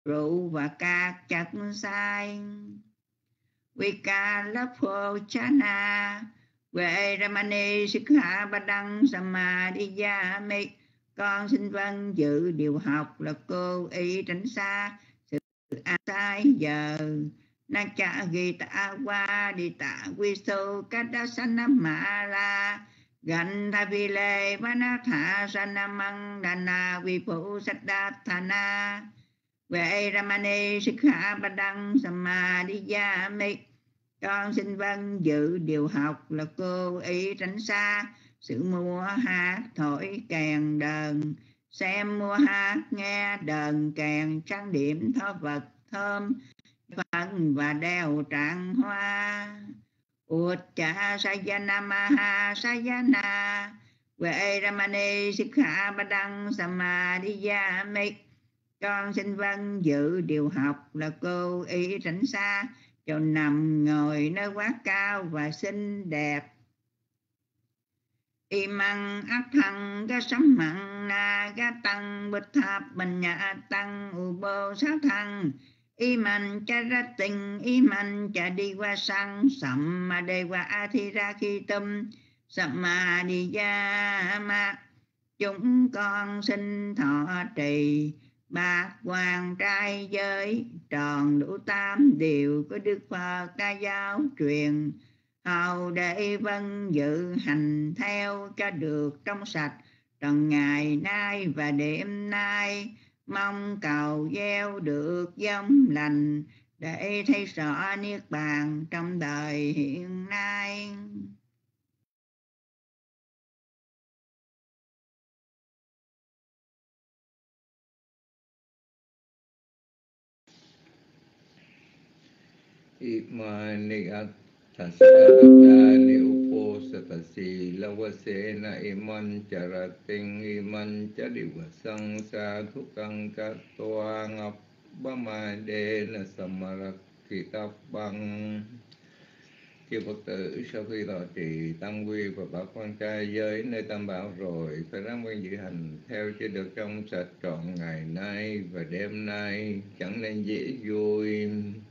rượu và các chất sai. Vikalaphochana Veramani Sikha Badang Samadhiyami. Con xin vâng dự điều học là cô ý tránh xa sự ác sai giờ. Na cha gita wa đi tạ quy sô kadasana mala Gantha vile vanatha sanamang dana vipu saddhathana Veramani Sikha Badang Samadhiyami. Con xin vâng dự điều học là cô ý tránh xa sự mua hát thổi kèn đờn, xem mua hát nghe đờn kèn, trang điểm thơ vật thơm phân và đeo trạng hoa. Ucha sayana maha sayana Veramani Sikha Badang Samadhiyami. Con xin vâng dự điều học là cô ý tránh xa cho nằm ngồi nơi quá cao và xinh đẹp. Imang ác thăng ga sắm mặn na ga tăng bích tháp bình nhã tăng ubo sáu thăng. Iman cha ra tình iman cha đi qua sang sầm mà đề qua a thi ra khi tâm sầm mà đi gia ma. Chúng con xin thọ trì bát quan trai giới tròn đủ 8 điều của Đức Phật đã giáo truyền, hầu để vâng dự hành theo cho được trong sạch trần ngày nay và đêm nay. Mong cầu gieo được giống lành để thấy rõ niết bàn trong đời hiện nay. Imani atthasatani uposatasi lavasena iman charating iman chadivasang sadhukang katva ngappamadena samarakkitabang. Chư Phật tử, sau khi thọ trì tam quy và bát quan trai giới nơi tam bảo rồi, phải ráng quen giữ hành theo cho được trong sạch trọn ngày nay và đêm nay, chẳng nên dễ vui.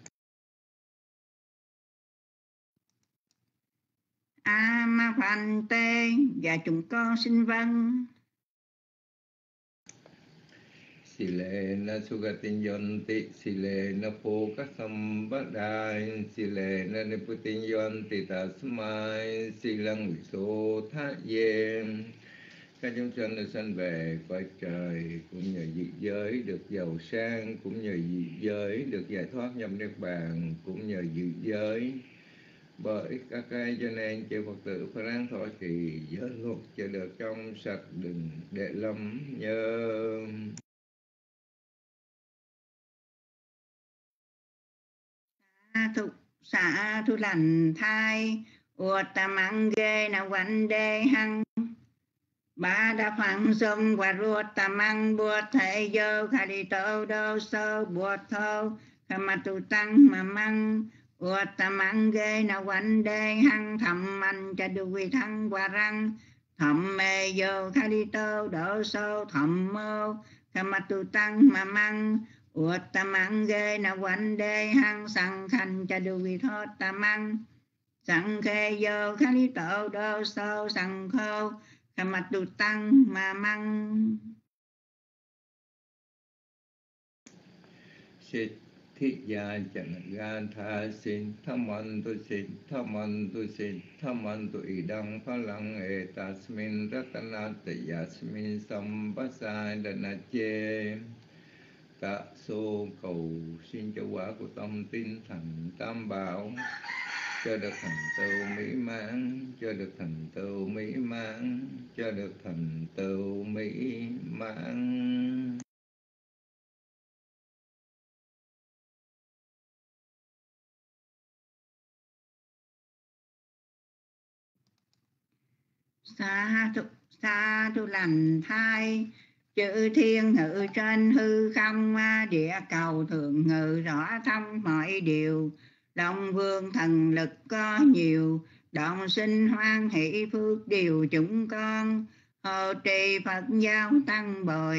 Ma Phanh Tê và chúng con xin vâng. Silena Sugatinyanti, Silena Pokasambadai, Silena Niputinyanti Tasmai, Silang Viso Thát Yen. Các chúng sanh được sanh về cõi trời cũng nhờ dị giới được giàu sang, cũng nhờ dị giới được giải thoát nhập niết bàn, cũng nhờ dị giới. Bởi các cái cho nên chư Phật tử phải ráng thọ trì giới luật cho được trong sạch, đừng để lầm nhớ. Xạ thu lành thai Uttamang ghê na quanh đê hăng ba đa phẳng sông và ruột tamang buộc thầy dơ khả đi tô đô sơ buộc thô khả mặt tù tăng mà măng Uttamang ghê na quanh đê hăng thầm anh cha đu vi thăng và răng thầm mê dơ khả đi tô đô sơ thầm mô khả mặt tù tăng mà măng Uttamang ghê na quanh đê hăng sang khanh cha đu vi thốt tamang sang khê dơ khả đi tô đô sơ sang khô khả mặt tù tăng mà măng. Thích gia chẳng gan tha xin thaman tu sin thaman tu idang phalang etasmin ratanat yasmin sambasa danache. Tạ xô cầu xin cho quả của tâm tin thành tam bảo, cho được thành tựu mỹ mãn, cho được thành tựu mỹ mãn, cho được thành tựu mỹ mãn. Sa thu lành thai chữ thiên ngự trên hư không, địa cầu thường ngự rõ thông mọi điều. Long vương thần lực có nhiều, động sinh hoan hỷ phước điều chúng con. Hộ trì Phật giáo tăng bồi,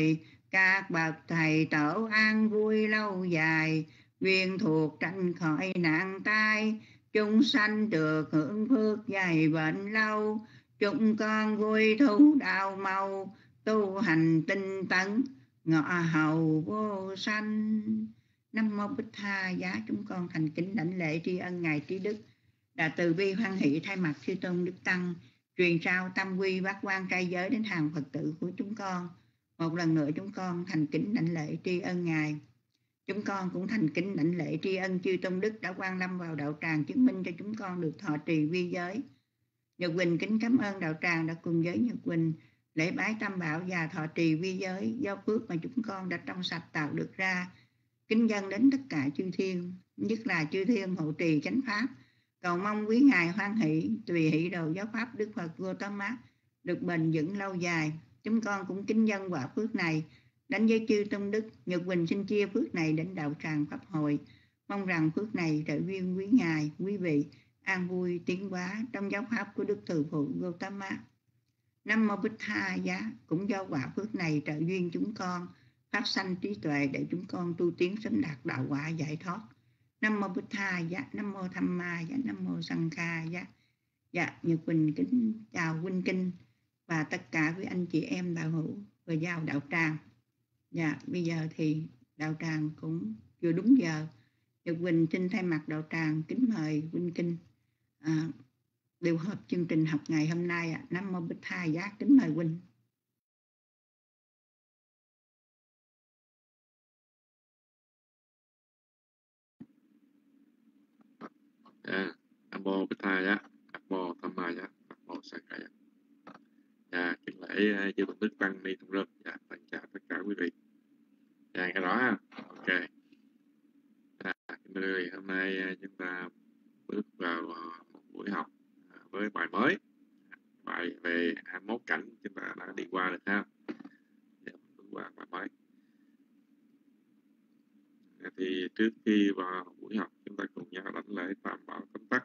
các bậc thầy tổ an vui lâu dài, viên thuộc tránh khỏi nạn tai, chúng sanh được hưởng phước dài bền lâu, chúng con vui thú đạo màu, tu hành tinh tấn ngọ hầu vô sanh. Nam mô Bích Tha Giá. Chúng con thành kính đảnh lễ tri ân ngài trí đức đã từ bi hoan hỷ thay mặt chư tôn đức tăng truyền trao tam quy bát quan trai giới đến hàng Phật tử của chúng con. Một lần nữa chúng con thành kính đảnh lễ tri ân ngài. Chúng con cũng thành kính đảnh lễ tri ân chư tôn đức đã quan lâm vào đạo tràng, chứng minh cho chúng con được thọ trì vi giới. Nhật Quỳnh kính cảm ơn đạo tràng đã cùng với Nhật Quỳnh lễ bái tam bảo và thọ trì vi giới do phước mà chúng con đã trong sạch tạo được ra. Kính dâng đến tất cả chư thiên, nhất là chư thiên hộ trì chánh pháp, cầu mong quý ngài hoan hỷ tùy hỷ đầu giáo pháp Đức Phật Gautama được bền vững lâu dài. Chúng con cũng kính dâng quả phước này đến với chư tôn đức. Nhật Quỳnh xin chia phước này đến đạo tràng pháp hội, mong rằng phước này trợ duyên quý ngài, quý vị an vui tiến hóa trong giáo pháp của Đức Từ Phụ Gautama. Nam mô Bích Tha Giá. Cũng do quả phước này trợ duyên chúng con phát sanh trí tuệ để chúng con tu tiến sớm đạt đạo quả giải thoát. Nam mô Bích Tha Giá. Nam mô Tham Ma Giá. Nam mô Sanh Kha Giá. Dạ, Nhật Quỳnh kính chào huynh kinh và tất cả quý anh chị em đạo hữu và vào đạo tràng. Dạ, bây giờ thì đạo tràng cũng vừa đúng giờ. Nhật Quỳnh xin thay mặt đạo tràng kính mời huynh kinh điều hợp chương trình học ngày hôm nay. Nam mô Bích Tha Giá. Kính mời huynh. Nam mô Bích Tha Giá. Nam mô Tham Ma Giá. Nam mô Sanh Kha Giá. Kính lễ chư tôn đức tăng ni trong lớp. Toàn chào tất cả quý vị. Nghe rõ ha. Ok. Kính thưa quý vị, hôm nay chúng ta bước vào một buổi học với bài mới, bài về 21 cảnh chúng ta đã đi qua được ha. Bước qua bài mới. Thì trước khi vào buổi học chúng ta cùng nhau đảnh lễ tam bảo tấm tắc.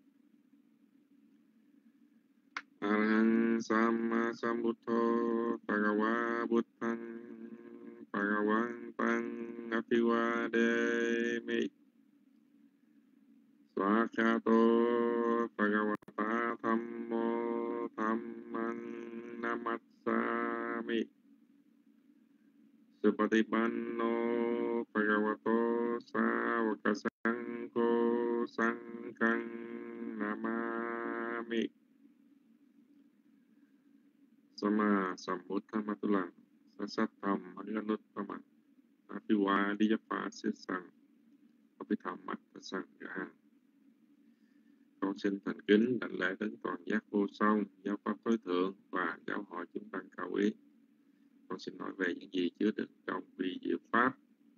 Arahang Samma Sambuddho Bhagava Buddhang Bhagavantang Apiwademi Swakato Bhagavata Thammo Dhammang Namassami Supatipanno Bhagavato Sāvaka Saṅgho Saṅghang Namami Sama Sambuddhamatulang Sasatam Anuttama Apiwadiyapa Sisang Apithammatasang Gahang. Con xin thành kính đảnh lễ đến toàn giác vô song, giáo pháp tối thượng và giáo hội chúng tăng cao quý. Con xin nói về những gì chứa đựng trong vi diệu pháp.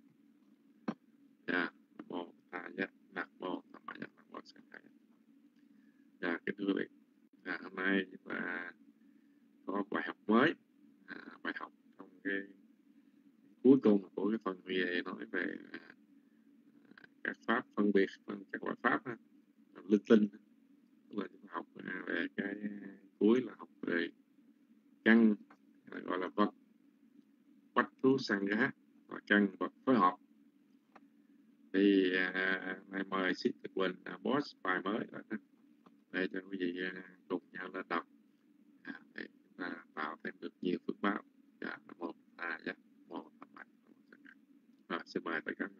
Nam mô Tha Giá. Nam mô Tham Ma Giá. Nam mô Sanh Kha Giá. Kính thưa quý vị, hôm nay chúng ta có bài học mới, bài học trong cái cuối cùng của cái phần về nói về các pháp phân biệt, các loại pháp linh tinh. Tức là chúng ta học về cái cuối là học về căn, gọi là vật bách thú sang giá, và căn vật phối hợp. Thì này mời Sĩ Nhật Quỳnh boss bài mới đó, để cho quý vị cùng nhau lên đọc để chúng ta tạo thêm được nhiều phước báo. Nam mô Tha Giá. Nam mô Tham Ma Giá. Xin mời tất cả các vị.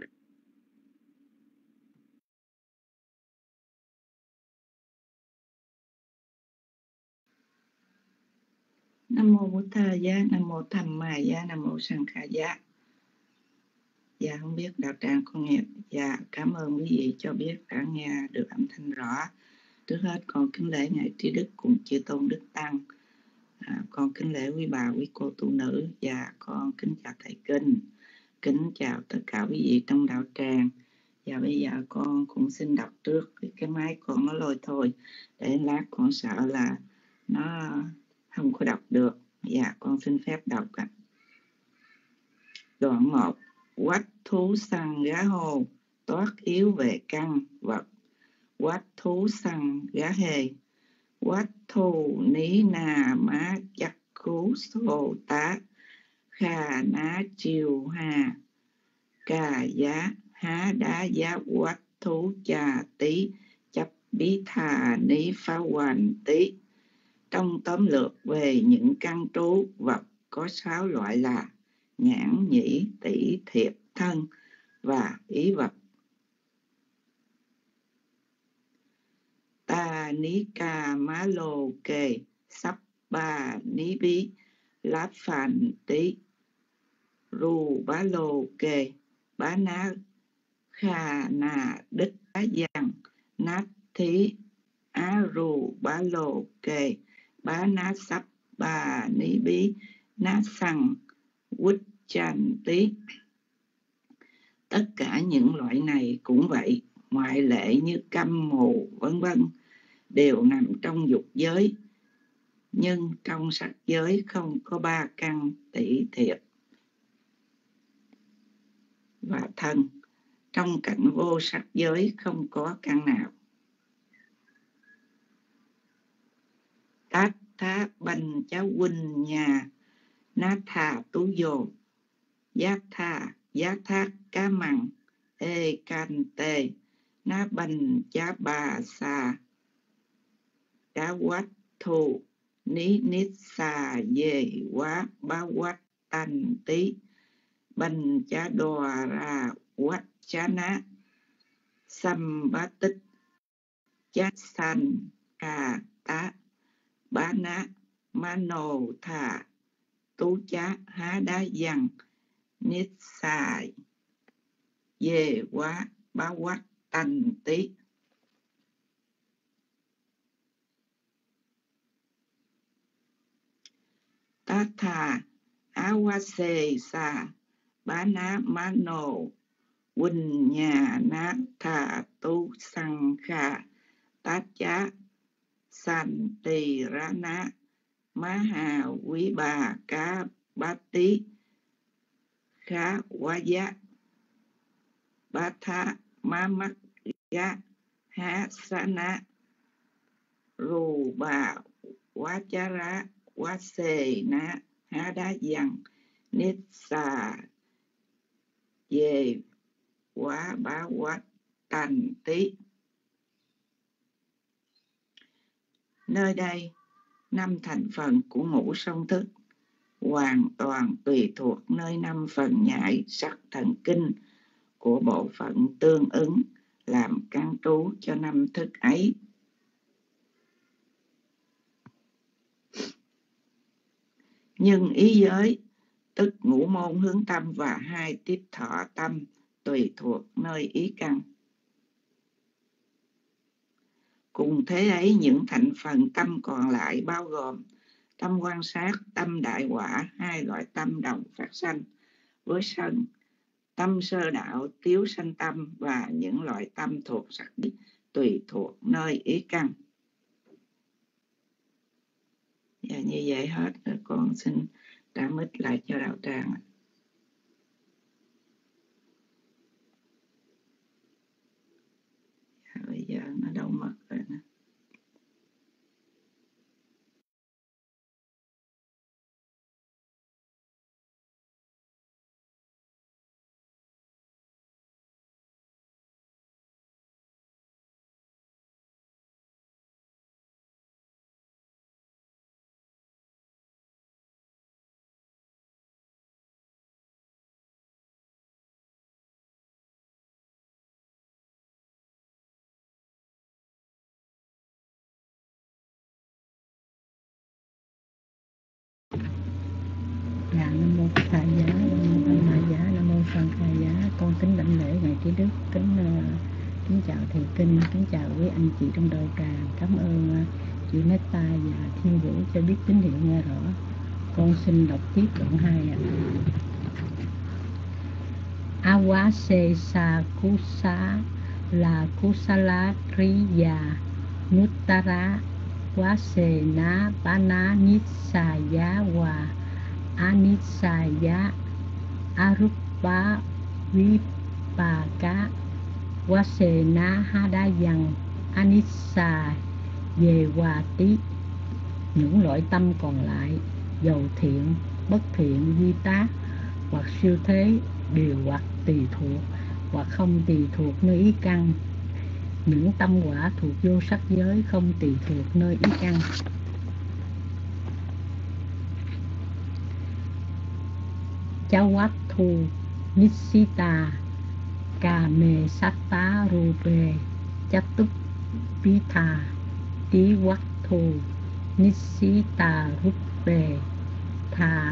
Nam mô Bổn Tha Giá. Nam mô Tham Ma Giá. Nam mô Sanh Kha Giá. Dạ không biết đạo tràng con nghe. Dạ cảm ơn quý vị cho biết đã nghe được âm thanh rõ. Trước hết con kính lễ ngài trí đức cùng chư tôn đức tăng. Con kính lễ quý bà quý cô tu nữ, và con kính chào thầy kinh, kính chào tất cả quý vị trong đạo tràng. Và bây giờ con cũng xin đọc trước, cái máy con nó lôi thôi, để lát con sợ là nó không có đọc được. Dạ con xin phép đọc ạ. Đoạn 1. Quách thú săn gá hồ, toát yếu về căn vật. Quách thú săn gá hề, quách thù ní nà má chắc khú sô tá, Kha ná chiều hà cà giá há đá giá quát thú trà tí chấp bí thà ní phá hoàn tí. Trong tóm lược về những căn trú vật có 6 loại là nhãn, nhĩ, tỷ, thiệt, thân và ý vật. Ta ní ca má lô kề sắp ba ní bí láp phàn tí ru bá lô kề bá ná kha nà đích bá giang nát thí á ru bá lô kề bá ná sắp ba ní bí ná sằng quýt chan tí. Tất cả những loại này cũng vậy, ngoại lệ như câm, mù, vân vân, đều nằm trong dục giới. Nhưng trong sắc giới không có 3 căn tỷ, thiệt và thân. Trong cảnh vô sắc giới không có căn nào. Tát thá banh cháu huynh nhà ná thà tú dồ giác thác cá mặn ê can tê ná banh chá bà xà cá quát thù ní nít xà dê quá bá quát tanh tí banh chá đòa ra quát chá ná xăm bá tích chá san cà tá bá ná má nô thà tú chá há đá dăng nít xài dê quá bá quát tanh tí. Tá thà á quá xê xà bá ná má nô huynh nhà ná thà tú săng khà tá chá san tì rá ná má hà quý bà cá bá tí khá quá giá bá thá má mắc giá há xá ná rù bà quá chá rá quá xê ná há đá dăng nít xà dê quá bá quá tanh tí. Nơi đây 5 thành phần của ngũ song thức hoàn toàn tùy thuộc nơi 5 phần nhạy sắc thần kinh của bộ phận tương ứng làm căn trú cho 5 thức ấy. Nhưng ý giới, tức ngũ môn hướng tâm và 2 tiếp thọ tâm tùy thuộc nơi ý căn. Cùng thế ấy, những thành phần tâm còn lại bao gồm tâm quan sát, tâm đại quả, 2 loại tâm đồng phát sanh với sân, tâm sơ đạo, tiếu sanh tâm và những loại tâm thuộc sắc điếc tùy thuộc nơi ý căn. Và như vậy hết, con xin trả mic lại cho đạo tràng. Bây giờ nó đâu mất rồi nè. Nam mô Phật Thầy giá, Nam mô Tham Ma giá, Nam mô Sanh Khai giá. Con kính đảnh lễ ngài Trí Đức, kính chào thầy kinh, kính chào quý anh chị trong đạo tràng. Cảm ơn chị Meta và Thiên Vũ cho biết tín hiệu nghe rõ. Con xin đọc tiếp đoạn 2 ạ. Awase sa kusa la kusala kriya nuttara wase na bana nissaya wa anisaya arupa vipaka wase na hadayang anissa về hòa tí. Những loại tâm còn lại dầu thiện bất thiện, duy tác, hoặc siêu thế, đều hoặc tùy thuộc, hoặc không tùy thuộc nơi ý căn. Những tâm quả thuộc vô sắc giới không tùy thuộc nơi ý căn. Chavattu Nissita Kame Satta Rupe Chatupitha Tivattu Nissita Rupe Tha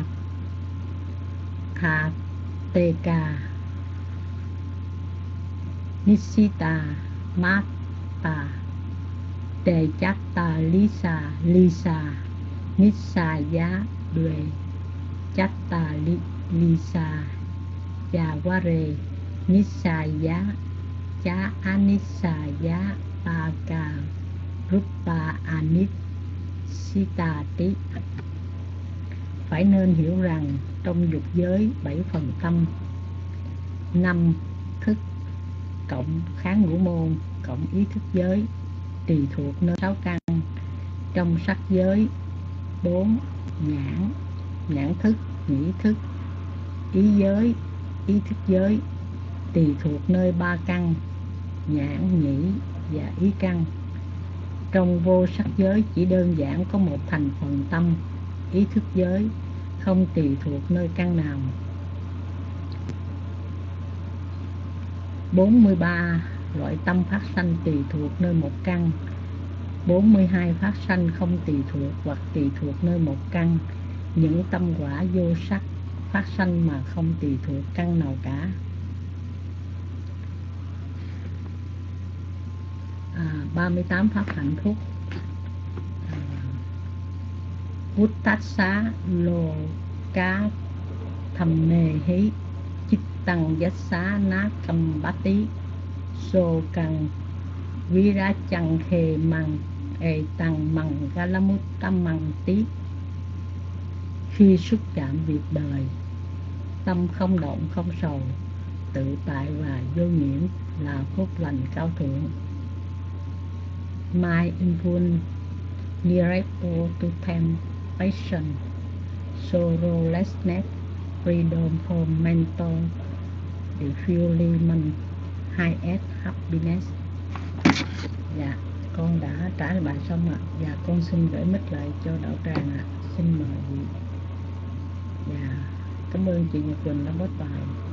Tha Teka Nissita Mata Te Chatta Lisa Lisa Nissaya Due Chatta Lisa Javare Nissaya Cha Anissaya Paka Rupa Anissitati. Phải nên hiểu rằng trong dục giới 7 phần tâm, 5 thức cộng kháng ngũ môn cộng ý thức giới tùy thuộc nơi 6 căn. Trong sắc giới 4 nhãn, nhãn thức, nhĩ thức, ý giới, ý thức giới tùy thuộc nơi 3 căn, nhãn, nhĩ và ý căn. Trong vô sắc giới chỉ đơn giản có một thành phần tâm, ý thức giới, không tùy thuộc nơi căn nào. 43 loại tâm phát sanh tùy thuộc nơi một căn, 42 phát sanh không tùy thuộc hoặc tùy thuộc nơi một căn. Những tâm quả vô sắc phát sanh mà không tùy thuộc căn nào cả. 38 pháp hạnh phúc. Uttassa lô cá thầm nề hí chích tăng giác xá ná cầm bá tí sô cần vi ra chăng khề măng ê tăng măng ga la mút tâm măng tí. Khi xúc chạm việc đời, tâm không động không sầu, tự tại và vô nhiễm là phúc lành cao thượng. My invulnerable to temptation, sorrowlessness, freedom from mental defilement, highest happiness. Dạ, con đã trả lời bài xong ạ. Dạ, con xin gửi mic lại cho đạo tràng ạ. Xin mời chị. Dạ, cảm ơn chị Nhật Quỳnh đã post bài.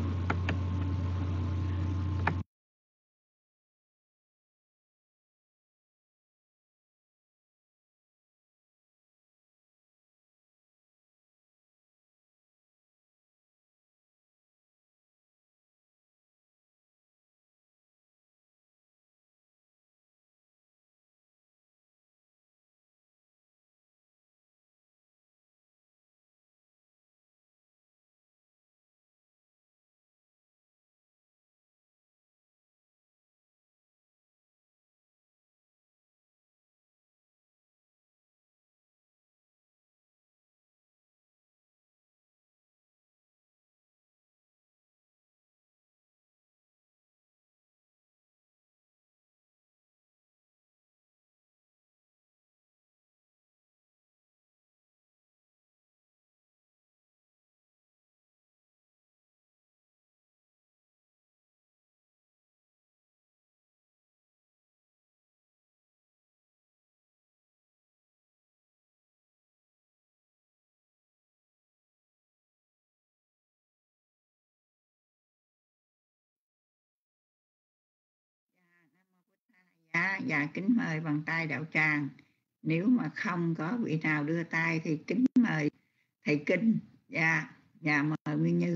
Dạ, kính mời bằng tay đạo tràng. Nếu mà không có vị nào đưa tay thì kính mời thầy Kinh. Dạ, mời Nguyên Như.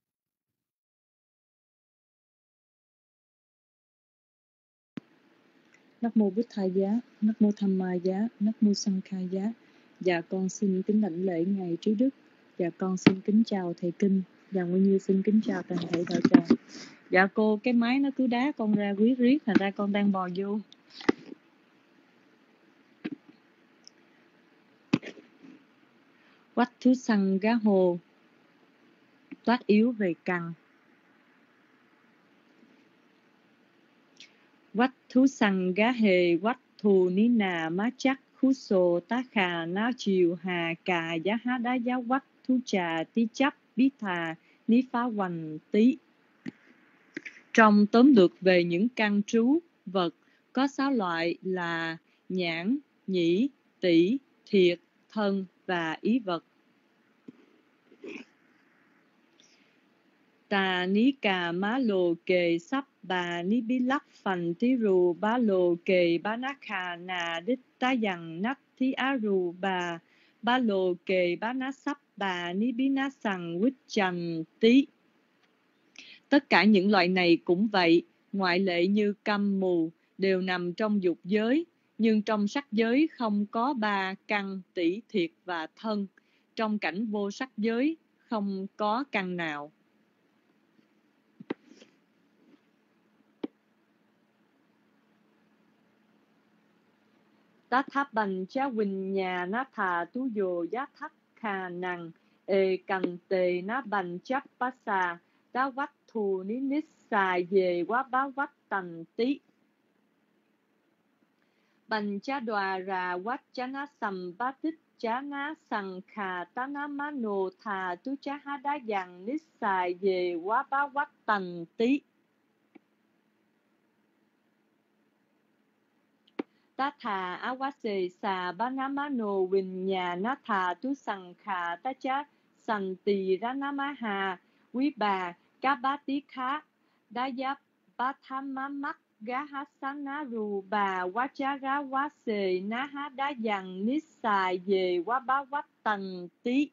Nắc mô Bụt Thầy Giá, Nắc mô Tham Ma Giá, Nắc mô Sang Khai Giá. Dạ con xin kính đảnh lễ ngài Trí Đức. Dạ con xin kính chào thầy Kinh. Dạ Nguyên Như xin kính chào toàn thể đạo tràng. Dạ cô, cái máy nó cứ đá con ra riết riết, thành ra con đang bò vô. Quách thứ săn gá hồ, toát yếu về cằn. Quách thú săn gá hề, quách thù ní nà má chắc, khú sồ tá khà ná chiều hà cà giá há đá giá quách Thu Trà Tí Chấp Bí Thà Ní Phá Hoành Tí. Trong tóm lược về những căn trú vật có 6 loại là nhãn, nhĩ, tỷ, thiệt, thân và ý vật. Tà ní cà má lồ kề sắp bà ní bí lắc phành tí rù bá lồ kề bá ná khà nà đích tá dằng nắp thí á rù bà bá lồ kề bá ná sắp bà ní bí ná sằng quýt chành tí. Tất cả những loại này cũng vậy, ngoại lệ như câm mù, đều nằm trong dục giới, nhưng trong sắc giới không có 3 căn tỷ thiệt và thân. Trong cảnh vô sắc giới không có căn nào. Tá tháp bành chá huỳnh nhà ná thà tú dồ giá thắc khà năng ê cần tề ná bành chấp bá xà tá vách thù ní nít xà về quá bá vách tành tí. Bành chá đòa rà vách chá ná sầm bá tích chá ná sằng khà tá ná má nồ thà tú chá há đá dằng nít xà về quá bá vách tành tí. Tá thà á quá xề xà bá ná má nồ huỳnh nhà ná thà tú sằng khà tá chá sành tì rá ná má hà quý bà cá bá tí khá đá giáp bá thám má mắc gá hát xá ná rù bà quá chá rá quá xề ná há đá dằng nít xài về quá bá vách tầng tí.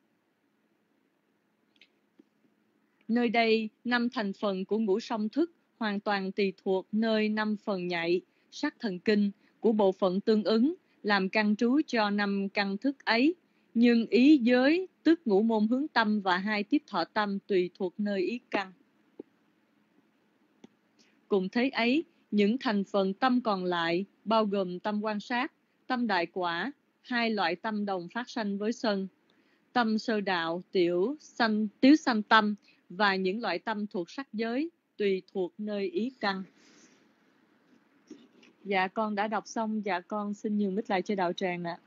Nơi đây 5 thành phần của ngũ song thức hoàn toàn tùy thuộc nơi 5 phần nhạy sắc thần kinh của bộ phận tương ứng làm căn trú cho 5 căn thức ấy, nhưng ý giới tức ngũ môn hướng tâm và 2 tiếp thọ tâm tùy thuộc nơi ý căn. Cùng thế ấy, những thành phần tâm còn lại bao gồm tâm quan sát, tâm đại quả, 2 loại tâm đồng phát sanh với sân, tâm sơ đạo, tiếu sanh tâm và những loại tâm thuộc sắc giới tùy thuộc nơi ý căn. Dạ con đã đọc xong, dạ con xin nhường mic lại cho đạo tràng ạ.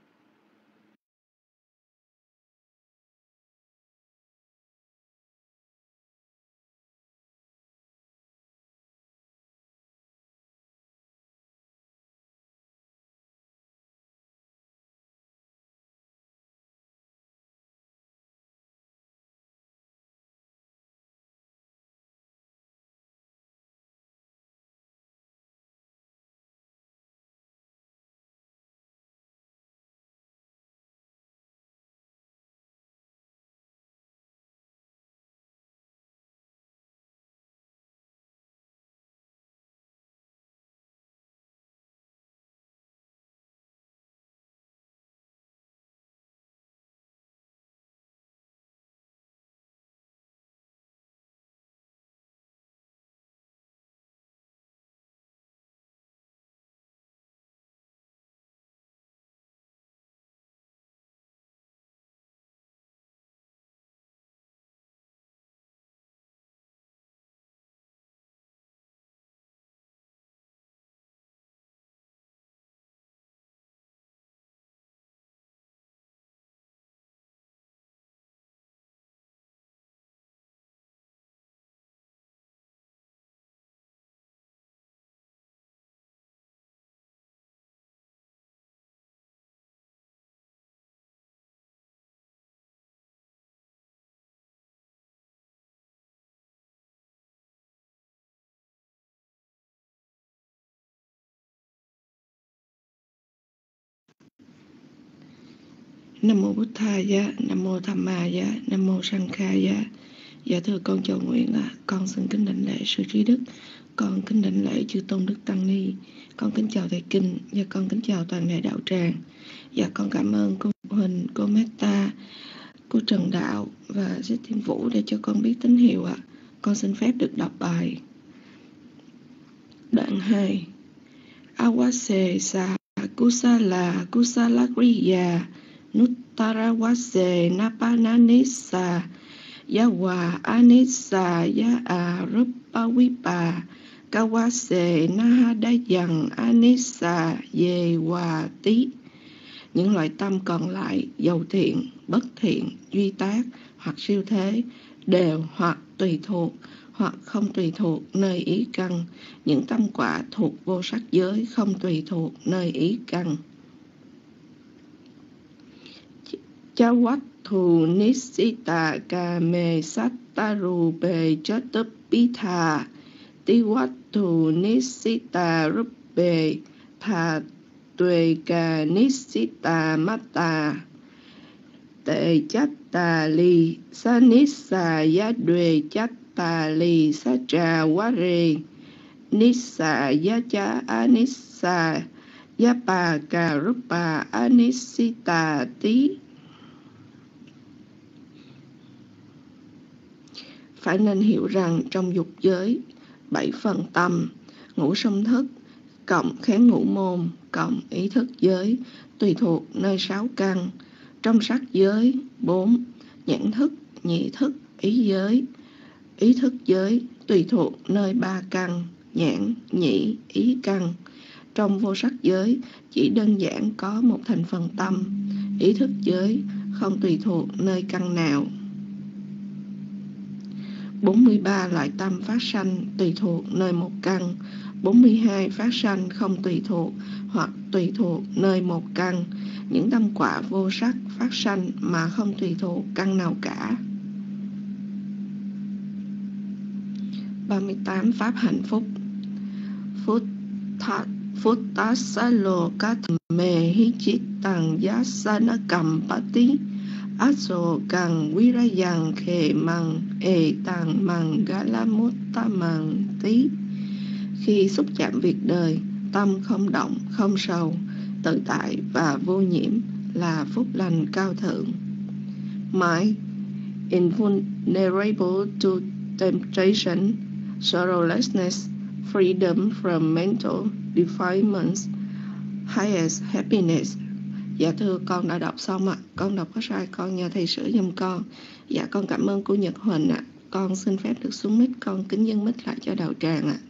Nam mô Bụt Thaya, Nam mô Tham Maya, Nam mô Sankhaya. Dạ thưa con chầu nguyện con xin kính đảnh lễ sư trí đức, con kính đảnh lễ chư tôn đức tăng ni, con kính chào thầy kinh và con kính chào toàn thể đạo tràng. Dạ con cảm ơn cô Huỳnh, cô Meta, cô Trần Đạo và Sít Thiên Vũ để cho con biết tín hiệu ạ. Con xin phép được đọc bài. Đoạn 2. Awase sa kusala kriya nuttarawase napananisa yawa anisa ya arupa vipa kawase nahadayan anisa yewa tí. Những loại tâm còn lại, dầu thiện, bất thiện, duy tác hoặc siêu thế, đều hoặc tùy thuộc hoặc không tùy thuộc nơi ý căn. Những tâm quả thuộc vô sắc giới không tùy thuộc nơi ý căn. Chavathu nisita kame sattaru be chatapitha tivathu nisita ruppe tha tuệ ca nisita mata tệ chatta li sa nissa yadwe chatta li sa tra ware nissa yacha anissa yapa ka rupa anisita tí. Phải nên hiểu rằng trong dục giới, 7 phần tâm, ngũ song thức, cộng kháng ngũ môn, cộng ý thức giới, tùy thuộc nơi 6 căn. Trong sắc giới, 4, nhãn thức, nhị thức, ý giới. Ý thức giới, tùy thuộc nơi 3 căn, nhãn, nhĩ, ý căn. Trong vô sắc giới, chỉ đơn giản có một thành phần tâm. Ý thức giới không tùy thuộc nơi căn nào. 43 loại tâm phát sanh tùy thuộc nơi một căn, 42 phát sanh không tùy thuộc hoặc tùy thuộc nơi một căn. Những tâm quả vô sắc phát sanh mà không tùy thuộc căn nào cả. 38 pháp hạnh phúc. Phuttasalo katame hichitang yasanakam pati aso kang virayang khe mang tang mang galamuttamang tí. Khi xúc chạm việc đời, tâm không động, không sầu, tự tại và vô nhiễm là phúc lành cao thượng. Mind invulnerable to temptation, sorrowlessness, freedom from mental defilements, highest happiness. Dạ thưa con đã đọc xong ạ. Con đọc có sai con nhờ thầy sửa giùm con. Dạ con cảm ơn cô Nhật Huỳnh ạ. Con xin phép được xuống mic, con kính dâng mic lại cho đạo tràng ạ.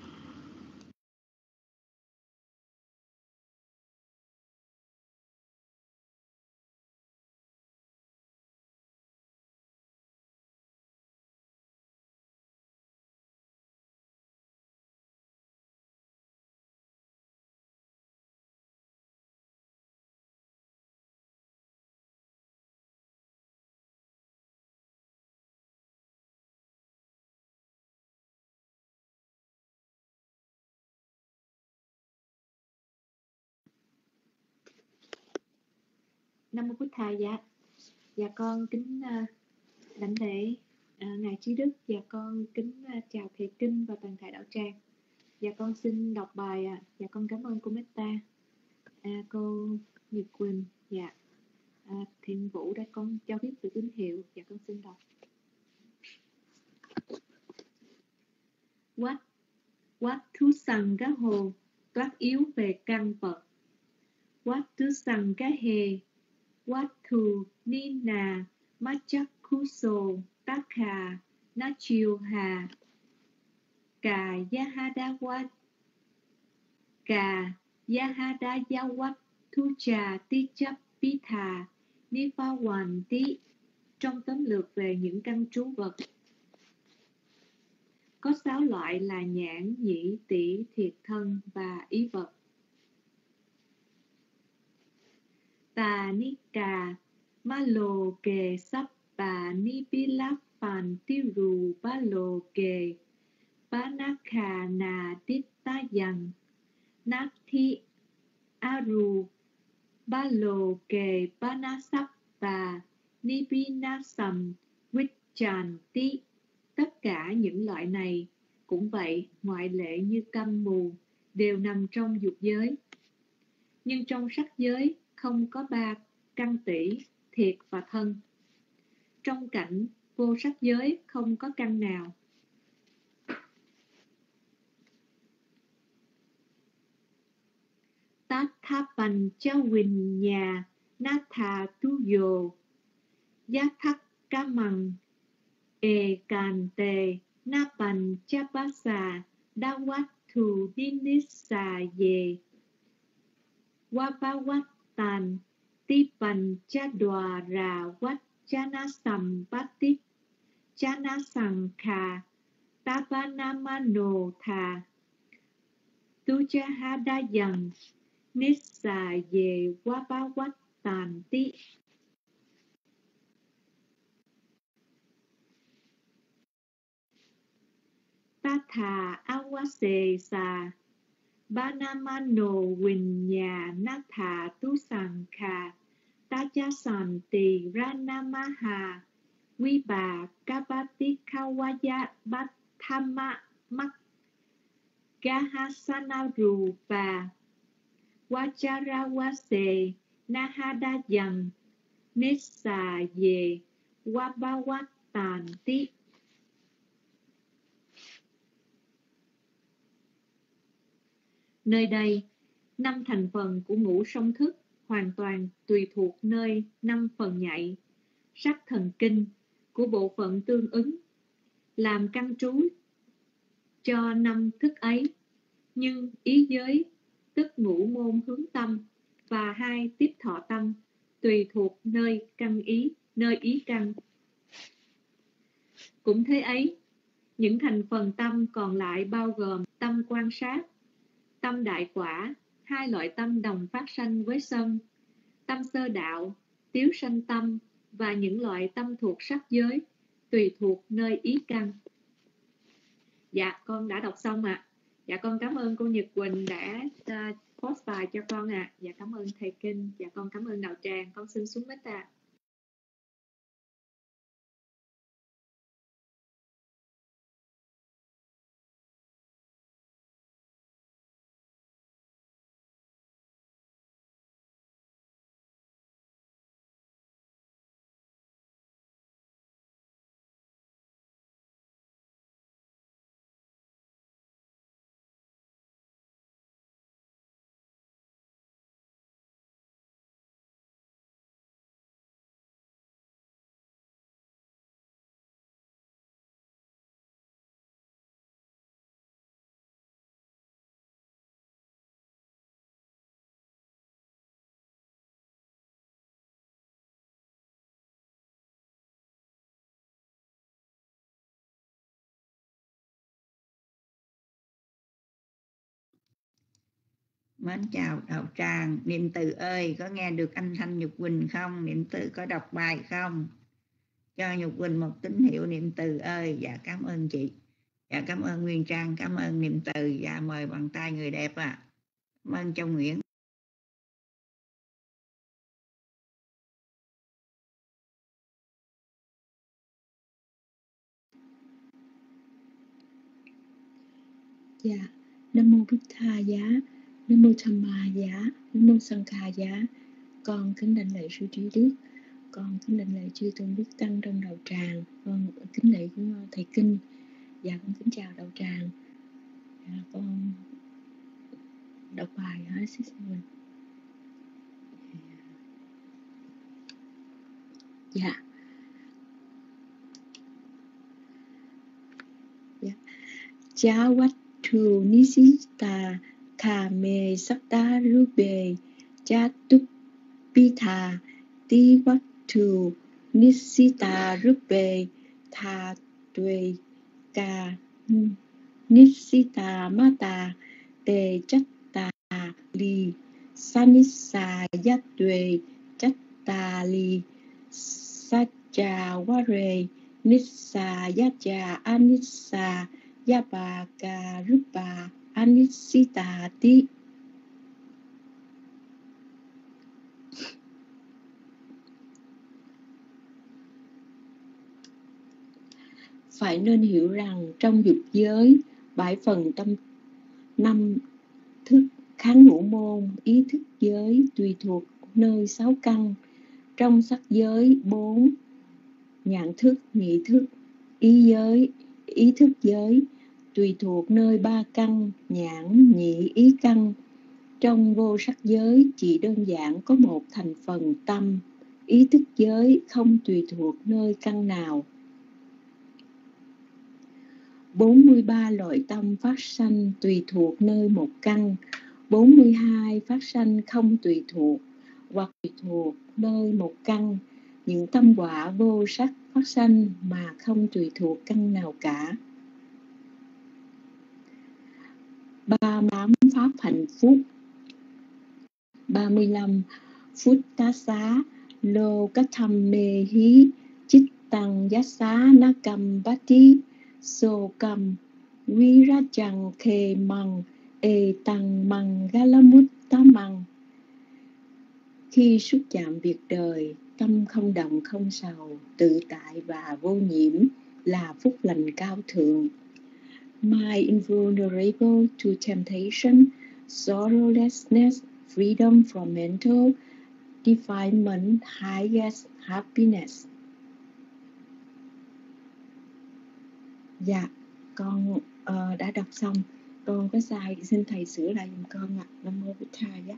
Nam mô Bụt Thầy. Dạ con kính đảnh lễ ngài Trí Đức. Dạ con kính chào thầy Kinh và toàn thể đạo tràng. Dạ con xin đọc bài. Dạ con cảm ơn cô Meta, cô Nhật Quỳnh, dạ Thiện Vũ đã con cho biết từ tín hiệu. Dạ con xin đọc. Quát thú sằng cá hồ toát yếu về căn Phật. Quát thú sằng cá hề Quát thù ni nà má chắc khu sồ tác hà ná chiều hà cà ya ha đa quát cà ya ha đa ya quát thu trà ti chấp bí thà ni pha hoàn tí. Trong tóm lược về những căn trú vật, có 6 loại là nhãn, nhĩ, tỷ, thiệt thân và ý vật. Tà ni cà ma lồ kề sắp bà ni bi láp phàn tiêu rù ba lồ kề ba na khà nà tít ta dần nát thi a rù ba lồ kề ba na sắp bà ni bi na sầm quýt tràn tí. Tất cả những loại này cũng vậy, ngoại lệ như câm mù, đều nằm trong dục giới. Nhưng trong sắc giới không có 3 căn tỷ, thiệt và thân. Trong cảnh vô sắc giới không có căn nào. Tát tha bành cha huỳnh nhà na thà tu dồ giá thắc cá mằng càn tề na bành cha bá xà đa quát thù đi nít xà về qua ba quát tàn Tipan Chadwara Vachana Sampati Chana Sankha Tapanamano Tha Tujahadayan Nissa Ye Wapawatanti. Tatha Awase Sa Banamano Vinya Natha Tu Sankha Tajasanti Ranamaha Viba Kapati Kawaya Bathama Mak Gahasana Rupa Vajarawase Nahadayan Nissa Ye Wabawatanti. Nơi đây, 5 thành phần của ngũ song thức hoàn toàn tùy thuộc nơi 5 phần nhạy, sắc thần kinh của bộ phận tương ứng, làm căn trú cho 5 thức ấy, nhưng ý giới, tức ngũ môn hướng tâm, và 2 tiếp thọ tâm tùy thuộc nơi ý căn. Cũng thế ấy, những thành phần tâm còn lại bao gồm tâm quan sát, tâm đại quả, 2 loại tâm đồng phát sanh với sân, tâm sơ đạo, tiếu sanh tâm, và những loại tâm thuộc sắc giới tùy thuộc nơi ý căn. Dạ, con đã đọc xong ạ. Dạ, con cảm ơn cô Nhật Quỳnh đã post bài cho con ạ. Dạ, cảm ơn thầy Kinh. Dạ, con cảm ơn đạo tràng. Con xin xuống mic ạ. Mến chào đạo tràng. Niệm Từ ơi, có nghe được âm thanh Nhật Quỳnh không? Niệm Từ có đọc bài không? Cho Nhật Quỳnh một tín hiệu Niệm Từ ơi. Dạ, cảm ơn chị. Dạ, cảm ơn Nguyên Trang, cảm ơn Niệm Từ. Dạ, mời bằng tay người đẹp ạ. Cảm ơn Châu Nguyễn. Dạ, Nam mô Bụt Tha Giá, Nam mô Tham Ma Giá, Nam mô Sang Kha Giá. Con kính đảnh lạy sư trí đức, con kính đảnh lạy chư tôn đức tăng trong đạo tràng, con kính lạy của thầy Kinh. Dạ, con kính chào đạo tràng. Dạ, con đọc bài hả xin mình. Dạ. Dạ. Chawattu nisita kame sakta rube chatupitha tivattu nisita rube tha tuệ ca nisita mata te chatta li sanissa yatve chatta li sajaware nissa yaja anissa yabaka rupa anissitati. Phải nên hiểu rằng trong dục giới 7 phần tâm 5 thức kháng ngũ môn, ý thức giới tùy thuộc nơi 6 căn, trong sắc giới 4 nhãn thức, nhị thức, ý thức giới tùy thuộc nơi 3 căn, nhãn, nhị, ý căn. Trong vô sắc giới chỉ đơn giản có một thành phần tâm, ý thức giới không tùy thuộc nơi căn nào. 43 loại tâm phát sanh tùy thuộc nơi một căn, 42 phát sanh không tùy thuộc, hoặc tùy thuộc nơi một căn, những tâm quả vô sắc phát sanh mà không tùy thuộc căn nào cả. 38 pháp hạnh phúc. 35. Phút tá xá lô cách thăm mê hí chích tăng giá xá ná cầm bát tí sô cầm quý ra chằng khê măng ê tăng măng gá lá mút tá măng. Khi xúc chạm việc đời, tâm không động không sầu, tự tại và vô nhiễm là phúc lành cao thượng. My invulnerable to temptation, sorrowlessness, freedom from mental defilement, highest happiness. Dạ, con đã đọc xong. Con có sai, xin thầy sửa lại giùm con ạ. Nam mô Bụt Thầy á.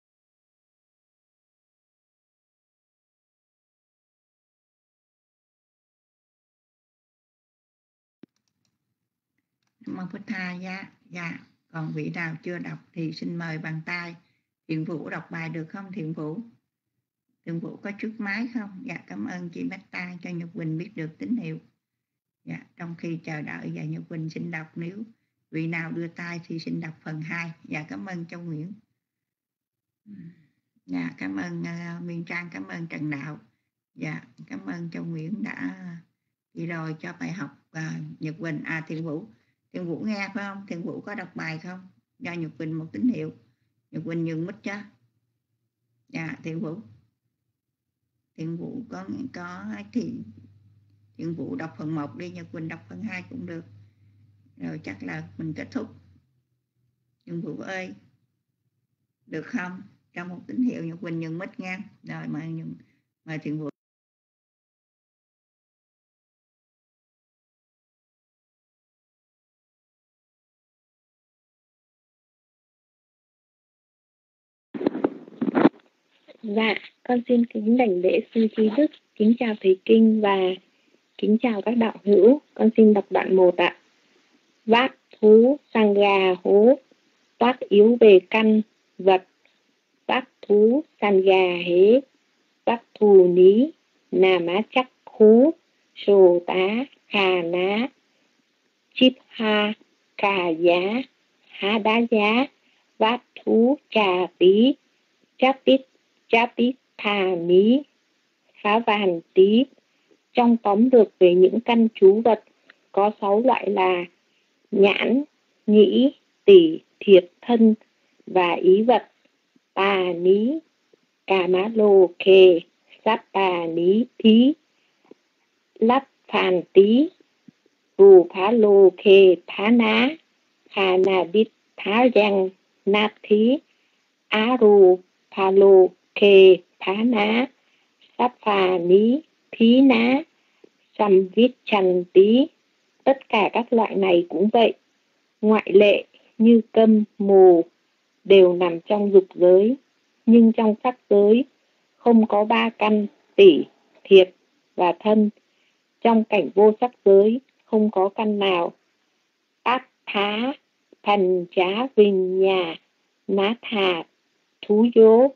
Nam mô Bụt Thầy á. Dạ, còn vị nào chưa đọc thì xin mời bằng tay. Thiện Vũ đọc bài được không Thiện Vũ? Thiện Vũ có trước máy không? Dạ, cảm ơn chị Beta cho Nhật Quỳnh biết được tín hiệu. Dạ, trong khi chờ đợi và Nhật Quỳnh xin đọc, nếu vị nào đưa tay thì xin đọc phần 2. Dạ, cảm ơn Châu Nguyễn. Dạ, cảm ơn Miên Trang, cảm ơn Trần Đạo. Dạ, cảm ơn Châu Nguyễn đã đi rồi cho bài học Nhật Quỳnh. Thiện Vũ nghe phải không? Thiện Vũ có đọc bài không? Cho Nhật Quỳnh một tín hiệu. Nhật Quỳnh nhường mic cho. Dạ, Thiện Vũ có thì Thiện Vũ đọc phần 1 đi, Nhật Quỳnh đọc phần 2 cũng được. Rồi chắc là mình kết thúc. Thiện Vũ ơi, được không? Cho một tín hiệu. Nhật Quỳnh nhường mic nha. Rồi mời Thiện Vũ. Dạ, con xin kính đảnh lễ sư trí đức, kính chào thầy Kinh và kính chào các đạo hữu. Con xin đọc đoạn 1 ạ. Vát thú sang gà hố, toát yếu về căn vật. Vát thú sang gà hế, vát thù ní, nà má chắc khú, sồ tá, khà ná, chít ha, cà giá, há đá giá, vát thú trà tí, chá tít thà ní, phá vàn tí. Trong tóm lược về những căn trú vật có 6 loại là nhãn, nhĩ, tỷ, thiệt, thân và ý vật. Tà ní, cà má lô khê, sát tà ní thí, lắp phàn tí, rù phá lô khê thá ná, khà nà đít thá giang nát thí, á rù phá lô khê thá ná, sát phà ní thí ná, xăm vít chăn tí. Tất cả các loại này cũng vậy. Ngoại lệ như câm, mù đều nằm trong dục giới, nhưng trong sắc giới không có 3 căn tỷ, thiệt và thân. Trong cảnh vô sắc giới không có căn nào. Át thá, thần chá vinh nhà, ná thà, thú dố,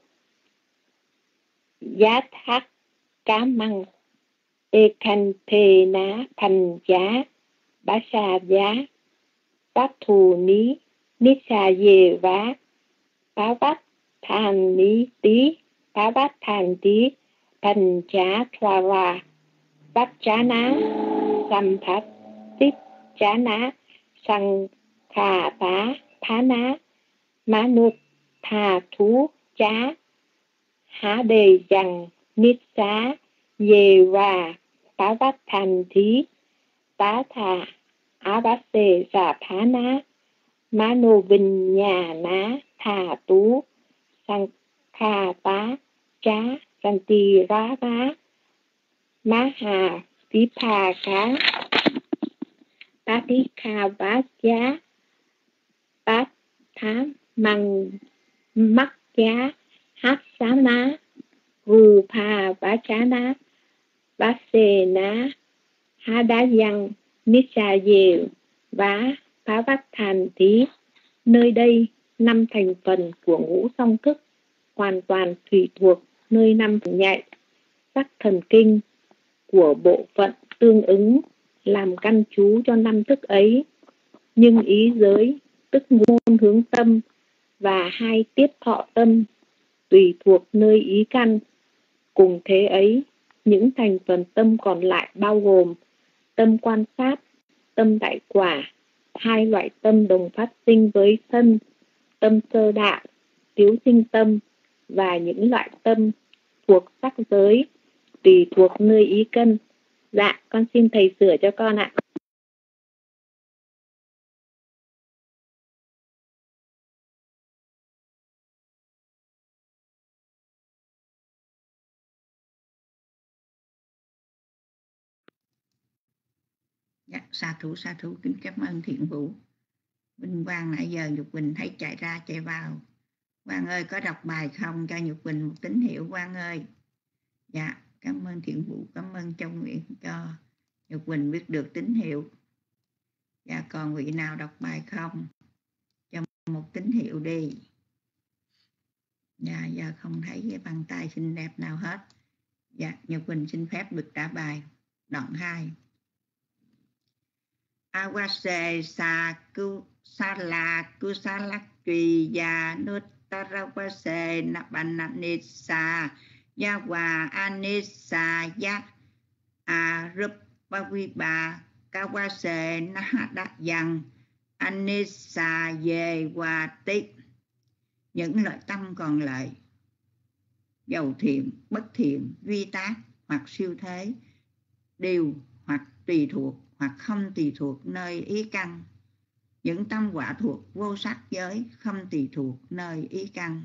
giá thác, cá măng, ê khanh thê ná, thần chá, bá sa giá, vát thù ní, ní sa dê vá, phá vát thàn ní tí, phá vát thàn tí, thần chá thoa va, vát chá ná, xăm thát tích chá ná, sang khà tá thá ná, má nút thà thú chá, há đề dằng nít xá, dê và phá vát thàn thí, tá thà á bát xê giả thá ná, má nô vinh nhà ná thà tú, sang kha tá chá sang tì rá ná, má hà phí phà cá, tá tí kha bát giá, bát thá măng mắc giá, hát xá ná, rù phà bá chá ná, bát xê ná, há đá giăng nít xa dề vá, phá vát thàn tí. Nơi đây 5 thành phần của ngũ song thức hoàn toàn tùy thuộc nơi 5 phần nhạy sắc thần kinh của bộ phận tương ứng làm căn chú cho 5 thức ấy, nhưng ý giới tức ngôn hướng tâm và 2 tiết thọ tâm tùy thuộc nơi ý căn. Cùng thế ấy, những thành phần tâm còn lại bao gồm tâm quan sát, tâm đại quả, 2 loại tâm đồng phát sinh với thân, tâm sơ đạo, tiếu sinh tâm và những loại tâm thuộc sắc giới tùy thuộc nơi ý cân. Dạ, con xin thầy sửa cho con ạ. Dạ, sa thú, kính cảm ơn Thiện Vũ. Vinh Quang nãy giờ Nhục Quỳnh thấy chạy ra chạy vào. Quang ơi, có đọc bài không? Cho Nhục Quỳnh một tín hiệu, Quang ơi. Dạ, cảm ơn Thiện Vũ, cảm ơn Châu Nguyễn cho Nhục Quỳnh biết được tín hiệu. Dạ, còn vị nào đọc bài không? Cho một tín hiệu đi. Dạ, giờ không thấy cái bàn tay xinh đẹp nào hết. Dạ, Nhật Quỳnh xin phép được trả bài đoạn 2. Awase sa kusala triya nuttarawase nabananisa yawa anisa ya arupavibha kawase nahadayan anisa yewati. Những loại tâm còn lại, dầu thiện, bất thiện, duy tác hoặc siêu thế, đều hoặc tùy thuộc hoặc không tùy thuộc nơi ý căn. Những tâm quả thuộc vô sắc giới không tùy thuộc nơi ý căn.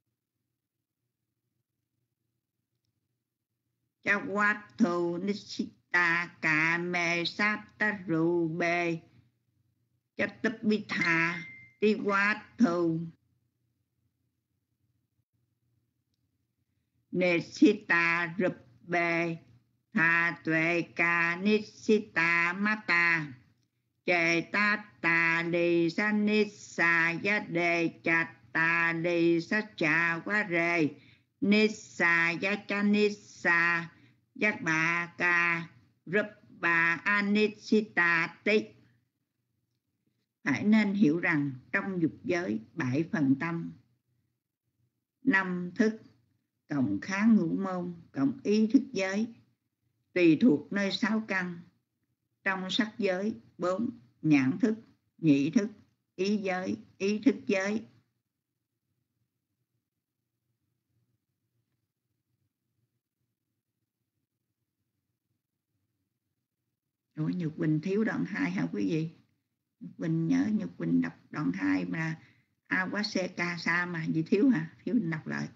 Chawathu nishita kame sattaru be chattabitha tiwathu Nishita Rupe Tha Tuệ Ca Nishita Mata Chetata Đi Sa Nissa Yade Chata Đi Sa Cha Vare Nissa Yacha Nissa Yakba Ka Rupa Anishita Ti. Phải nên hiểu rằng trong dục giới 7 phần tâm, 5 thức cộng kháng ngũ môn cộng ý thức giới tùy thuộc nơi 6 căn. Trong sắc giới 4 nhãn thức, nhị thức, ý giới, ý thức giới. Ủa, Nhật Quỳnh thiếu đoạn 2 hả quý vị? Nhật Quỳnh nhớ Nhật Quỳnh đọc đoạn 2 mà Awase sa mà gì thiếu hả? Thiếu đọc lại.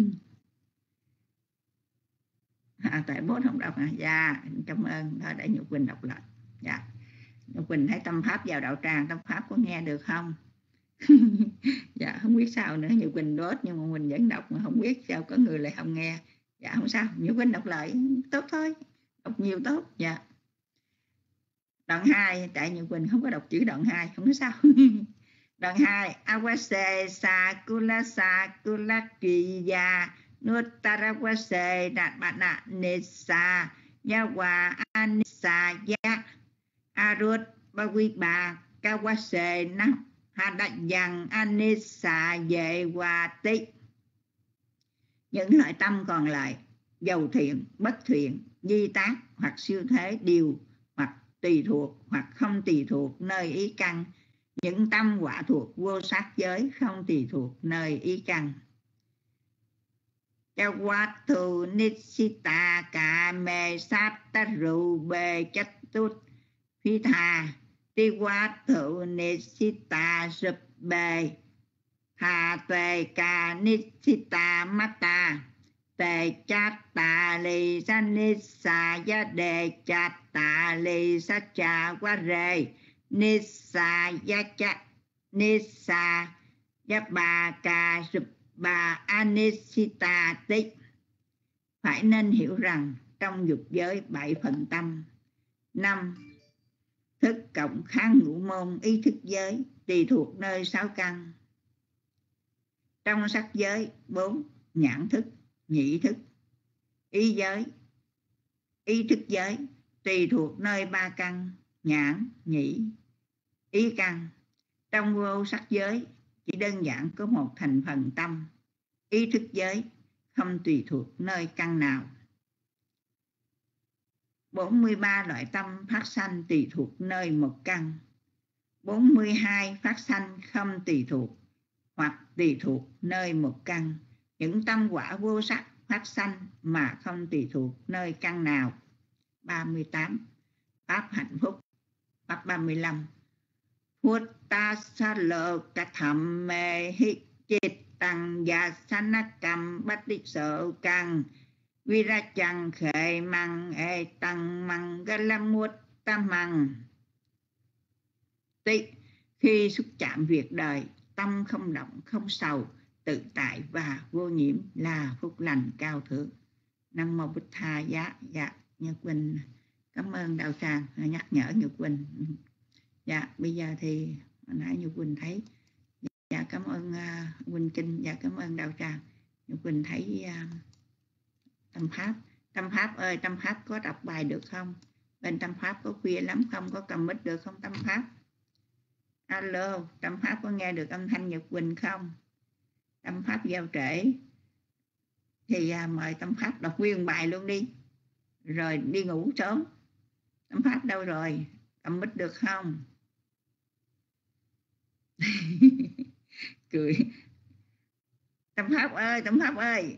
Tại bố không đọc hả? Dạ, cảm ơn. Thôi để Nhật Quỳnh đọc lại. Dạ. Nhật Quỳnh thấy tâm pháp vào đạo tràng, tâm pháp có nghe được không? Dạ, không biết sao nữa. Nhật Quỳnh đốt nhưng mà mình vẫn đọc mà không biết sao có người lại không nghe. Dạ, không sao. Nhật Quỳnh đọc lại tốt thôi. Đọc nhiều tốt. Dạ. Đoạn 2, tại Nhật Quỳnh không có đọc chữ đoạn 2, không có sao. Đoạn 2, Awase sa kulakiya Nuttarawase Natbana Nisa Yawa Anisa Ya Arut Bavibha Kawase Nahadayan Anisa Yewati. Những loại tâm còn lại, dầu thiện, bất thiện, di tác hoặc siêu thế, điều hoặc tùy thuộc hoặc không tùy thuộc nơi ý căn. Những tâm quả thuộc vô sắc giới không tùy thuộc nơi ý căn. Chawathu nishita kame sattaru be chattut pitha tiwathu nishita subbe hà tuệ ca nishita mata tề chatta li sanissa yade chatta li sacha vare nissa yacha nissa yabba ca subba anisita tích. Phải nên hiểu rằng trong dục giới 7 phần tâm, 5 thức cộng kháng ngũ môn ý thức giới tùy thuộc nơi 6 căn. Trong sắc giới 4 nhãn thức, nhị thức, ý giới, ý thức giới tùy thuộc nơi ba căn nhãn, nhĩ, ý căn. Trong vô sắc giới chỉ đơn giản có một thành phần tâm, ý thức giới không tùy thuộc nơi căn nào. 43 loại tâm phát sanh tùy thuộc nơi một căn, 42 phát sanh không tùy thuộc hoặc tùy thuộc nơi một căn. Những tâm quả vô sắc phát sanh mà không tùy thuộc nơi căn nào. 38. Pháp hạnh phúc. Pháp 35. Phuttasalo katham me hi chit tăng gia sanakam bát đi sợ căn virachang khệ măng e tăng măng galamut tam măng. Khi xúc chạm việc đời, tâm không động không sầu, tự tại và vô nhiễm là phúc lành cao thượng. Nam mô Bụt Tha Giá. Dạ, Nhật Quỳnh cảm ơn Đạo Tràng nhắc nhở Nhật Quỳnh. Dạ, bây giờ thì hồi nãy Nhật Quỳnh thấy. Dạ, cảm ơn Quỳnh Kinh. Dạ, cảm ơn Đạo Tràng. Nhật Quỳnh thấy Tâm Pháp. Tâm Pháp ơi, Tâm Pháp có đọc bài được không? Bên Tâm Pháp có khuya lắm không? Có cầm mic được không Tâm Pháp? Alo, Tâm Pháp có nghe được âm thanh Nhật Quỳnh không? Tâm Pháp giao trễ thì mời Tâm Pháp đọc nguyên bài luôn đi, rồi đi ngủ sớm. Tâm Pháp đâu rồi? Cầm mic được không? Cười. Tâm Pháp ơi, Tâm Pháp ơi,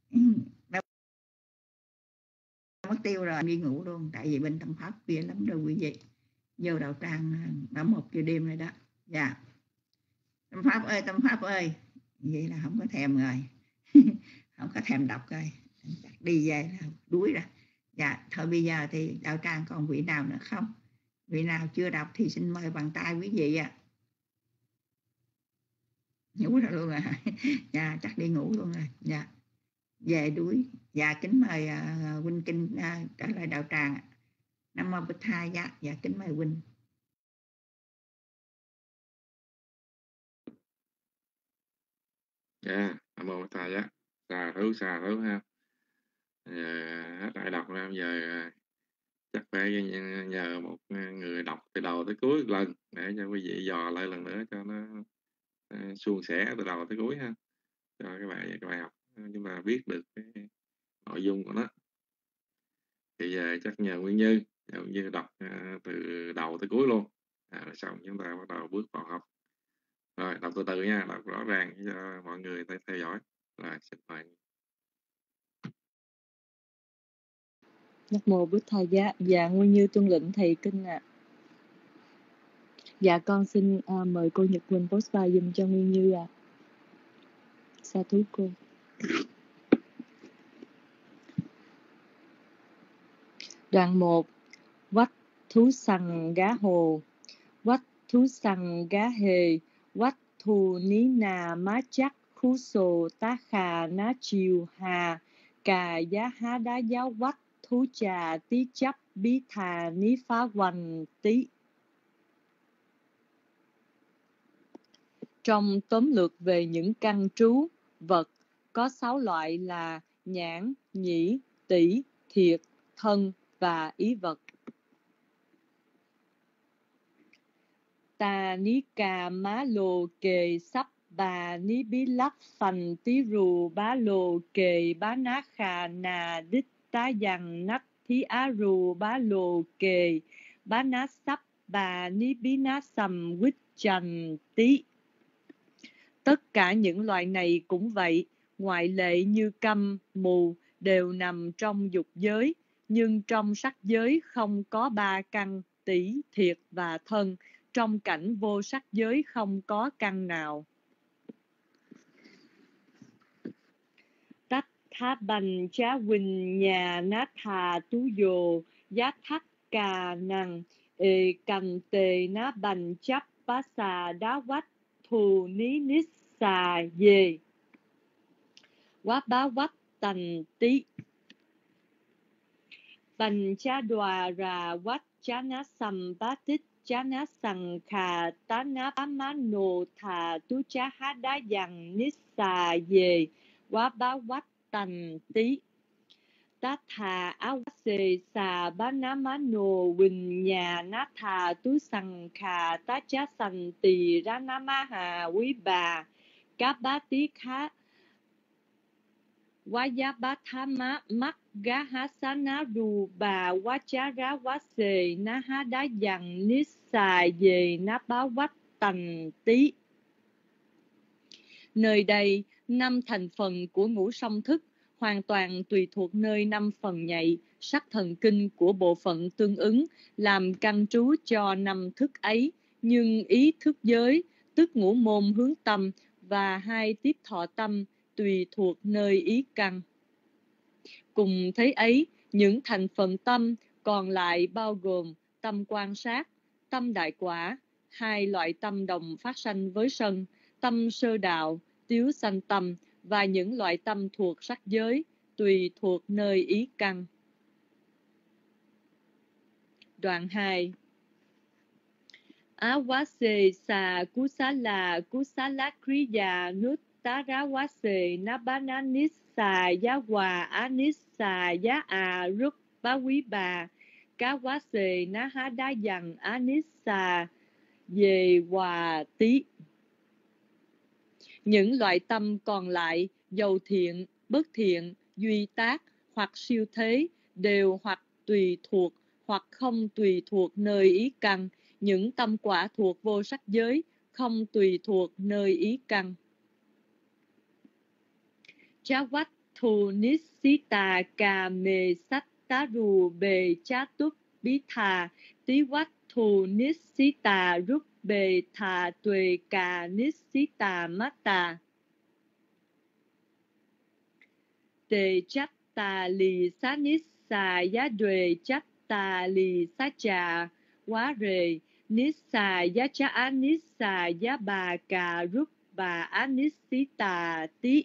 mất tiêu rồi, đi ngủ luôn. Tại vì bên Tâm Pháp khuya lắm đâu quý vị. Vô Đạo Tràng đã 1 giờ đêm rồi đó. Dạ. Tâm Pháp ơi, Tâm Pháp ơi. Vậy là không có thèm rồi. Không có thèm đọc rồi. Đi về là đuối rồi. Dạ, thôi bây giờ thì Đạo Tràng còn vị nào nữa không? Vị nào chưa đọc thì xin mời bằng tay quý vị ạ. Ngủ rồi luôn rồi. Dạ, chắc đi ngủ luôn rồi. Dạ. Về đuối. Dạ, kính mời Huynh Kinh trả lời Đạo Tràng. Nam mô Bụt Tha. Dạ, kính mời Huynh. Dạ, Nam mô Bụt Tha. Xà thứ ha. Hết ai đọc ra giờ chắc phải nhờ một người đọc từ đầu tới cuối lần để cho quý vị dò lại lần nữa cho nó suôn sẻ từ đầu tới cuối ha, cho cái bài học chúng ta biết được cái nội dung của nó. Thì giờ chắc nhờ Nguyên Như đọc từ đầu tới cuối luôn, rồi xong chúng ta bắt đầu bước vào học. Rồi đọc từ từ nha, đọc rõ ràng cho mọi người theo dõi. Rồi xin mời. Nam mô Bụt Tha Giá. Dạ, Nguyên Như tuân lệnh thầy Kinh ạ. Dạ, con xin mời cô Nhật Quỳnh post bài dùm cho Nguyên Như ạ. Sa thú cô. Đoạn 1. Vách thú sằng gá hồ, vách thú sằng gá hề, vách thù ní nà má chắc khu sồ tá khà ná chiều hà, cà giá há đá giáo vách thú trà tí chấp bí thà ní phá hoành tí. Trong tóm lược về những căn trú vật có 6 loại là nhãn, nhĩ, tỷ, thiệt, thân và ý vật. Tà ní cà má lồ kề sắp bà ní bí lắc phành tí rù bá lồ kề bá ná khà nà đích tá dằng nách thí á rù bá lồ kề bá ná sắp bà ní bí ná sầm quýt chành tí. Tất cả những loại này cũng vậy, ngoại lệ như câm, mù đều nằm trong dục giới, nhưng trong sắc giới không có 3 căn tỷ, thiệt và thân. Trong cảnh vô sắc giới không có căn nào. Tách thá bành chá huỳnh nhà nát thà tú dồ giá thắt cà năng cành tề ná bành chấp bá xà đá vách thù ní nít xà dê quá bá vách tành tí bành chá đòa rà vách chá ná sầm bá tích chá ná sằng khà tá ná bá má nồ thà tú chá há đá dằng nít xà dề quá bá vách tành tí. Tatha awase sa banamano vinya natha tu sankha tacha santi ranamaha viba kabati kha Vayabathama Maggahasana Ruba Vachara Vase Nahada Dằng Nissa Về Napa Vách Tành Tí. Nơi đây, 5 thành phần của ngũ song thức hoàn toàn tùy thuộc nơi 5 phần nhạy, sắc thần kinh của bộ phận tương ứng, làm căn trú cho 5 thức ấy, nhưng ý thức giới, tức ngũ môn hướng tâm và 2 tiếp thọ tâm, tùy thuộc nơi ý căn. Cùng thế ấy, những thành phần tâm còn lại bao gồm tâm quan sát, tâm đại quả, 2 loại tâm đồng phát sanh với sân, tâm sơ đạo, tiếu sanh tâm và những loại tâm thuộc sắc giới, tùy thuộc nơi ý căn. Đoạn 2. Awase sa kusala kriya nuttarawase nabananissa yawa anissa ya ruppaviba kawase nahadayan anissa về hòa tí. Những loại tâm còn lại, dầu thiện, bất thiện, duy tác hoặc siêu thế, đều hoặc tùy thuộc hoặc không tùy thuộc nơi ý căn. Những tâm quả thuộc vô sắc giới không tùy thuộc nơi ý căn. Chavattu nisita kame sattaru be chatup bitha tivattu nisita rubbe tha tuệ ca nisita mata te chatta li sanissa yadre chatta li sacha quá rề nissa yacha anissa yaba ka rubba anisita tí.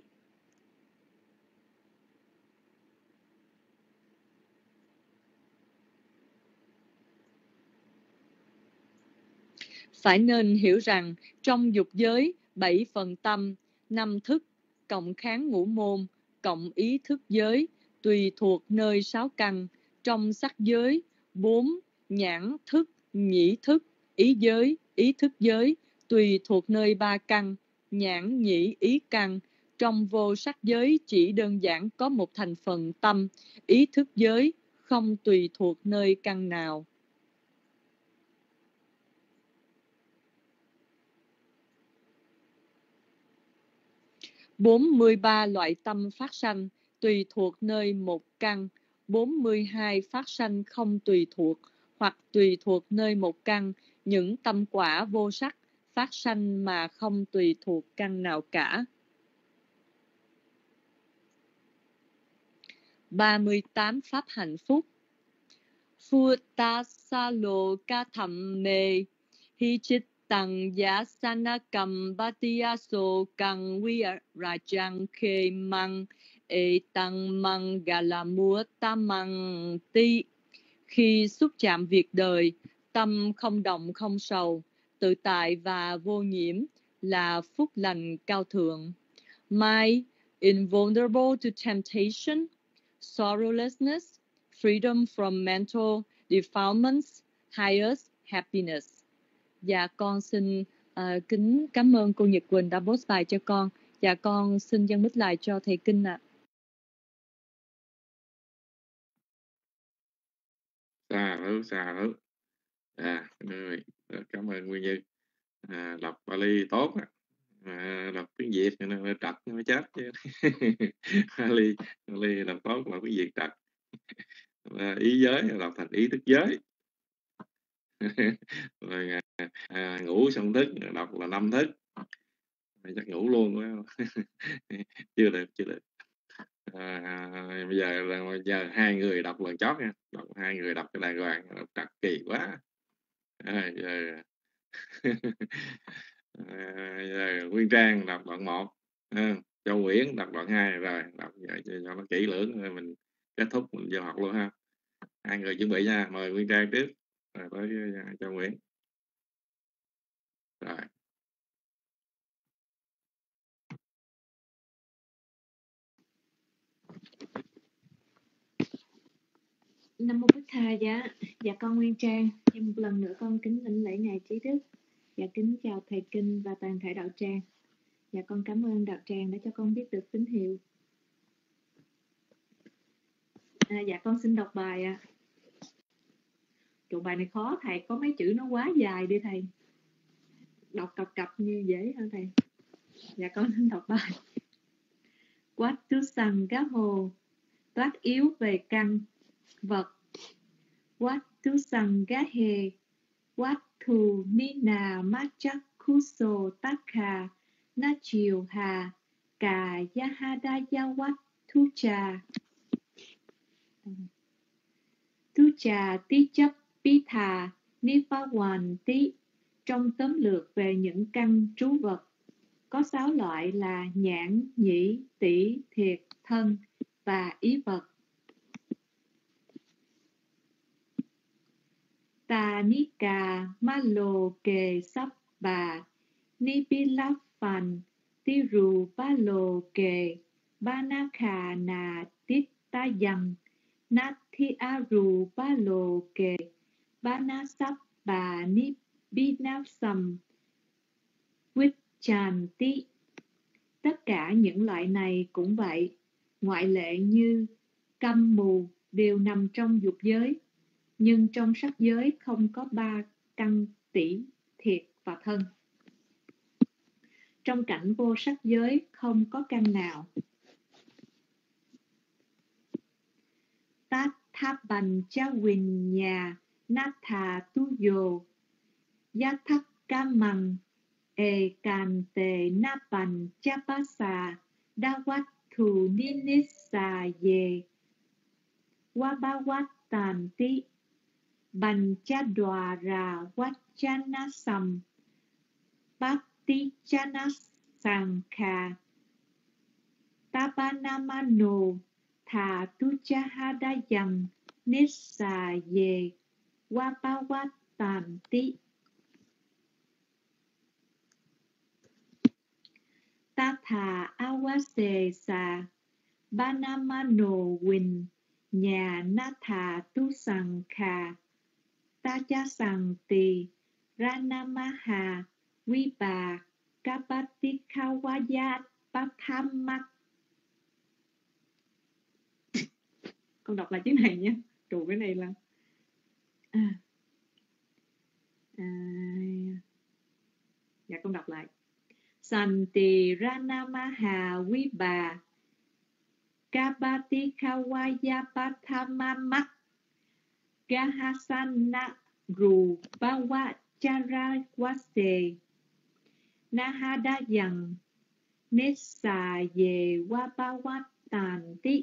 Phải nên hiểu rằng trong dục giới 7 phần tâm, 5 thức, cộng kháng ngũ môn, cộng ý thức giới, tùy thuộc nơi 6 căn. Trong sắc giới 4 nhãn thức, nhĩ thức, ý giới, ý thức giới, tùy thuộc nơi 3 căn, nhãn nhĩ ý căn. Trong vô sắc giới chỉ đơn giản có một thành phần tâm, ý thức giới, không tùy thuộc nơi căn nào. 43 loại tâm phát sanh tùy thuộc nơi một căn, 42 phát sanh không tùy thuộc hoặc tùy thuộc nơi một căn. Những tâm quả vô sắc phát sanh mà không tùy thuộc căn nào cả. 38 pháp hạnh phúc. Phutasalo kathame hichit tăng giá sanakam batiyaso kang virajang khe mang e tăng mang galamua tamang ti. Khi xúc chạm việc đời, tâm không động không sầu, tự tại và vô nhiễm là phúc lành cao thượng. My invulnerable to temptation, sorrowlessness, freedom from mental defilements, highest happiness. Dạ con xin kính cảm ơn cô Nhật Quỳnh đã post bài cho con. Dạ con xin dâng mic lại cho thầy Kinh ạ. Xà hữu. Rồi, cảm ơn Nguyên Như. Đọc Bali tốt đọc tiếng Việt nó trật nó chết chứ. Bali đọc tốt, đọc tiếng Việt trật. Ý giới đọc thành ý thức giới. Rồi ngủ xong thức đọc là 5 thức. Chắc ngủ luôn quá. chưa được bây giờ 2 người đọc lần chót nha, 2 người đọc cái đàng hoàng, đọc trật kỳ quá. Giờ Nguyên Trang đọc đoạn 1, Châu Nguyễn đọc đoạn 2 rồi, đọc vậy cho nó kỹ lưỡng rồi mình kết thúc mình vô học luôn ha. 2 người chuẩn bị nha, mời Nguyên Trang trước rồi tới Châu Nguyễn. Rồi. Nam mô Bích Tha giá. Dạ con Nguyên Trang. Một lần nữa con kính đảnh lễ ngài Trí Đức. Dạ kính chào thầy Kinh và toàn thể đạo tràng. Dạ con cảm ơn đạo tràng đã cho con biết được tín hiệu. Dạ con xin đọc bài ạ. Trụ bài này khó thầy, có mấy chữ nó quá dài đi thầy. Đọc cập cập như dễ hơn thầy. Dạ con xin đọc bài. Quát tu sằng cá hồ, toát yếu về căn vật. Quát tu sằng cá hề, quát thù ni nà mát chắc khu sô tác khà, na chiều hà, cà ya ha đa ya quát thu trà. Thu trà tí chấp bí thà, ni phá hoàn tí. Trong tóm lược về những căn trú vật, có 6 loại là nhãn, nhĩ, tỷ, thiệt, thân và ý vật. Tà ni cà ma lô kề sắp bà, ni bi lắp phàn, ti rù ba lô kề, ba na khà nà tít ta dần, nát thi a rù ba lô kề, ba na sắp bà ni bi náp sầm, quýt tràn tí. Tất cả những loại này cũng vậy, ngoại lệ như câm mù đều nằm trong dục giới, nhưng trong sắc giới không có 3 căn tỷ, thiệt và thân. Trong cảnh vô sắc giới không có căn nào. Tát tháp bành cha huỳnh nhà, nát thà tu dồ, giác thắc ca mằng, e càn tề na bành cha pa xà, đa quát thù ni nít xà về, qua ba quát tàn tí, bành cha đòa ra quát cha na sầm, bát tí cha na sàng khà, ta ba na ma nô, thà tu cha ha đa dần, nít xà về, qua ba quát tàn tí. Ta thà awase sa, banamano win, nhà na thà tu sang kha, ta cha sang tì, ranamaha, vi bà, kapati kawaya pathamak. Con đọc lại chữ này nhé, trụ cái này là dạ con đọc lại. Santi Ranamaha Vibha Kapati Kawaya Pathamamak Gahasana Ru Bawa Charawase Nahadayan Nessa Ye Wabawatanti.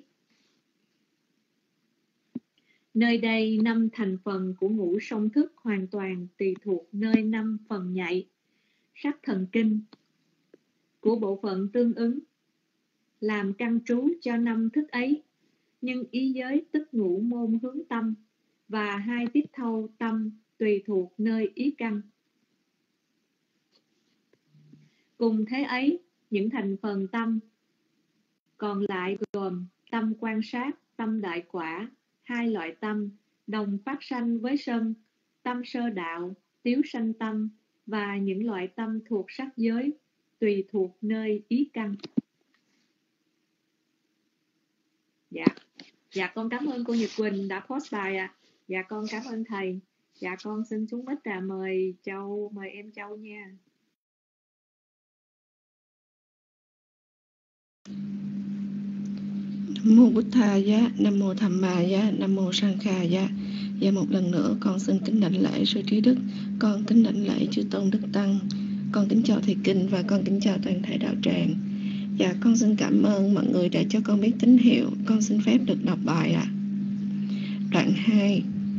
Nơi đây 5 thành phần của ngũ song thức hoàn toàn tùy thuộc nơi 5 phần nhạy sắc thần kinh của bộ phận tương ứng làm căn trú cho 5 thức ấy, nhưng ý giới tức ngũ môn hướng tâm và 2 tiếp thâu tâm tùy thuộc nơi ý căn. Cùng thế ấy, những thành phần tâm còn lại gồm tâm quan sát, tâm đại quả, 2 loại tâm đồng phát sanh với sân, tâm sơ đạo, tiếu sanh tâm và những loại tâm thuộc sắc giới tùy thuộc nơi ý căn. Dạ con cảm ơn cô Nhật Quỳnh đã post bài ạ. Dạ con cảm ơn thầy. Dạ con xin xuống mic mời Châu, mời em Châu nha. Nam mô Bụt Tha giá, Nam mô Tham Ma giá, Nam mô Sang Kha giá. Và một lần nữa con xin kính đảnh lễ sư Trí Đức, con kính đảnh lễ chư tôn đức tăng, con kính chào thầy Kinh và con kính chào toàn thể đạo tràng. Và con xin cảm ơn mọi người đã cho con biết tín hiệu. Con xin phép được đọc bài ạ. Đoạn 2.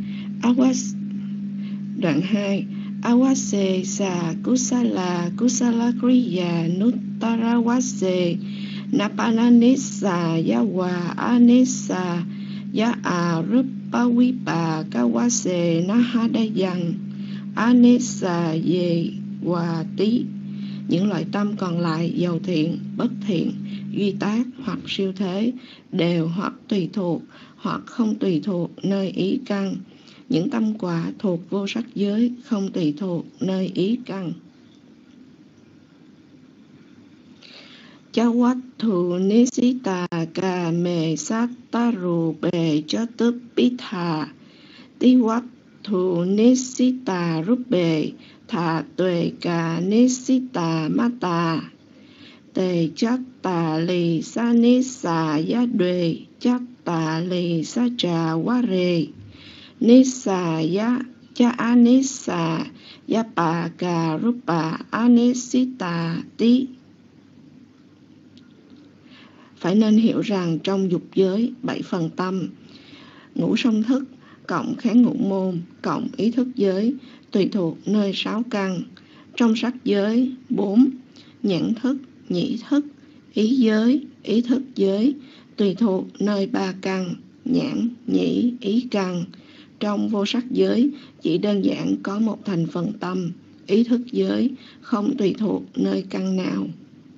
Awase sa kusala kriya nuttarawase napananissa yawa anissa ya arupawipa kawase nahadayan anissa ye wa tí. Những loại tâm còn lại giàu thiện, bất thiện, duy tác hoặc siêu thế, đều hoặc tùy thuộc hoặc không tùy thuộc nơi ý căn. Những tâm quả thuộc vô sắc giới không tùy thuộc nơi ý căn. Chawattu nisita ca mê sát ta rù bề cho tức bí thà. Tiwattu nisita rúp bề thà tuệ ca nisita mata. Tề chắc tà lì sa nisa ya duệ chắc tà lì sa trà quá rề. Nisa ya cha anisa ya pa ca rupa anisita tí. Phải nên hiểu rằng trong dục giới 7 phần tâm, ngũ song thức cộng kháng ngũ môn cộng ý thức giới tùy thuộc nơi 6 căn. Trong sắc giới 4, nhãn thức, nhĩ thức, ý giới, ý thức giới tùy thuộc nơi 3 căn, nhãn, nhĩ, ý căn. Trong vô sắc giới chỉ đơn giản có một thành phần tâm, ý thức giới, không tùy thuộc nơi căn nào.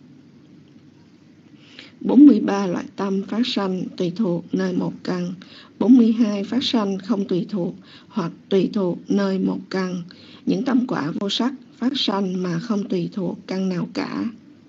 43 loại tâm phát sanh tùy thuộc nơi một căn, 42 phát sanh không tùy thuộc hoặc tùy thuộc nơi một căn. Những tâm quả vô sắc phát sanh mà không tùy thuộc căn nào cả.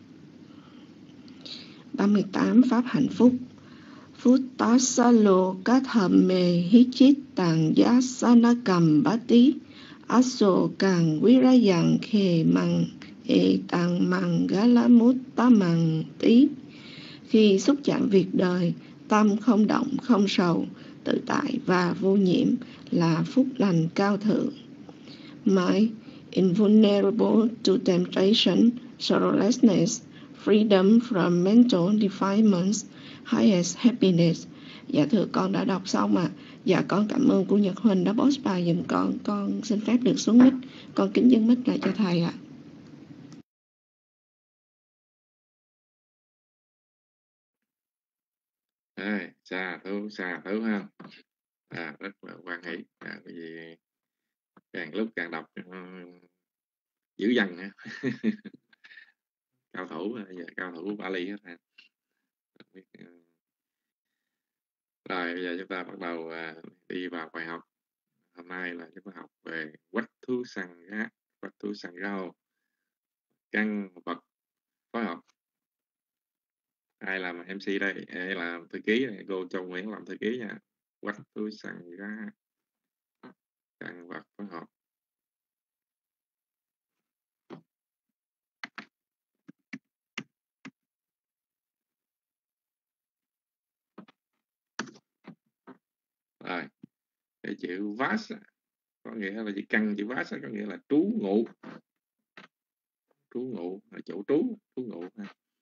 38 pháp hạnh phúc. Phuttasalo kathame hichit tàng giá sanakam bati aso càng virayang khe mang e tàng mang galamuttamang tí. Khi xúc chạm việc đời, tâm không động, không sầu, tự tại và vô nhiễm là phúc lành cao thượng. Mind invulnerable to temptation, sorrowlessness, freedom from mental defilements, highest happiness. Dạ thưa con đã đọc xong ạ. Dạ con cảm ơn cô Nhật Huỳnh đã post bài giùm con. Con xin phép được xuống mic. Con kính dâng mic lại cho thầy ạ. Xà thú ha. Rất là quan hỷ. Bởi vì càng lúc càng đọc dữ dằn ha. Cao thủ cao thủ Bali hết ha. Rồi bây giờ chúng ta bắt đầu đi vào bài học. Hôm nay là chúng ta học về Wattu Sangha, Wattu Sangha, căn vật phối hợp. Ai làm MC đây? Ai làm thư ký này? Cô Châu Nguyễn làm thư ký nha. Wattu Sangha, căn vật phối hợp. Rồi, cái chữ Vasa có nghĩa là chữ căn, chữ Vasa có nghĩa là trú ngụ. Trú ngụ là chỗ trú ngụ ha.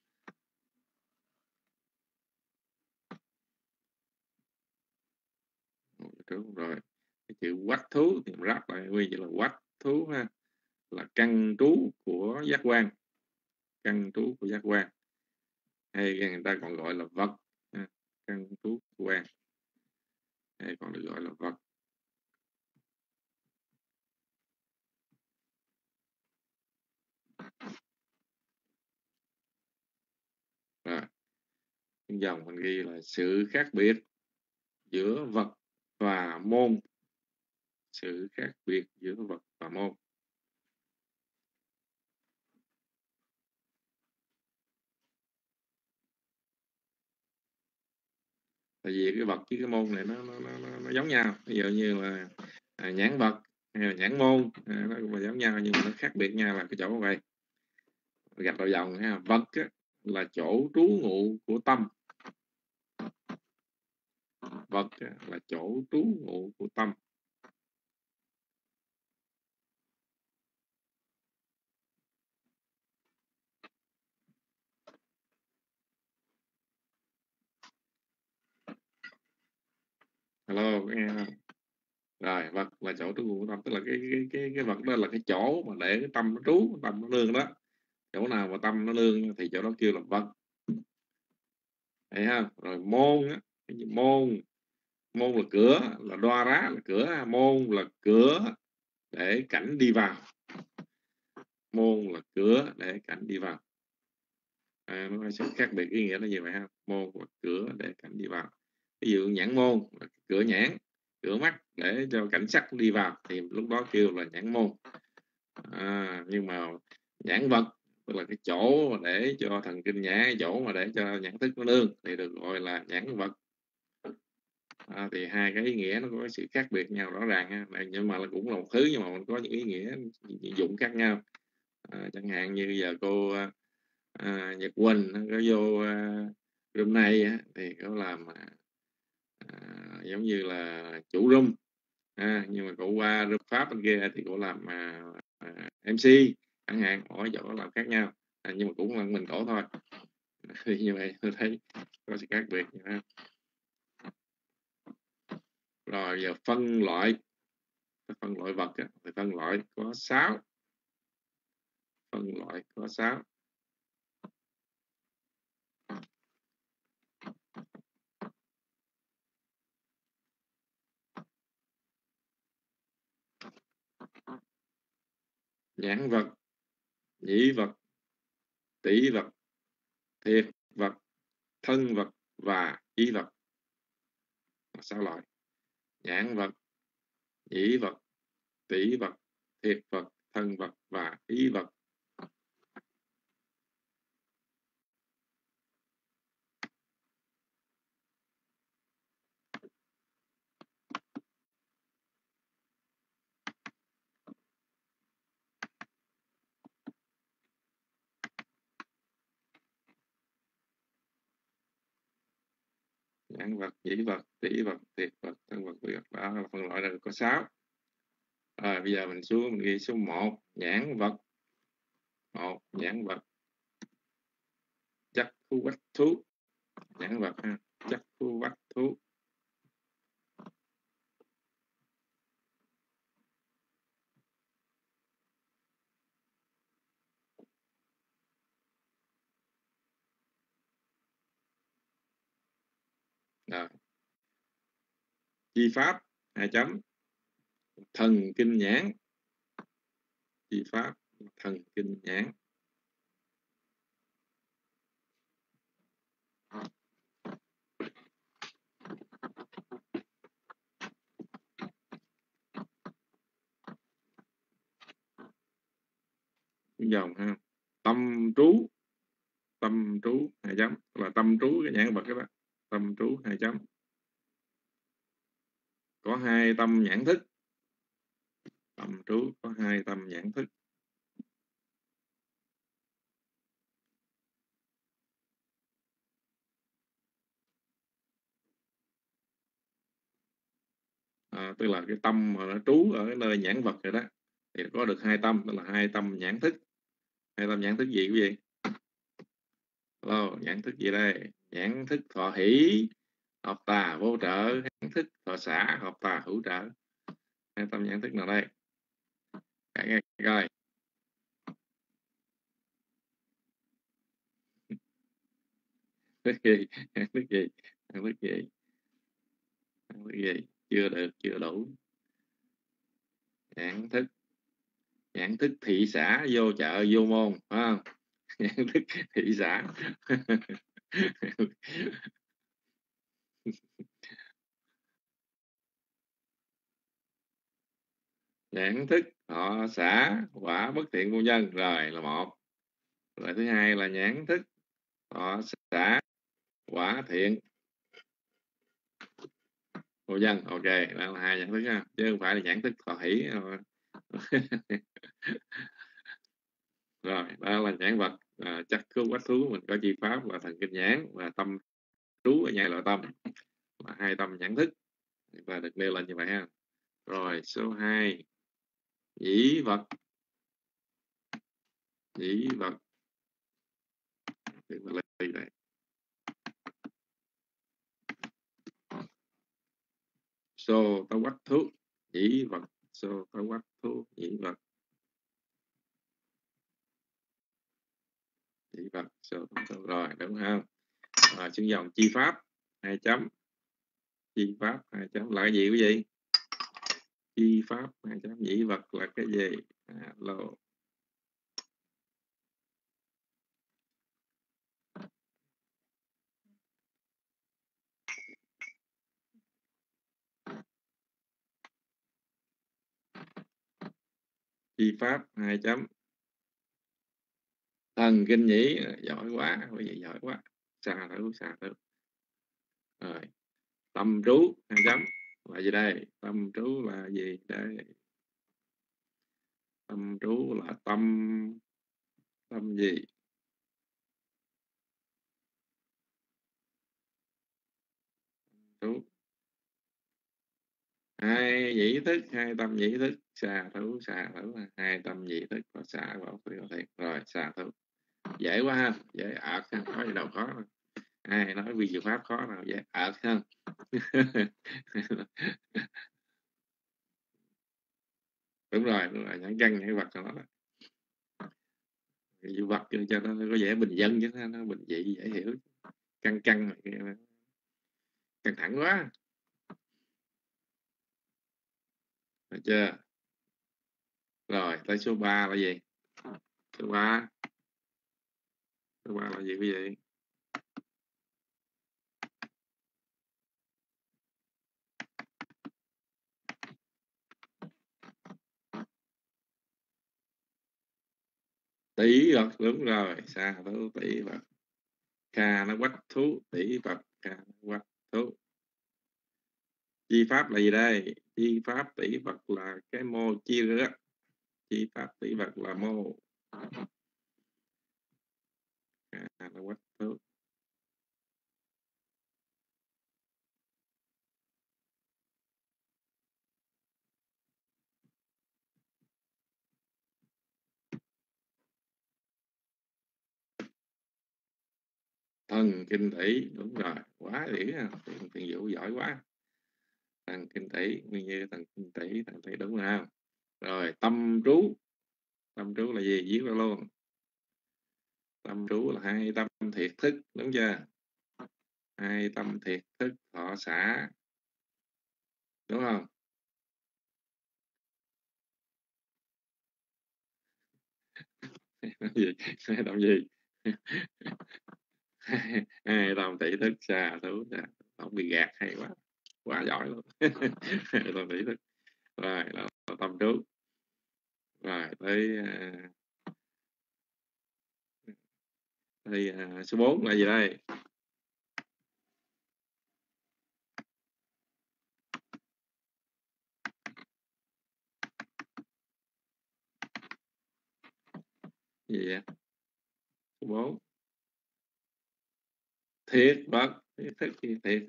Trú rồi. Cái chữ Wattu thì ráp lại nguyên chữ là Wattu ha, là căn trú của giác quan. Căn trú của giác quan. Hay người ta còn gọi là vật ha. Căn trú quan. Hay còn được gọi là vật. Rồi. Dòng mình ghi là sự khác biệt giữa vật và môn. Sự khác biệt giữa vật và môn. Tại vì cái vật với cái môn này nó giống nhau. Ví dụ như là nhãn vật hay là nhãn môn, nó cũng là giống nhau nhưng mà nó khác biệt nhau là cái chỗ vậy. Gạch đầu dòng ha. Vật á, là chỗ trú ngụ của tâm. Vật á, là chỗ trú ngụ của tâm. Hello, có nghe không? Rồi, vật là chỗ trú ngụ của tâm, tức là cái vật đó là cái chỗ mà để cái tâm nó trú, tâm nó nương đó. Chỗ nào mà tâm nó nương thì chỗ đó kêu là vật. Thấy không? Rồi môn á, môn là cửa, là đoa rá là cửa, môn là cửa để cảnh đi vào. Môn là cửa để cảnh đi vào. nó có sự khác biệt ý nghĩa nó như vậy ha. Môn và cửa để cảnh đi vào. Ví dụ nhãn môn, cửa nhãn, cửa mắt để cho cảnh sắc đi vào thì lúc đó kêu là nhãn môn. Nhưng mà nhãn vật tức là cái chỗ để cho thần kinh nhãn, cái chỗ mà để cho nhãn thức nó nương thì được gọi là nhãn vật. Thì hai cái ý nghĩa nó có sự khác biệt nhau rõ ràng ha. Nhưng mà cũng là một thứ, nhưng mà mình có những ý nghĩa dụng khác nhau. Chẳng hạn như giờ cô Nhật Quỳnh có vô room này thì có làm giống như là chủ room, nhưng mà cậu qua room Pháp bên kia thì cậu làm MC chẳng hạn, mỗi chỗ làm khác nhau, nhưng mà cũng là mình cổ thôi. Thì như vậy tôi thấy có sự khác biệt. Rồi giờ phân loại vật thì phân loại có 6. Phân loại có 6. Nhãn vật, nhĩ vật, tỷ vật, thiệt vật, thân vật và ý vật. 6 loại: nhãn vật, nhĩ vật, tỷ vật, thiệt vật, thân vật và ý vật. Nhãn vật, nhĩ vật, tỷ vật, thiệt vật, thân vật, ý vật. Đó là phân loại là có 6. Bây giờ mình xuống mình ghi số 1, nhãn vật. 1. Nhãn vật. Chắc khu vách thú. Nhãn vật ha. Chắc khu vách thú. Rồi. Chi pháp 2 chấm. Thần kinh nhãn. Chi pháp thần kinh nhãn. Dòng ha. Tâm trú. Tâm trú 2 chấm là tâm trú cái nhãn vật đó. Tâm trú 2 chấm. Có 2 tâm nhãn thức. Tâm trú có 2 tâm nhãn thức. Tức là cái tâm mà nó trú ở cái nơi nhãn vật rồi đó thì có được 2 tâm, tức là 2 tâm nhãn thức. 2 tâm nhãn thức gì quý vị? Nhãn thức gì đây? Nhãn thức thọ hỷ hợp tà vô trợ, nhãn thức thọ xả hợp tà hữu trợ. 2 tâm nhãn thức nào đây? Cả nghe coi. Thức gì? Nhãn thức gì? Nhãn thức gì? Nhãn thức gì? Chưa được, chưa đủ. Nhãn thức thị xã vô chợ vô môn, phải không? Nhãn thức thị xã. Nhãn thức họ xả quả bất thiện vô nhân, rồi là 1. Rồi thứ 2 là nhãn thức họ xả quả thiện vô nhân. Ok, đó là 2 nhãn thức ha, chứ không phải là nhãn thức thọ hỷ. Rồi đó là nhãn vật. Chắc khứ quách thú mình có chi pháp là thần kinh nhãn, và tâm trú ở nhai loại tâm là 2 tâm nhãn thức, và được nêu lên như vậy ha. Rồi số 2, nhĩ vật. Nhĩ vật đây. Sô tấu quách thú, nhĩ vật. Sô tấu quách thú, nhĩ vật. Nhĩ vật. Sô tấu. Rồi đúng không? Xuống dòng chi pháp 2 chấm. Chi pháp 2 chấm là cái gì quý vị? Chi pháp 2 chấm. Nhĩ vật là cái gì? Chi pháp 2 chấm. Thần kinh nhĩ, giỏi quá, quý vị giỏi quá. Xà thử. Rồi, tâm trú 2 chấm. Là gì đây? Tâm trú là gì đây? Tâm trú là tâm gì? Trú. 2 nhĩ thức, 2 tâm nhĩ thức. Xà thử. 2 tâm nhĩ thức và xả vào thiệt. Rồi, xà thử. Dễ quá ha, dễ ợt ha, có gì đâu khó đâu. Ai nói vi diệu pháp khó nào, dễ ợt ha. Đúng rồi, nhảy cân nhảy vật nó đó. Dụ vật cho nó có vẻ bình dân chứ, nó bình dị dễ hiểu. Căng căng căng thẳng quá. Được chưa? Rồi tới số 3 là gì? Số 3 là gì quý vị? Tỷ vật, đúng rồi. Xa thú tỷ vật. Kha nó quách thú tỷ vật. Kha nó quách thú. Chi pháp là gì đây? Chi pháp tỷ vật là cái mô chi đó. Chi pháp tỷ vật là mô. Kha nó quách thú. Thần kinh tỷ, đúng rồi, quá dữ ha. Tiền Vũ giỏi quá. Thần kinh tỷ, nguyên như thần kinh tỷ đúng không? Rồi tâm trú là gì? Viết ra luôn. Tâm trú là 2 tâm thiệt thức, đúng chưa? 2 tâm thiệt thức thọ xả, đúng không? Gì? 2 tâm gì? 2 tâm tỷ thức xà thú. Không bị gạt, hay quá, quá giỏi luôn. 2 tâm tỷ thức. Rồi là tâm trú. Rồi tới số 4 là gì đây? Gì vậy? Số 4 thiệt vật. Thiệt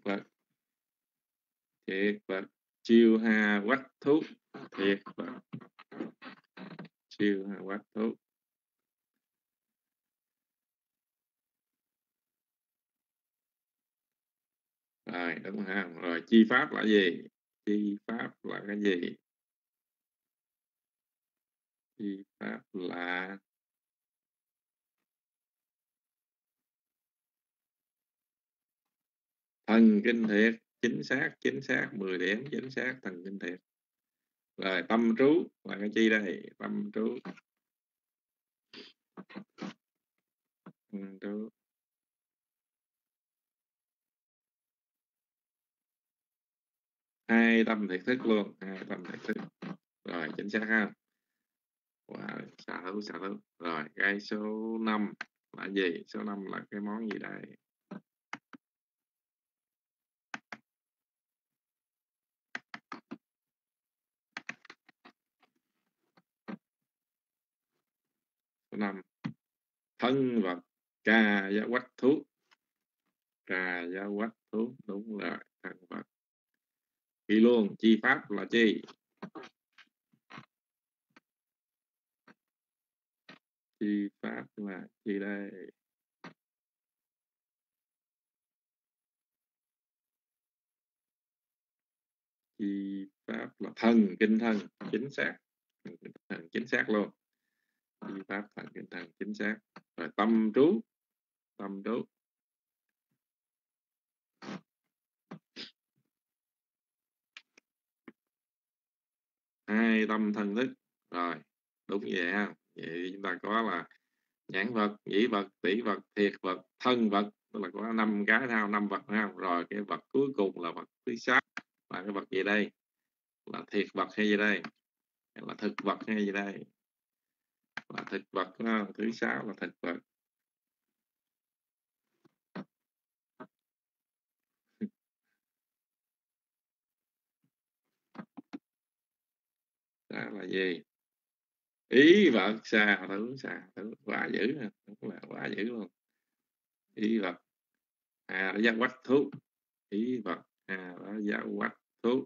vật. Chiêu hà quách thú. Thiệt vật. Chiêu hà quách thú. Rồi đúng không? Rồi chi pháp là gì? Chi pháp là cái gì? Chi pháp là thần kinh thiệt. Chính xác 10 điểm, chính xác, thần kinh thiệt. Rồi tâm trú là cái chi đây? Tâm trú. Tâm trú. 2 tâm thiệt thức luôn. 2 tâm thiệt thức. Rồi chính xác ha. Wow, xả thú. Rồi cái số 5 là gì? Số 5 là cái món gì đây? Số 5 thân vật. Ca gia quách thú. Đúng rồi, thân vật. Ghi luôn. Chi pháp là chi? Chi pháp là chi đây? Chi pháp là thần kinh thân. Chính xác. Thần chính xác luôn. Chi pháp thần kinh thân chính xác. Rồi tâm trú. 2 tâm thần thức. Rồi đúng vậy ha. Vậy chúng ta có là nhãn vật, nhĩ vật, tỷ vật, thiệt vật, thân vật. Tức là có 5 cái thao, 5 vật ha. Rồi cái vật cuối cùng là vật thứ 6 là cái vật gì đây? Là thiệt vật hay gì đây? Hay là thực vật hay gì đây? là thực vật, thứ 6 là thực vật. Đó là gì? Ý vật, xà thử quá dữ, đúng là quá dữ luôn. Ý vật, đó giác quách thú. Ý vật, đó giác quách thú.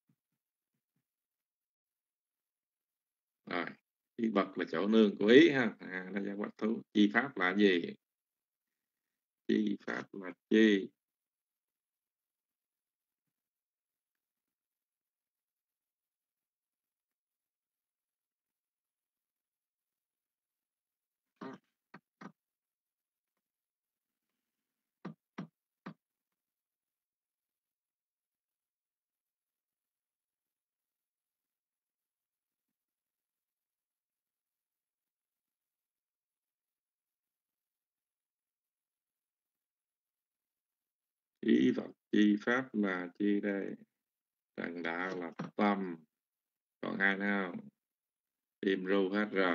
Rồi, ý vật là chỗ nương của ý ha, đó giác quách thú. Chi pháp là gì? Chi pháp là chi? Ý vật, chi pháp là chi đây? Trần đạo là tâm. Còn ai nào? Im ru hết rồi.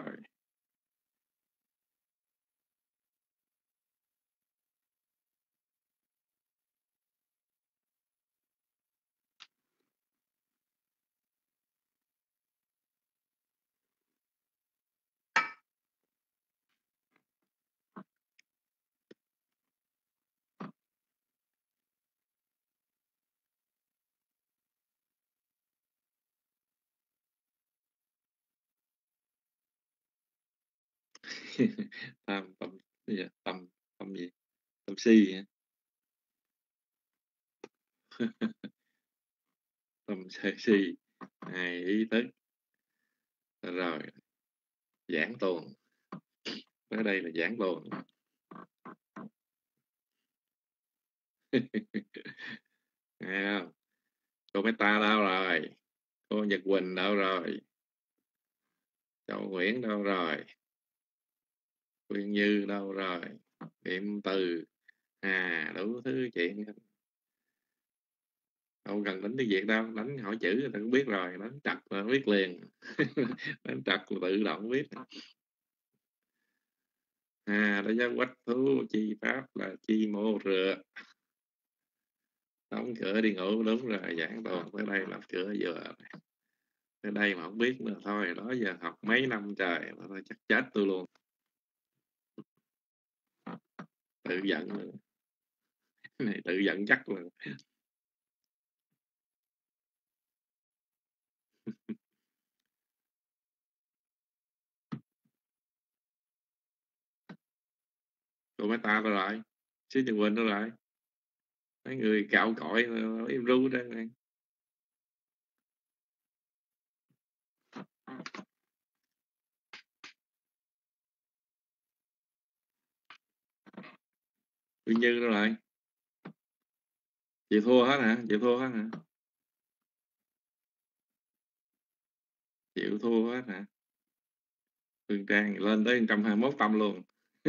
tâm gì? Tâm gì? Tâm si hả? Tâm si, hai ý thức. Rồi, giảng tồn. Ở đây là giảng tồn. Nghe không? Cô Meta đâu rồi? Cô Nhật Quỳnh đâu rồi? Châu Nguyễn đâu rồi? Quyên Như đâu rồi? Niệm Từ, đủ thứ chuyện. Đâu cần đánh tiếng Việt đâu, đánh hỏi chữ người ta cũng biết rồi, đánh trật là biết liền. Đánh trật là tự động biết. Đó giác quách thú. Chi pháp là chi mô rửa. Đóng cửa đi ngủ, đúng rồi. Giảng tồn tới đây là cửa vừa. Tới đây mà không biết nữa thôi, đó giờ học mấy năm trời thôi chắc chết tôi luôn. Tự giận rồi. Này tự giận chắc luôn. Cô Meta đâu rồi? Sư Trần Quỳnh đâu rồi? Mấy người cạo cội im ru đây này. Quyên Như đâu rồi? Chịu thua hết hả? Chịu thua hết hả? Chịu thua hết hả? Phương Trang lên tới 121 tâm luôn.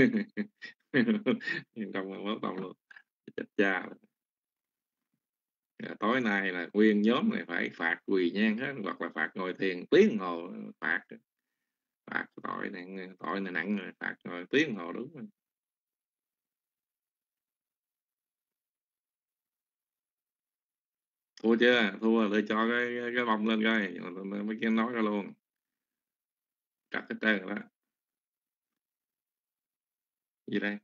121 tâm luôn. Chết cha. Tối nay là nguyên nhóm này phải phạt quỳ nhang hết, hoặc là phạt ngồi thiền tiếng hồ. Phạt tội này nặng rồi, phạt ngồi tiếng hồ đúng rồi. Thua chưa? Thua tôi cho cái bông lên coi, mấy cái nói ra luôn. Cắt hết trơn rồi đó. Gì đây?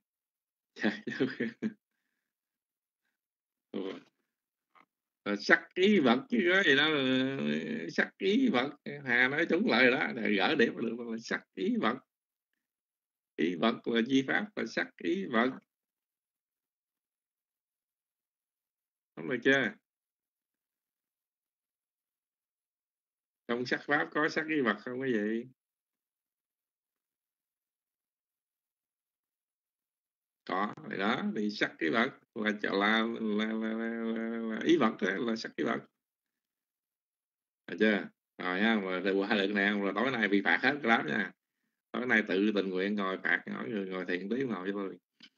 Sắc ý vật chứ có gì đó. Sắc ý vật. Hà nói trúng lời đó, gỡ điểm được là sắc ý vật. Ý vật là chi pháp là sắc ý vật. Không được chưa? Trong sắc pháp có sắc ý vật không cái gì? Có rồi đó, thì sắc ý vật là ý vật đó, là sắc ý vật. Được chưa? Rồi ha, rồi qua được nè, rồi tối nay bị phạt hết cái đám nha. Tối nay tự tình nguyện ngồi phạt, hỏi người ngồi thiền tí ngồi cho tôi.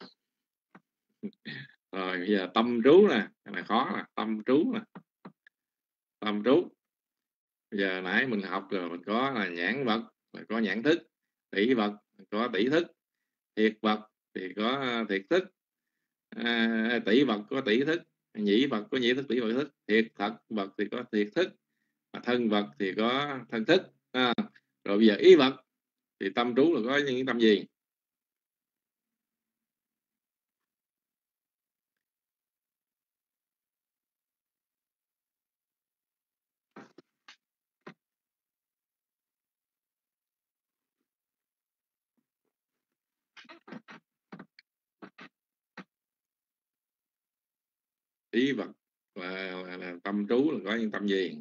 Rồi bây giờ tâm trú nè, cái này khó nè, tâm trú nè. Tâm trú. Bây giờ nãy mình học rồi, mình có là nhãn vật, rồi có nhãn thức, tỷ vật có tỷ thức, thiệt vật thì có thiệt thức, tỷ vật có tỷ thức, nhĩ vật có nhĩ thức, tỷ vật thức, thiệt thật vật thì có thiệt thức, thân vật thì có thân thức. Rồi bây giờ ý vật thì tâm trú là có những tâm gì? Ý vật là tâm trú là có những tâm gì?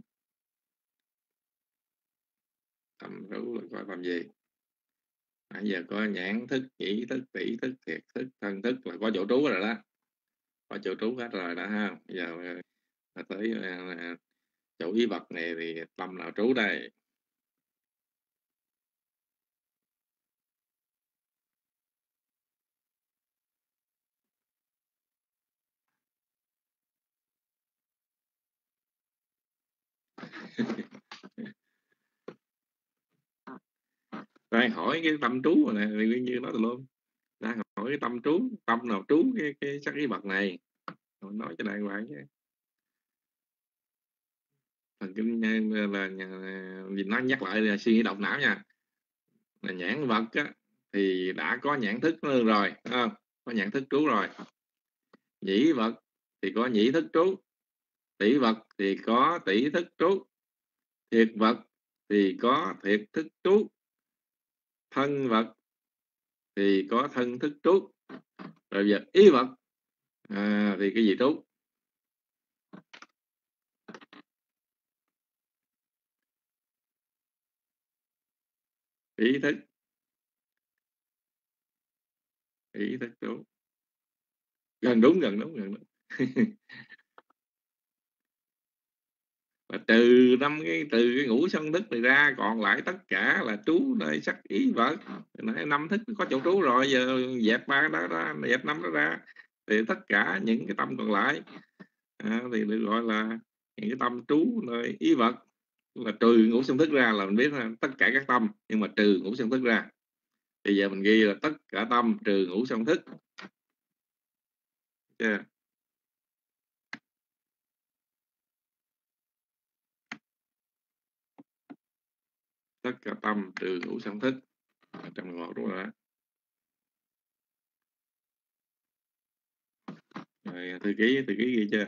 Tâm trú là có tâm gì? Nãy giờ có nhãn thức, nhĩ thức, tỷ thức, thiệt thức, thân thức là có chỗ trú rồi đó, có chỗ trú hết rồi đó ha. Bây giờ là tới chỗ ý vật này thì tâm nào trú đây? Đang hỏi cái tâm trú này thì như nói luôn, đang hỏi cái tâm trú, tâm nào trú cái sắc ý vật này, nói cho đại hoàng chứ. Thần kinh là gì, nó nhắc lại là suy nghĩ động não nha. Là nhãn vật á, thì đã có nhãn thức rồi, không? Có nhãn thức trú rồi. Nhĩ vật thì có nhĩ thức trú, tỷ vật thì có tỷ thức trú, thiệt vật thì có thiệt thức trú, thân vật thì có thân thức trú. Rồi giờ ý vật thì cái gì trú? Ý thức, ý thức trú. Gần đúng. Và từ cái ngũ sân thức này ra còn lại tất cả là trú nơi sắc ý vật. Nãy 5 thức có chỗ trú rồi, giờ dẹp 3 đó ra, dẹp 5 đó ra thì tất cả những cái tâm còn lại thì được gọi là những cái tâm trú nơi ý vật. Là trừ ngũ sân thức ra là mình biết là tất cả các tâm, nhưng mà trừ ngũ sân thức ra bây giờ mình ghi là tất cả tâm trừ ngũ sân thức. Yeah. Tất cả tâm trừ ngũ sân thức 111 đúng rồi đó. Rồi, thư ký ghi chưa?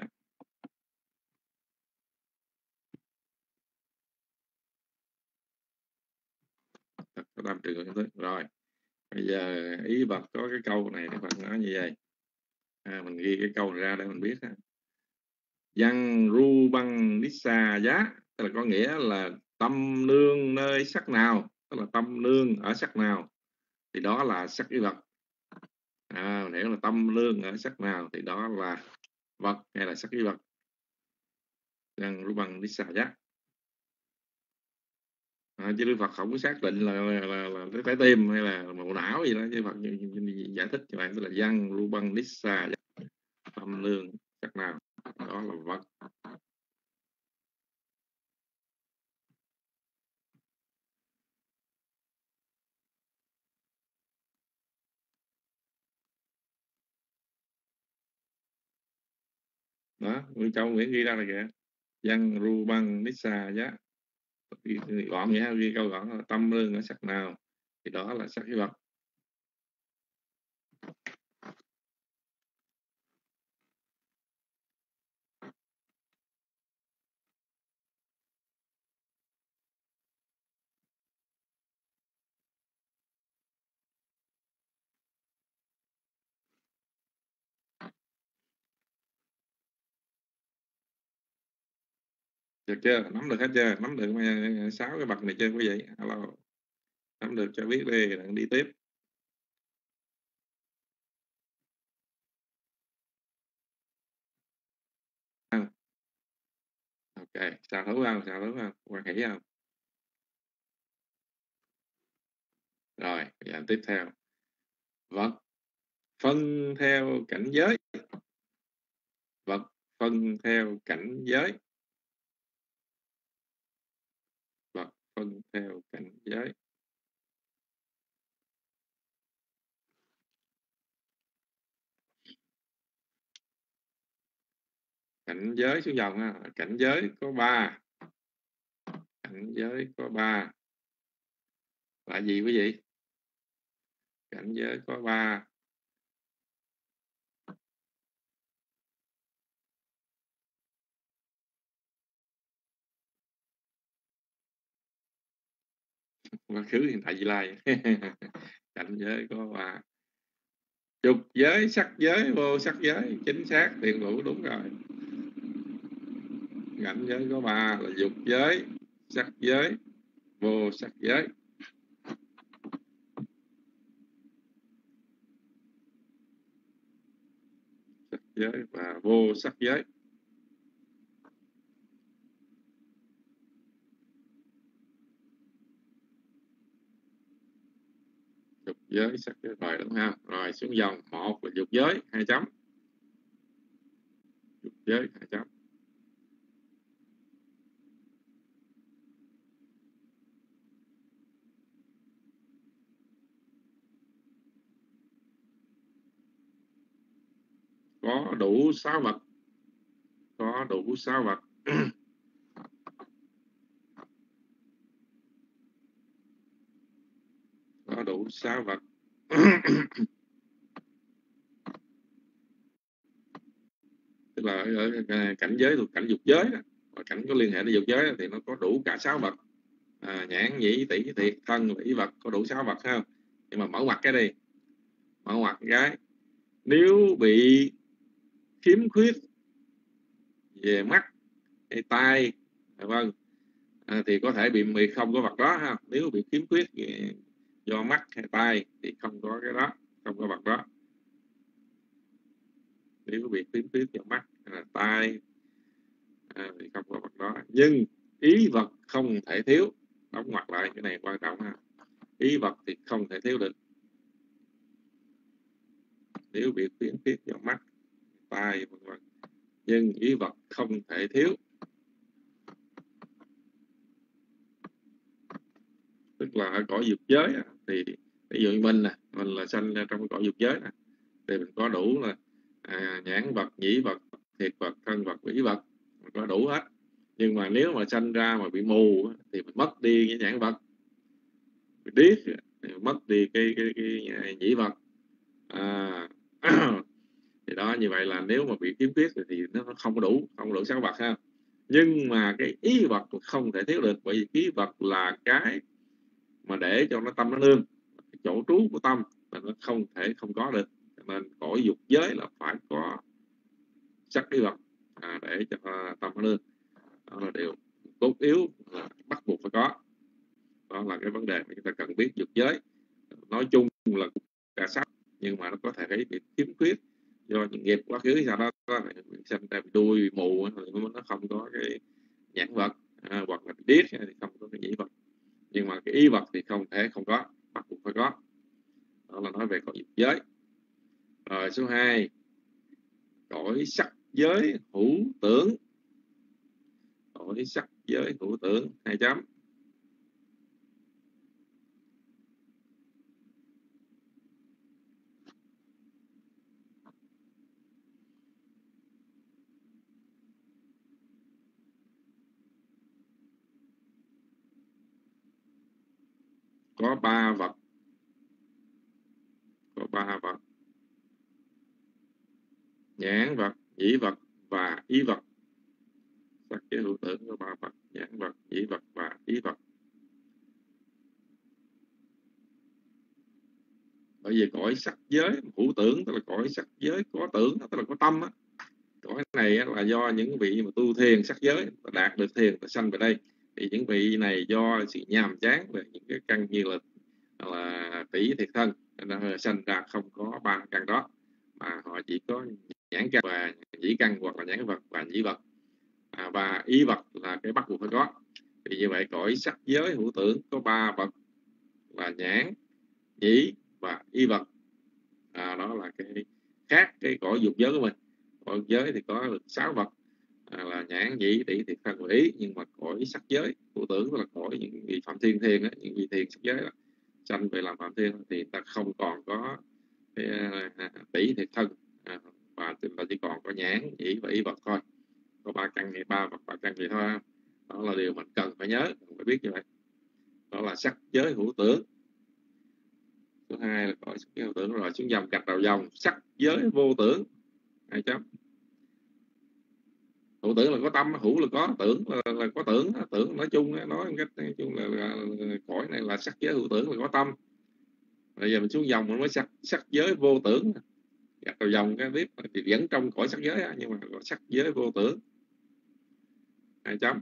Tất cả tâm trừ ngũ sân thức. Rồi bây giờ ý vật có cái câu này thì Phật nói như vậy. Mình ghi cái câu này ra để mình biết. Văn ru băng nissa giá, tức là có nghĩa là tâm nương nơi sắc nào, tức là tâm nương ở sắc nào thì đó là sắc ý vật. Mình hiểu là tâm nương ở sắc nào thì đó là vật hay là sắc ý vật. Văn ru băng nissa giá. Chứ Đức Phật không có xác định là cái trái tim hay là bộ não gì đó, chứ Phật giải thích cho bạn, tức là văn ru băng nissa giá, tâm nương sắc nào đó là vật. Đó, Nguyễn Châu Nguyễn ghi ra là kìa, văn ru băng nissa giá, gọn nghĩa, ghi câu gọn là tâm lương ở sắc nào thì đó là sắc ý vật. Được chưa? Nắm được hết chưa? Nắm được 6 cái bậc này chưa quý vị? Alo, nắm được cho biết đi, đừng đi tiếp. Ok, sao thấu không? Quan hỷ không? Rồi, giờ tiếp theo. Vật phân theo cảnh giới. Vật phân theo cảnh giới. Vật phân theo cảnh giới. cảnh giới xuống dòng ha. Cảnh giới có 3. Cảnh giới có 3 là gì quý vị? Cảnh giới có 3. Quá khứ, hiện tại, vị lai. Cảnh giới có 3: dục giới, sắc giới, vô sắc giới. Chính xác, Tiền Vũ đúng rồi. Cảnh giới có 3 là dục giới, sắc giới, vô sắc giới. Sắc giới và vô sắc giới. Dục giới, sắc giới, rồi đúng ha. Rồi xuống dòng. 1 là dục giới, 2 chấm. Dục giới, 2 chấm. Có đủ 6 vật. Có đủ 6 vật. Có đủ 6 vật. Tức là ở cảnh giới thuộc cảnh dục giới đó, và cảnh có liên hệ đến dục giới đó, thì nó có đủ cả 6 vật. Nhãn, nhĩ, tỷ, thiệt, thân, ý vật, có đủ 6 vật ha. Nhưng mà mở ngoặt cái đi. Mở ngoặt cái. Nếu bị khiếm khuyết về mắt hay tai, vâng, thì có thể bị không có vật đó ha. Nếu bị khiếm khuyết do mắt hay tai thì không có cái đó, không có vật đó. Nếu bị khiếm khuyết do mắt hay tai thì không có vật đó. Nhưng ý vật không thể thiếu. Đóng ngoặt lại, cái này quan trọng ha. Ý vật thì không thể thiếu được. Nếu bị khiếm khuyết do mắt, tai, vân vân, nhưng ý vật không thể thiếu. Tức là ở cõi dục giới thì ví dụ như mình là sanh ra trong cõi dục giới thì mình có đủ là nhãn vật, nhĩ vật, thiệt vật, thân vật, ý vật, mình có đủ hết. Nhưng mà nếu mà sanh ra mà bị mù thì mình mất đi cái nhãn vật, mình điếc thì mình mất đi cái nhĩ vật. Thì đó, như vậy là nếu mà bị khiếm khuyết thì nó không có đủ 6 vật ha. Nhưng mà cái ý vật không thể thiếu được, bởi vì ý vật là cái mà để cho nó tâm nó nương, chỗ trú của tâm là nó không thể không có được. Cho nên cõi dục giới là phải có sắc ý vật để cho tâm nó nương. Đó là điều cốt yếu, là bắt buộc phải có. Đó là cái vấn đề mà chúng ta cần biết. Dục giới nói chung là cả 6, nhưng mà nó có thể bị khiếm khuyết do những nghiệp quá khứ sau đó sinh ra bị đuôi mù, nó không có cái nhãn vật, hoặc là bị điếc thì không có cái nhĩ vật. Nhưng mà cái ý vật thì không thể không có, bắt buộc phải có. Đó là nói về cõi dục giới. Rồi số 2, cõi sắc giới hữu tưởng. Cõi sắc giới hữu tưởng, 2 chấm. Có 3 vật. Có 3 vật: nhãn vật, nhĩ vật và ý vật. Sắc giới hữu tưởng có 3 vật: nhãn vật, nhĩ vật và ý vật. Bởi vì cõi sắc giới hữu tưởng tức là cõi sắc giới có tưởng, tức là có tâm á. Cõi này là do những vị mà tu thiền sắc giới đạt được thiền và sanh về đây. Thì những vị này do sự nhàm chán về những cái căn như là tỷ, thiệt, thân, nên sanh ra không có 3 căn đó, mà họ chỉ có nhãn căn và nhĩ căn, hoặc là nhãn vật và nhĩ vật, và ý vật là cái bắt buộc phải có. Thì như vậy cõi sắc giới hữu tưởng có 3 vật là nhãn, nhĩ và ý vật. Đó là cái khác cái cõi dục giới của mình. Cõi dục giới thì có được 6 vật là nhãn, nhĩ, tỷ, thiệt, thân và ý. Nhưng mà cõi sắc giới hữu tưởng là cõi những vị phạm thiên thiền đó, những vị thiền sắc giới đó, sanh về làm phạm thiên thì ta không còn có cái tỷ, thiệt, thân, và ta chỉ còn có nhãn, nhĩ và ý vật thôi. có ba căn thì ba vật ba căn vậy thôi. Đó là điều mình cần phải nhớ, phải biết như vậy. Đó là sắc giới hữu tưởng. Thứ hai là cõi sắc giới hữu tưởng. Rồi xuống dòng gạch đầu dòng sắc giới vô tưởng. 2 chấm. Hữu tưởng là có tâm, hữu là có, tưởng là có tưởng. Tưởng nói chung, nói cách chung là cõi này là sắc giới hữu tưởng là có tâm. Bây giờ mình xuống dòng mình mới sắc giới vô tưởng. Gạch đầu dòng cái tiếp thì vẫn trong cõi sắc giới nhưng mà sắc giới vô tưởng. 2 chấm.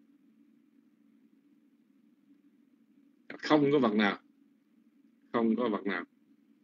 Không có vật nào, không có vật nào.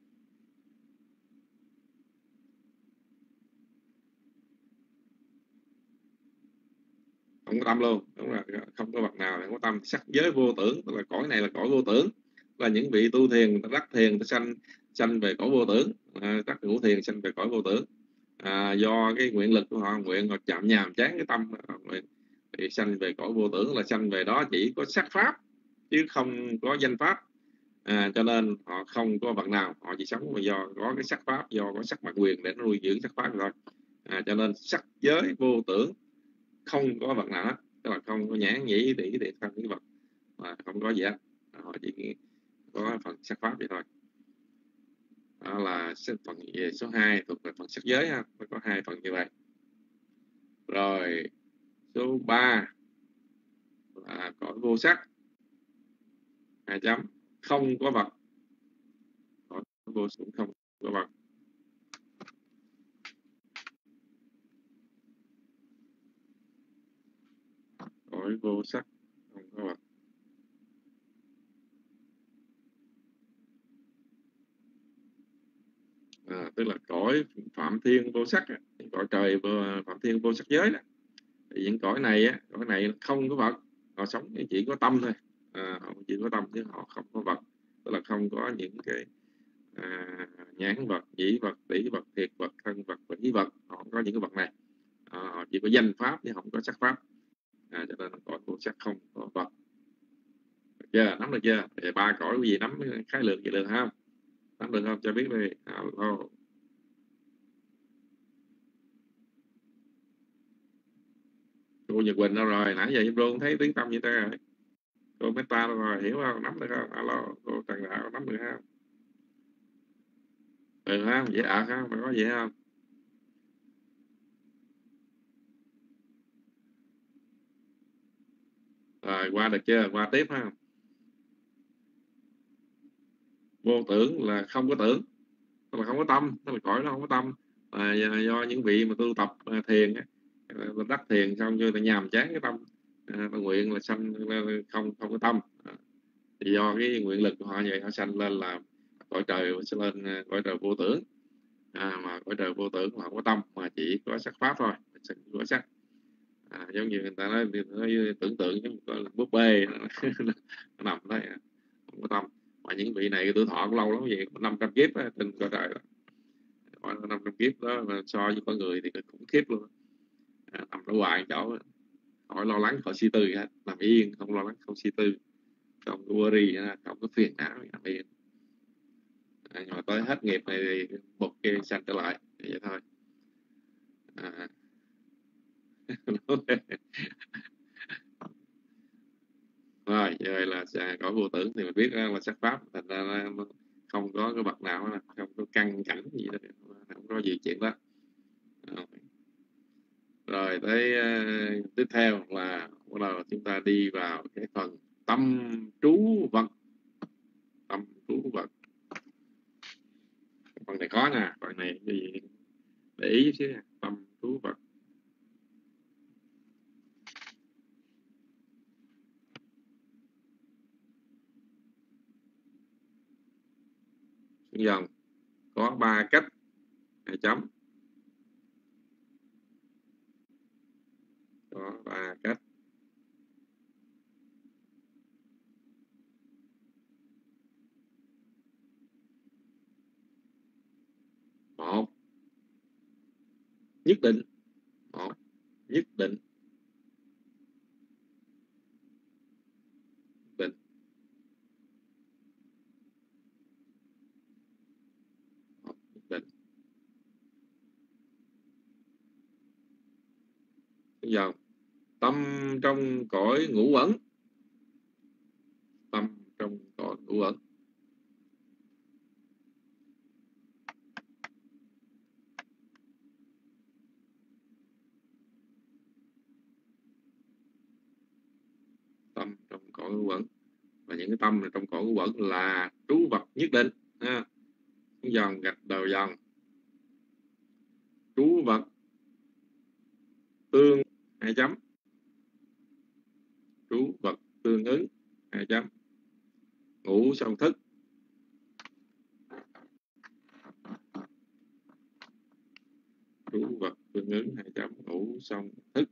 Không có tâm luôn, đúng rồi, không có vật nào không có tâm. Sắc giới vô tưởng, tức là cõi này là cõi vô tưởng, là những vị tu thiền, đắc thiền, sanh về cõi vô tưởng, đắc ngũ thiền sanh về cõi vô tưởng. Do cái nguyện lực của họ, nguyện họ chạm nhàm chán cái tâm, nguyện thì sanh về cõi vô tưởng, là sanh về đó chỉ có sắc pháp chứ không có danh pháp. Cho nên họ không có vật nào, họ chỉ sống mà do có cái sắc pháp, do có sắc mặt quyền để nó nuôi dưỡng sắc pháp thôi. Cho nên sắc giới vô tưởng, không có vật nào hết, tức là không có nhãn nhĩ tỷ thiệt thân cái vật, mà không có gì hết, họ chỉ có phần sắc pháp vậy thôi. Đó là phần về số 2 thuộc về phần sắc giới ha, nó có 2 phần như vậy. Rồi số 3 là cõi vô sắc. 2 chấm. Không có vật, cõi vô sắc không có vật. Cõi vô sắc không có vật. Tức là cõi phạm thiên vô sắc, cõi trời phạm thiên vô sắc giới đó. Thì những cõi này không có vật, họ sống chỉ có tâm thôi. Họ chỉ có tâm chứ họ không có vật, tức là không có những cái nhãn vật, nhĩ vật, tỷ vật, thiệt vật, thân vật và ý vật. Họ không có những cái vật này, họ chỉ có danh pháp chứ không có sắc pháp. Cho nên cõi vô sắc không có vật. Được chưa? Nắm được chưa? Thì 3 cõi quý vị nắm khái lượng vậy được không? Nắm được không? Cho biết đi. Cô Nhật Quỳnh đâu rồi? Nãy giờ Rô không thấy tiếng tâm như thế rồi. Cô Meta đâu rồi? Hiểu không? Nắm được không? Alo, cô Trần Đạo nắm được không? Được không? Dễ không? Phải có dễ không? Rồi qua được chưa? Qua tiếp ha. Vô tưởng là không có tưởng, tức là không có tâm, tức là cõi nó không có tâm. Do những vị mà tu tập thiền, đắc thiền xong rồi ta nhàm chán cái tâm, ta nguyện là sanh không có tâm. Thì do cái nguyện lực của họ vậy, họ sanh lên là cõi trời, sẽ lên cõi trời vô tưởng. Mà cõi trời vô tưởng là không có tâm, mà chỉ có sắc pháp thôi, có sắc. Giống như người ta nói tưởng tượng giống như là búp bê nó nằm đấy, không có tâm. Mà những vị này tuổi thọ cũng lâu lắm vậy, 500 kiếp đó, trên cõi trời đó. 500 kiếp đó mà so với con người thì khủng khiếp luôn. Nằm ở hoài chỗ, khỏi lo lắng, khỏi suy tư hết, nằm yên, không lo lắng, không suy tư, không có worry, không có phiền não, nằm yên. Nhưng mà tới hết nghiệp này thì một kia sanh trở lại vậy thôi. Rồi là có vô tưởng thì mình biết là sắc pháp, thành ra nó không có cái vật nào, không có căn cảnh gì đó, không có gì chuyện đó. Rồi tới tiếp theo là bắt đầu chúng ta đi vào cái phần tâm trú vật. Tâm trú vật, phần này khó nè, phần này cái gì để ý chứ. Tâm trú vật. Dần có 3 cách. 2 chấm. Có 3 cách. Một, nhất định. Một, nhất định. Định. Một, nhất định. dòng tâm trong cõi ngũ uẩn, tâm trong cõi ngũ uẩn. Tâm trong cõi ngũ uẩn, và những cái tâm trong cõi ngũ uẩn là trú vật nhất định ha. Dòng gạch đầu dòng trú vật tương hai chấm, trú vật tương ứng hai chấm, ngũ song thức. Trú vật tương ứng hai chấm, ngũ song thức.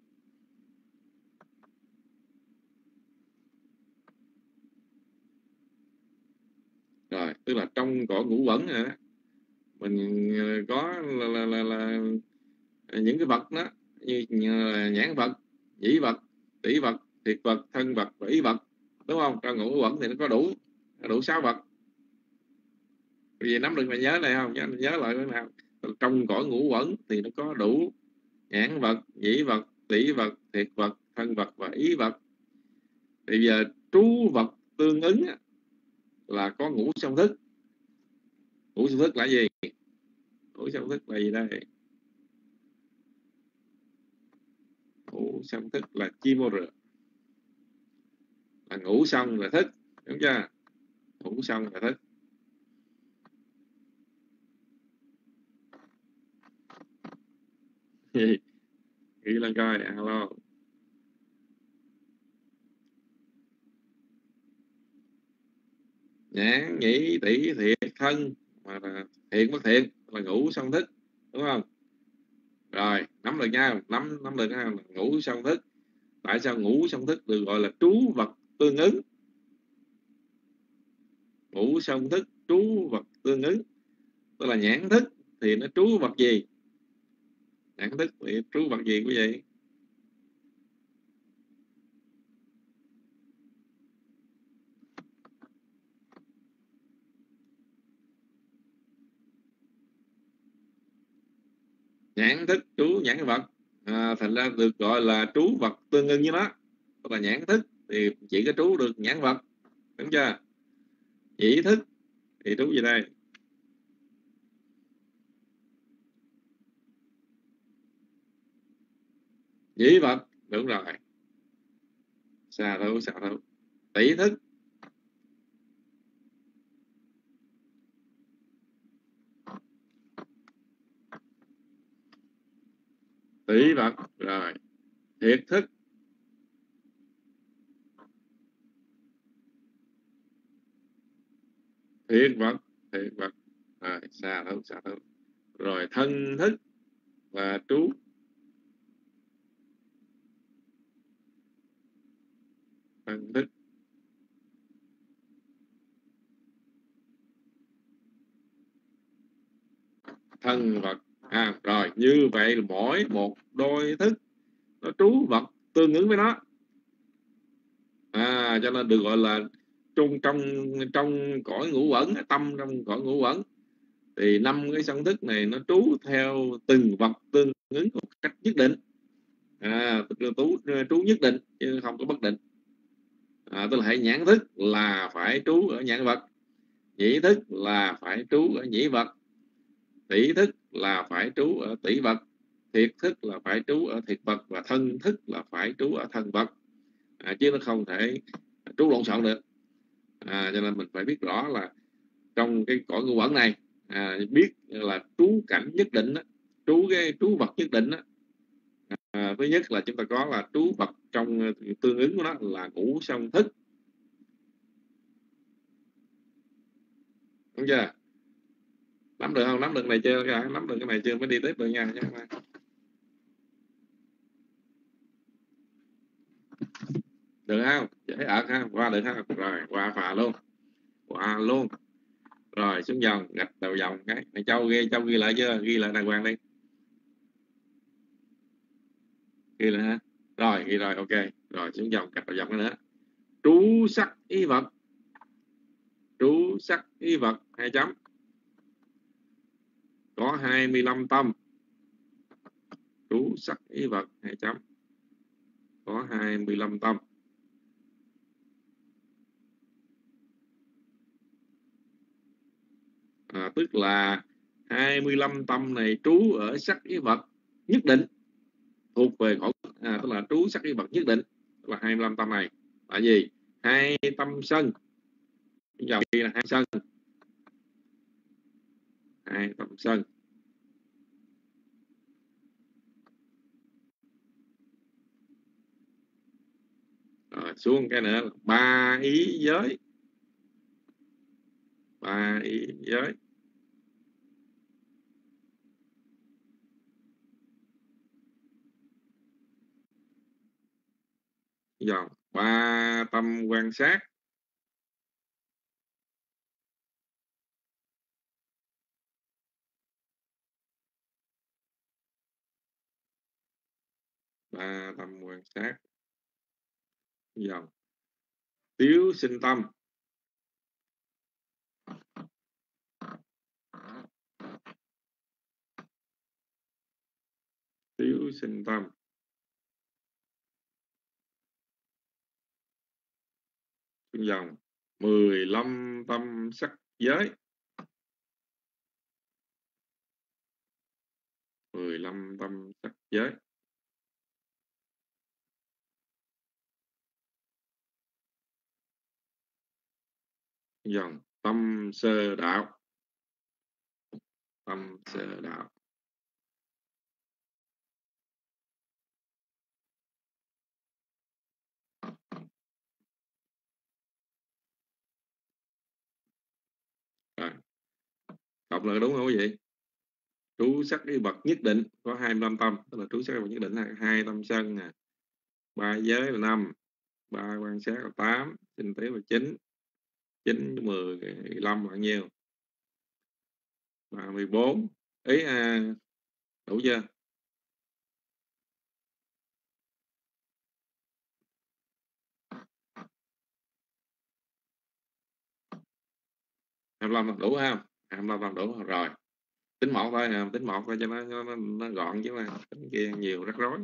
Rồi, tức là trong cõi ngũ uẩn này, mình có là những cái vật đó như là nhãn vật, nhĩ vật, tỷ vật, thiệt vật, thân vật và ý vật, đúng không? Trong ngũ uẩn thì nó có đủ 6 vật. Vì nắm được là nhớ này không? Nhớ lại cái nào? Trong cõi ngũ uẩn thì nó có đủ nhãn vật, nhĩ vật, tỷ vật, thiệt vật, thân vật và ý vật. Thì bây giờ trú vật tương ứng là có ngũ song thức. Ngũ song thức là gì? Ngũ song thức là gì đây? Ngũ song thức là chim ô rửa, là ngũ song là thức, đúng chưa? Ngũ song là thức. Ghi lên coi. Alo. Nhãn, nhĩ, tỷ, thiệt, thân mà là thiện bất thiện là ngũ song thức, đúng không? Rồi, nắm được nha, nắm được nha, ngũ song thức. Tại sao ngũ song thức được gọi là trú vật tương ứng? Ngũ song thức trú vật tương ứng, tức là nhãn thức thì nó trú vật gì? Nhãn thức thì trú vật gì quý vị? Nhãn thức trú nhãn vật, thành ra được gọi là trú vật tương ứng với nó. Tức là nhãn thức thì chỉ có trú được nhãn vật, đúng chưa? Nhĩ thức thì trú gì đây? Nhĩ vật, đúng rồi. Xà thấu. Tỷ thức, tỷ vật. Rồi, thiệt thức, thiệt vật. Rồi, xà thấu. Rồi, thân thức và trú. Thân thức, thân vật. Rồi, như vậy là mỗi một đôi thức nó trú vật tương ứng với nó, cho nên được gọi là trong cõi ngũ uẩn, tâm trong cõi ngũ uẩn thì 5 cái song thức này nó trú theo từng vật tương ứng một cách nhất định, trú nhất định chứ không có bất định. Tức là hệ nhãn thức là phải trú ở nhãn vật, nhĩ thức là phải trú ở nhĩ vật, tỷ thức là phải trú ở tỷ vật, thiệt thức là phải trú ở thiệt vật, và thân thức là phải trú ở thân vật, chứ nó không thể trú lộn xộn được. Cho nên mình phải biết rõ là trong cái cõi ngũ uẩn này, biết là trú cảnh nhất định đó, trú vật nhất định đó. Thứ nhất là chúng ta có là trú vật trong tương ứng của nó là ngũ song thức, đúng chưa? Nắm được không? Nắm được này chưa? Nắm được cái này chưa mới đi tiếp được nha. Được không? Dễ ợt ha, qua được ha. Rồi, qua phà luôn. Rồi, xuống dòng, gạch đầu dòng cái. Này Châu ghi lại chưa? Ghi lại đàng hoàng đi. Ghi lại ha. Rồi, ghi rồi, ok. Rồi, xuống dòng, gạch đầu dòng cái nữa. Trú sắc ý vật. Trú sắc ý vật, 2 chấm. Có 25 tâm. Trú sắc ý vật, 2 chấm. có 25 tâm. Tức là 25 tâm này trú ở sắc ý vật nhất định, thuộc về khổ, tức là trú sắc ý vật nhất định, tức là 25 tâm này là gì? 2 tâm sân, dòng ghi là 2 sân, 2 tâm sân. Xuống cái nữa là 3 ý giới, 3 ý giới. Dòng 3 tâm quan sát, 3 tâm quan sát. Dòng tiếu sinh tâm, tiếu sinh tâm. Dòng 15 tâm sắc giới, 15 tâm sắc giới. Dòng tâm sơ đạo, tâm sơ đạo. Đọc là đúng không quý vị? Trú sắc ý vật nhất định có 25 tâm, tức là trú sắc ý vật nhất định là 2 tâm sân nè, 3 giới là 5, 3 quan sát là 8, tinh tế là 9, 9 10 15 là bao nhiêu? 34. Ý đủ chưa? Đủ không? 25 đủ rồi. Tính một thôi, tính một thôi cho nó gọn, chứ mà tính kia nhiều rắc rối.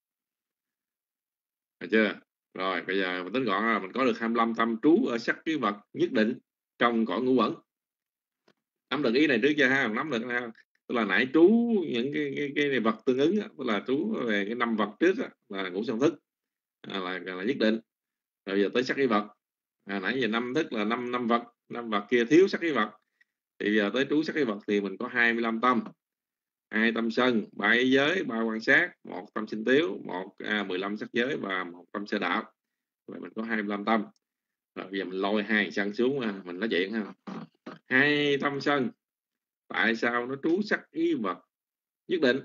Được chưa? Rồi bây giờ mình tính gọn là mình có được 25 tâm trú ở sắc cái vật nhất định trong cõi ngũ uẩn. Nắm được ý này trước chưa ha? Nắm được ha? Tức là nãy trú những cái vật tương ứng, tức là trú về cái 5 vật trước là ngũ song thức, là nhất định. Rồi giờ tới sắc cái vật, nãy giờ 5 thức là 5 vật, 5 vật kia thiếu sắc cái vật, thì giờ tới trú sắc cái vật thì mình có 25 tâm, 2 tâm sân, 3 ý giới, 3 quan sát, 1 tâm sinh tiếu, 15 sắc giới và 1 tâm sơ đạo. Vậy mình có 25 tâm. Rồi bây giờ mình lôi 2 sân xuống, mình nói chuyện ha. 2 tâm sân, tại sao nó trú sắc ý vật nhất định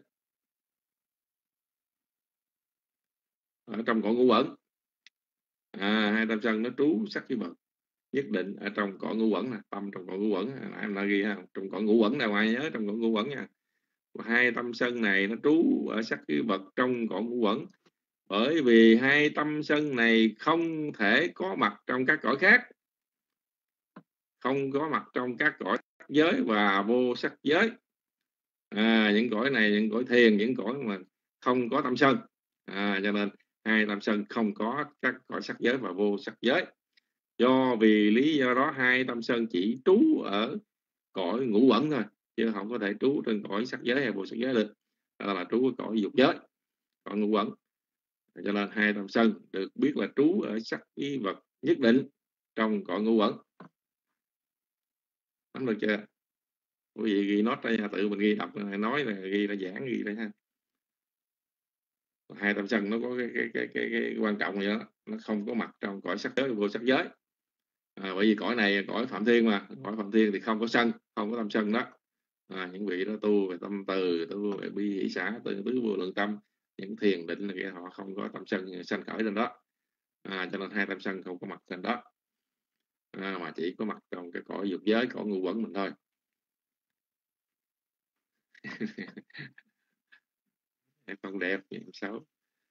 ở trong cõi ngũ uẩn? 2 tâm sân nó trú sắc ý vật nhất định ở trong cõi ngũ uẩn nè, tâm trong cõi ngũ uẩn, em đã ghi ha, trong cõi ngũ uẩn, nào ngoài nhớ trong cõi ngũ uẩn nha. 2 tâm sân này nó trú ở sắc ý vật trong cõi ngũ uẩn, bởi vì 2 tâm sân này không thể có mặt trong các cõi khác, không có mặt trong các cõi sắc giới và vô sắc giới. Những cõi này, những cõi thiền, những cõi mà không có tâm sân, cho nên 2 tâm sân không có các cõi sắc giới và vô sắc giới. Do vì lý do đó 2 tâm sân chỉ trú ở cõi ngũ uẩn thôi, chứ không có thể trú trên cõi sắc giới hay vô sắc giới được, là trú ở cõi dục giới, cõi ngũ uẩn. Cho nên 2 tâm sân được biết là trú ở sắc ý vật nhất định trong cõi ngũ uẩn. Nắm được chưa? Quý vị ghi note ra, tự mình ghi đọc, nói là ghi ra giảng, ghi ra ha. 2 tâm sân nó có cái quan trọng gì đó, nó không có mặt trong cõi sắc giới vô sắc giới. Bởi vì cõi này cõi phạm thiên mà, cõi phạm thiên thì không có sân, không có tâm sân đó. Những vị đó tu về tâm từ, tu về bi hỷ xã, từ tứ vô lượng tâm, những thiền định là họ không có tâm sân sanh khởi lên đó. Cho nên 2 tâm sân không có mặt trên đó, mà chỉ có mặt trong cái cõi dục giới, cõi ngũ uẩn mình thôi. Không đẹp vậy xấu.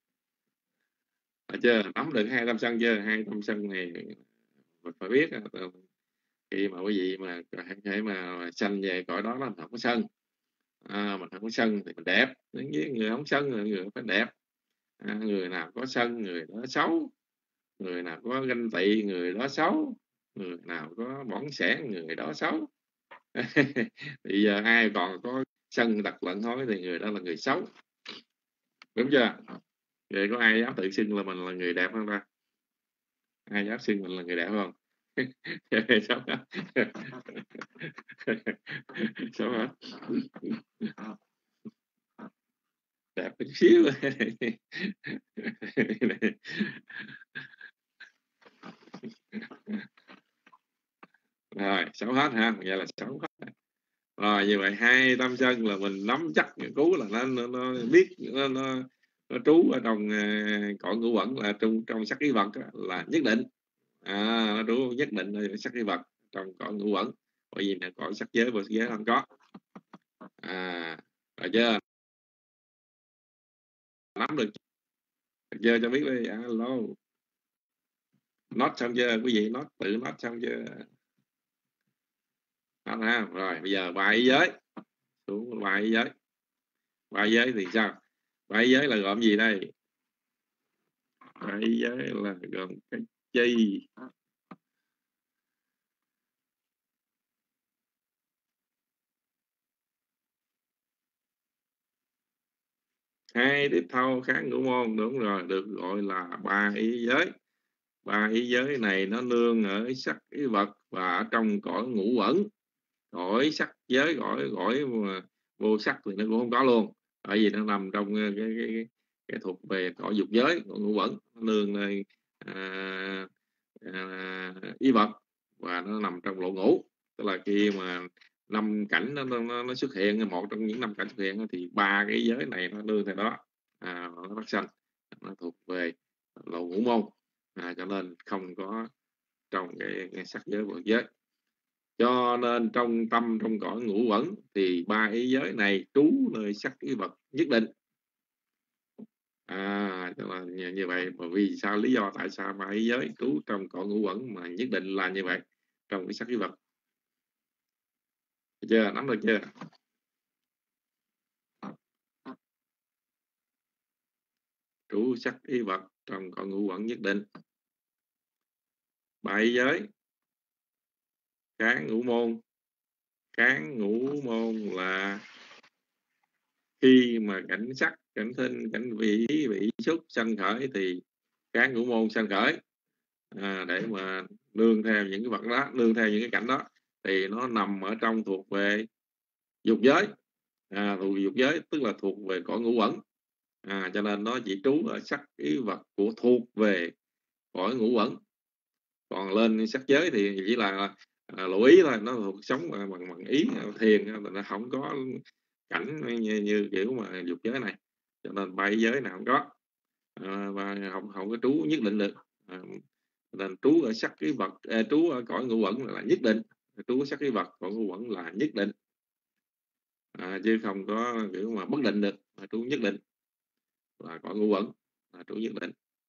Chưa nắm được 2 tâm sân chưa? 2 tâm sân này mình phải biết khi mà quý vị mà hãy mà sanh về cõi đó là mình không có sân, mình không có sân thì mình đẹp. Với người không sân là người phải đẹp, Người nào có sân người đó xấu, người nào có ganh tị người đó xấu, người nào có bỏng sẻn người đó xấu. Bây giờ ai còn có sân tật lận thói thì người đó là người xấu, đúng chưa? Vậy có ai dám tự xưng là mình là người đẹp không ta? Ai dám xưng mình là người đẹp không? Xấu hả? Xấu hả? Đẹp một chút xíu. Rồi xấu hết ha, vậy là xấu hết. Rồi như vậy hai tâm sân là mình nắm chắc cứu là nó biết nó trú ở trong cõi ngũ uẩn, là trong sắc khí vật là nhất định. Nó trú nhất định là sắc khí vật trong cõi ngũ uẩn, bởi vì là cõi sắc giới và sắc giới không có. Rồi chưa? Nắm được chưa? Cho biết đi. Alo, nốt xong chưa quý vị? Tự nốt xong chưa? Nốt ha. Rồi bây giờ bài ý giới, xuống bài ý giới. Bài ý giới thì sao? Bài ý giới là gồm gì đây? Bài ý giới là gồm cái chi? Hai tiếp thâu kháng ngũ môn, đúng rồi, được gọi là ba ý giới. Ba ý giới này nó nương ở sắc ý vật và ở trong cõi ngũ uẩn. Cõi sắc giới, cõi mà vô sắc thì nó cũng không có luôn, tại vì nó nằm trong cái thuộc về cõi dục giới, cõi ngũ uẩn, nó nương nơi ý vật và nó nằm trong lộ ngũ. Tức là khi mà năm cảnh nó xuất hiện, một trong những năm cảnh xuất hiện thì ba cái giới này nó nương theo đó, nó phát sanh, nó thuộc về lộ ngũ môn, cho nên không có trong cái sắc giới vật giới. Cho nên trong tâm, trong cõi ngũ uẩn thì ba ý giới này trú nơi sắc ý vật nhất định. Cho nên như vậy. Và vì sao, lý do tại sao ba ý giới trú trong cõi ngũ uẩn mà nhất định là như vậy, trong cái sắc ý vật. Được chưa? Nắm được chưa? Trú sắc ý vật trong cõi ngũ uẩn nhất định. Ba ý giới kháng ngũ môn. Kháng ngũ môn là khi mà cảnh sắc, cảnh thinh, cảnh vị, vị xúc sanh khởi thì kháng ngũ môn sanh khởi, để mà nương theo những cái vật đó, nương theo những cái cảnh đó, thì nó nằm ở trong thuộc về dục giới. Thuộc dục giới tức là thuộc về cõi ngũ uẩn, cho nên nó chỉ trú ở sắc ý vật của thuộc về cõi ngũ uẩn. Còn lên sắc giới thì chỉ là lộ ý thôi, nó thuộc sống bằng ý thiền, nó không có cảnh như kiểu mà dục giới này, cho nên ba ý giới nào không có, và không có trú nhất định được. Nên trú ở sắc cái vật, trú ở cõi ngũ uẩn là nhất định, trú ở sắc cái vật cõi ngũ uẩn là nhất định, chứ không có kiểu mà bất định được. Trú nhất định là cõi ngũ uẩn là trú nhất định,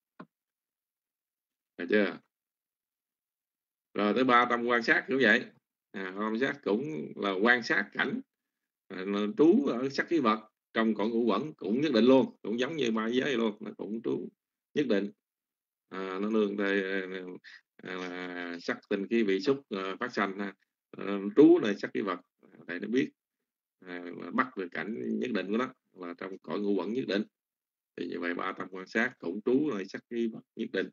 được chưa? Rồi tới ba tâm quan sát cũng vậy. Quan sát cũng là quan sát cảnh, trú ở sắc cái vật trong cõi ngũ uẩn cũng nhất định luôn, cũng giống như ba giới luôn, nó cũng trú nhất định. Nó nương theo sắc tình khí vị xúc phát sanh, trú nơi sắc cái vật để nó biết, bắt được cảnh nhất định của nó là trong cõi ngũ uẩn nhất định. Thì như vậy ba tâm quan sát cũng trú nơi sắc cái vật nhất định.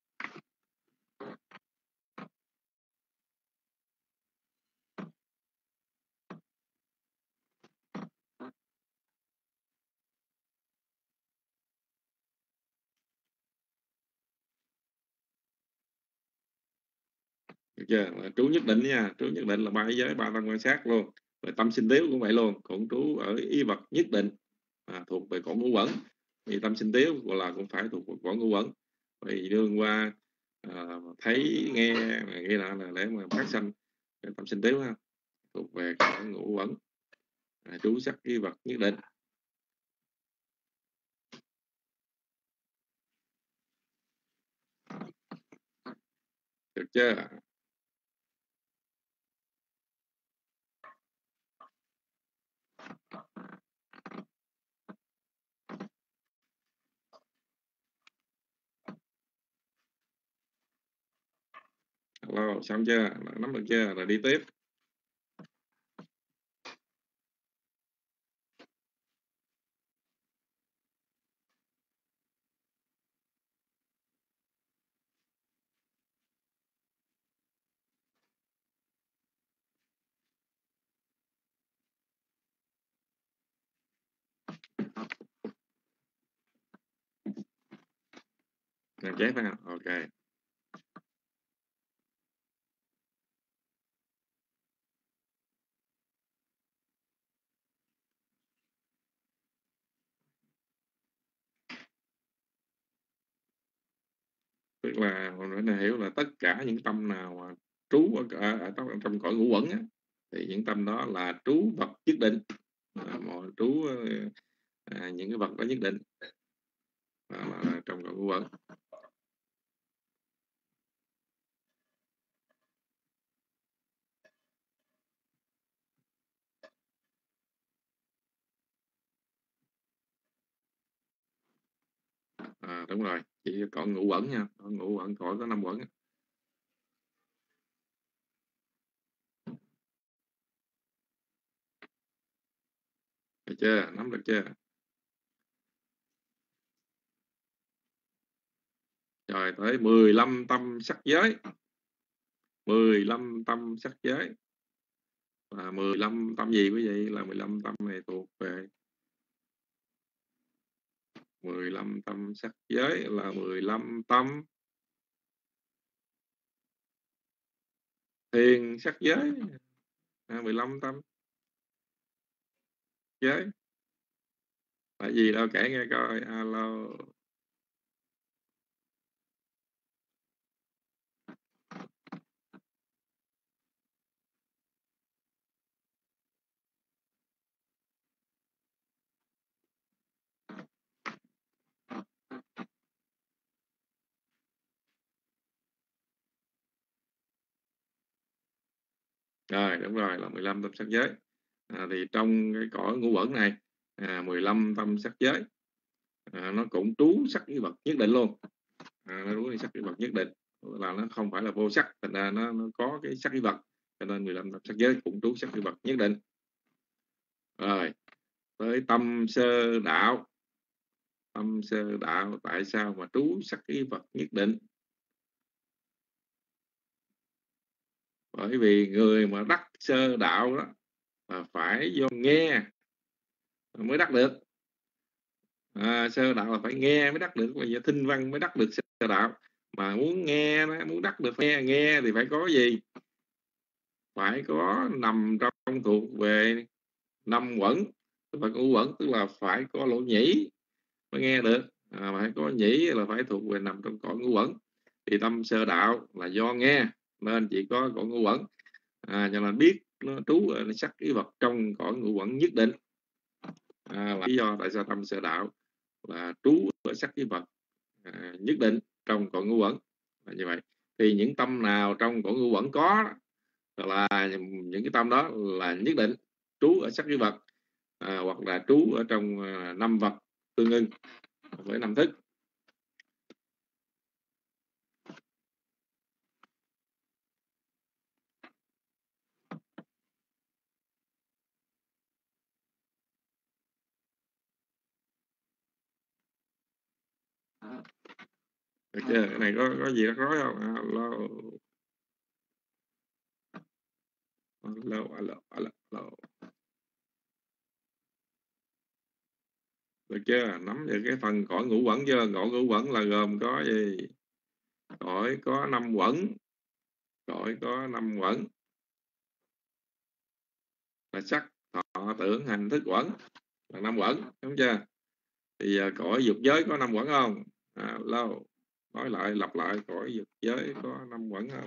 Được chưa? Trú nhất định nha, trú nhất định là ba giới, ba tâm quan sát luôn. Rồi tâm sinh tiếu cũng vậy luôn, cũng trú ở ý vật nhất định, thuộc về cõi ngũ uẩn. Thì tâm sinh tiếu gọi là cũng phải thuộc về cõi ngũ uẩn. Vì đương qua thấy nghe nghe là để mà phát sanh tâm sinh tiếu ha, thuộc về cõi ngũ uẩn, trú sắc ý vật nhất định. Được chưa? Alo, xong chưa? Nắm được chưa? Rồi đi tiếp. Làm chép ha. Ok. Tức là mình phải hiểu là tất cả những tâm nào mà trú ở trong cõi ngũ uẩn á, thì những tâm đó là trú vật nhất định, mọi trú những cái vật đó nhất định là trong cõi ngũ uẩn. Đúng rồi, chỉ còn ngũ uẩn nha, ngũ uẩn cõi có 5 uẩn. Được chưa? Nắm được chưa? Rồi tới 15 tâm sắc giới. 15 tâm sắc giới là 15 tâm gì quý vị? Là 15 tâm này thuộc về 15 tâm sắc giới là 15 tâm thiền sắc giới. 15 tâm giới là gì đâu, kể nghe coi. Alo. Rồi đúng rồi, là 15 tâm sắc giới. Thì trong cái cõi ngũ uẩn này 15 tâm sắc giới nó cũng trú sắc với vật nhất định luôn. Nó trú sắc với vật nhất định, là nó không phải là vô sắc, thành ra nó có cái sắc với vật, cho nên 15 tâm sắc giới cũng trú sắc với vật nhất định. Rồi tới tâm sơ đạo. Tâm sơ đạo tại sao mà trú sắc với vật nhất định? Bởi vì người mà đắc sơ đạo đó là phải do nghe mới đắc được. Sơ đạo là phải nghe mới đắc được, là do thinh văn mới đắc được sơ đạo. Mà muốn nghe, muốn đắc được nghe thì phải có gì? Phải có nằm trong thuộc về 5 uẩn, tức là ngũ uẩn, tức là phải có lỗ nhĩ mới nghe được. Phải có nhĩ là phải thuộc về nằm trong cõi ngũ uẩn. Thì tâm sơ đạo là do nghe nên chỉ có cõi ngũ uẩn, cho nên biết nó trú ở sắc ý vật trong cõi ngũ uẩn nhất định. Là lý do tại sao tâm sơ đạo là trú ở sắc ý vật nhất định trong cõi ngũ uẩn là như vậy. Thì những tâm nào trong cõi ngũ uẩn có là những cái tâm đó là nhất định trú ở sắc ý vật, hoặc là trú ở trong 5 vật tương ưng với 5 thức. Được chưa? Cái này có gì rắc rối không? Alo. Được chưa? Nắm được cái phần cõi ngũ uẩn chưa? Cõi ngũ uẩn là gồm có gì? Cõi có 5 uẩn. Cõi có 5 uẩn là sắc, thọ, tưởng, hành, thức uẩn, là 5 uẩn, đúng chưa? Thì cõi dục giới có 5 uẩn không? Lâu nói lại, lặp lại, cõi dục giới có 5 uẩn không?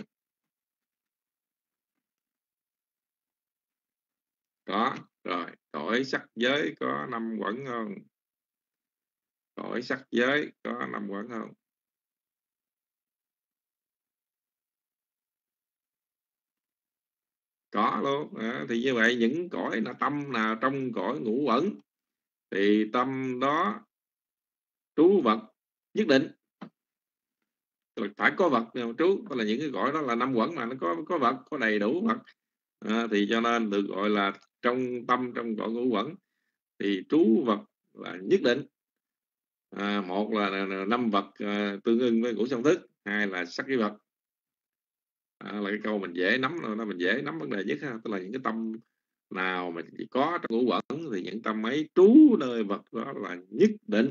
Có. Rồi cõi sắc giới có 5 uẩn không? Cõi sắc giới có 5 uẩn không? Có luôn. Thì như vậy những cõi là tâm nào trong cõi ngũ uẩn thì tâm đó trú vật nhất định. phải có vật trú, tức là những cái gọi đó là năm quẩn mà nó có vật, có đầy đủ vật, thì cho nên được gọi là trong tâm, trong cõi ngũ quẩn thì trú vật là nhất định. Một là năm vật tương ưng với ngũ song thức, hai là sắc khí vật. Là cái câu mình dễ nắm, mình dễ nắm vấn đề nhất ha, tức là những cái tâm nào mà chỉ có trong ngũ quẩn thì những tâm ấy trú nơi vật đó là nhất định.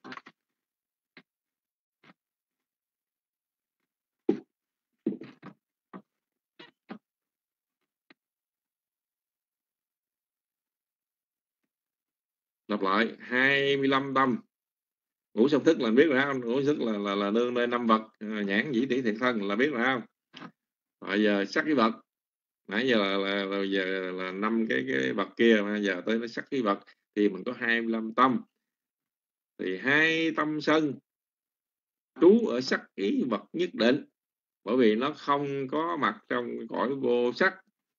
Lặp lại 25 tâm. Ngũ song thức là biết rồi không? Ngũ thức là nương nơi năm vật, nhãn nhĩ tỷ thiệt thân là biết rồi không? Rồi giờ sắc khí vật, nãy giờ là giờ là năm cái vật kia, mà giờ tới nó sắc khí vật thì mình có 25 tâm. Thì hai tâm sân trú ở sắc ý vật nhất định, bởi vì nó không có mặt trong cõi vô sắc.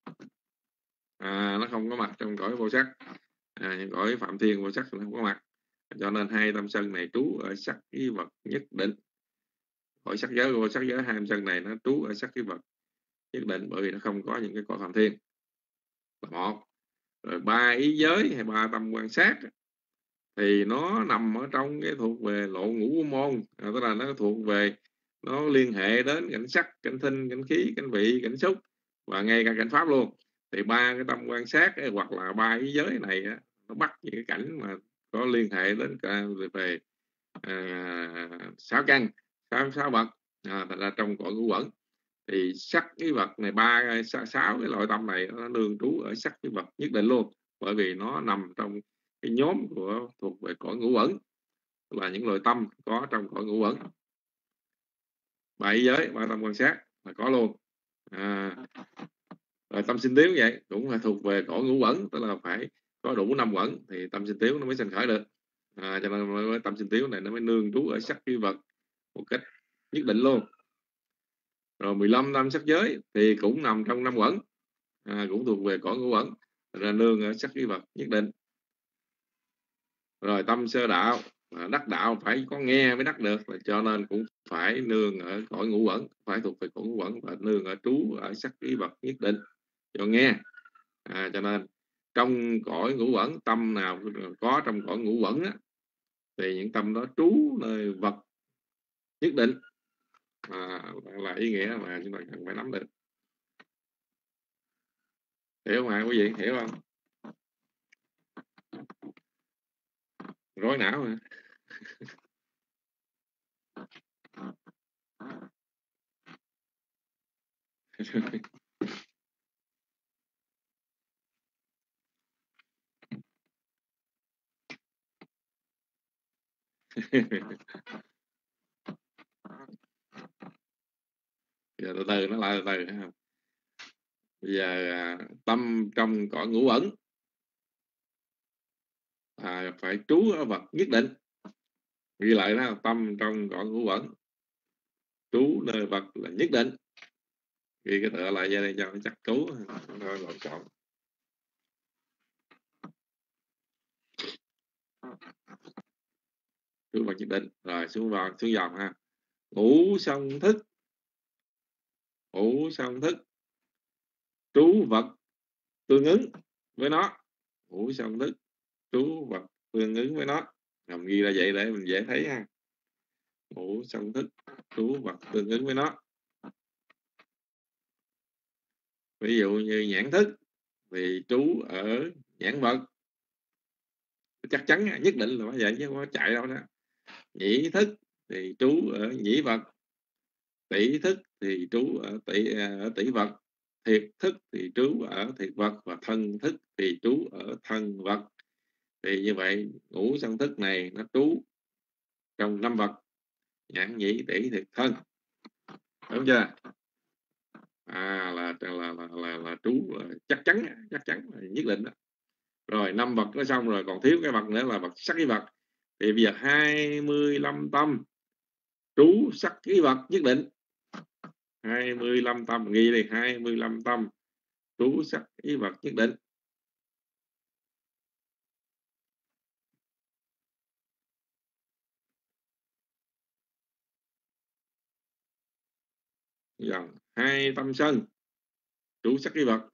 Nó không có mặt trong cõi vô sắc, những cõi phạm thiên vô sắc nó không có mặt, cho nên hai tâm sân này trú ở sắc ý vật nhất định. Cõi sắc giới, vô sắc giới, hai tâm sân này nó trú ở sắc ý vật nhất định, bởi vì nó không có những cái cõi phạm thiên là một. Rồi ba ý giới hay ba tâm quan sát thì nó nằm ở trong cái thuộc về lộ ngũ môn, tức là nó thuộc về, nó liên hệ đến cảnh sắc, cảnh thinh, cảnh khí, cảnh vị, cảnh xúc và ngay cả cảnh pháp luôn. Thì ba cái tâm quan sát ấy, hoặc là ba ý giới này nó bắt những cái cảnh mà có liên hệ đến về sáu căn, sáu vật, thành ra trong cõi ngũ quẩn thì sắc cái vật này, sáu cái loại tâm này nó nương trú ở sắc cái vật nhất định luôn, bởi vì nó nằm trong cái nhóm của thuộc về cõi ngũ quẩn, là những loại tâm có trong cõi ngũ quẩn. Bảy giới, ba tâm quan sát là có luôn. Rồi tâm sinh tiếu vậy cũng là thuộc về cõi ngũ quẩn, tức là phải có đủ năm quẩn thì tâm sinh tiếu nó mới sinh khởi được. Cho nên tâm sinh tiếu này nó mới nương trú ở sắc cái vật một cách nhất định luôn. Rồi 15 tâm sắc giới thì cũng nằm trong năm quẩn, cũng thuộc về cõi ngũ quẩn, ra nương ở sắc cái vật nhất định. Rồi tâm sơ đạo, đắc đạo phải có nghe mới đắc được, cho nên cũng phải nương ở cõi ngũ quẩn, phải thuộc về cõi ngũ quẩn và nương ở trú ở sắc cái vật nhất định cho nghe. Cho nên trong cõi ngũ quẩn, tâm nào có trong cõi ngũ quẩn thì những tâm đó trú nơi vật nhất định, là ý nghĩa mà chúng ta cần phải nắm được. Hiểu không ạ quý vị? Hiểu không? Rối não mà. Giờ từ từ nó lại từ từ. Bây giờ tâm trong cõi ngũ quẩn phải trú ở vật nhất định. Ghi lại đó, tâm trong cõi ngũ quẩn trú nơi vật là nhất định. Ghi cái tựa lại ra đây cho nó chắc cú, rồi lộn xộn. Trú vật nhất định. Rồi xuống dòng ha. Ngũ song thức, ngũ song thức trú vật tương ứng với nó. Ngũ song thức trú vật tương ứng với nó. Làm ghi ra vậy để mình dễ thấy ha. Ngũ song thức trú vật tương ứng với nó. Ví dụ như nhãn thức thì trú ở nhãn vật, chắc chắn nhất định là vậy chứ không có chạy đâu đó. Nhĩ thức thì trú ở nhĩ vật, tỷ thức thì trú ở tỷ vật, thiệt thức thì trú ở thiệt vật, và thân thức thì trú ở thân vật. Thì như vậy ngũ song thức này nó trú trong năm vật: nhãn nhĩ tỷ thiệt thân, đúng chưa? Là trú chắc chắn nhất định đó. Rồi năm vật nó xong rồi, còn thiếu cái vật nữa là vật sắc khí vật. Thì bây giờ 25 tâm trú sắc khí vật nhất định. 25 tâm, ghi đi, 25 tâm trú sắc khí vật nhất định. Dần hai tâm sân trú sắc y vật.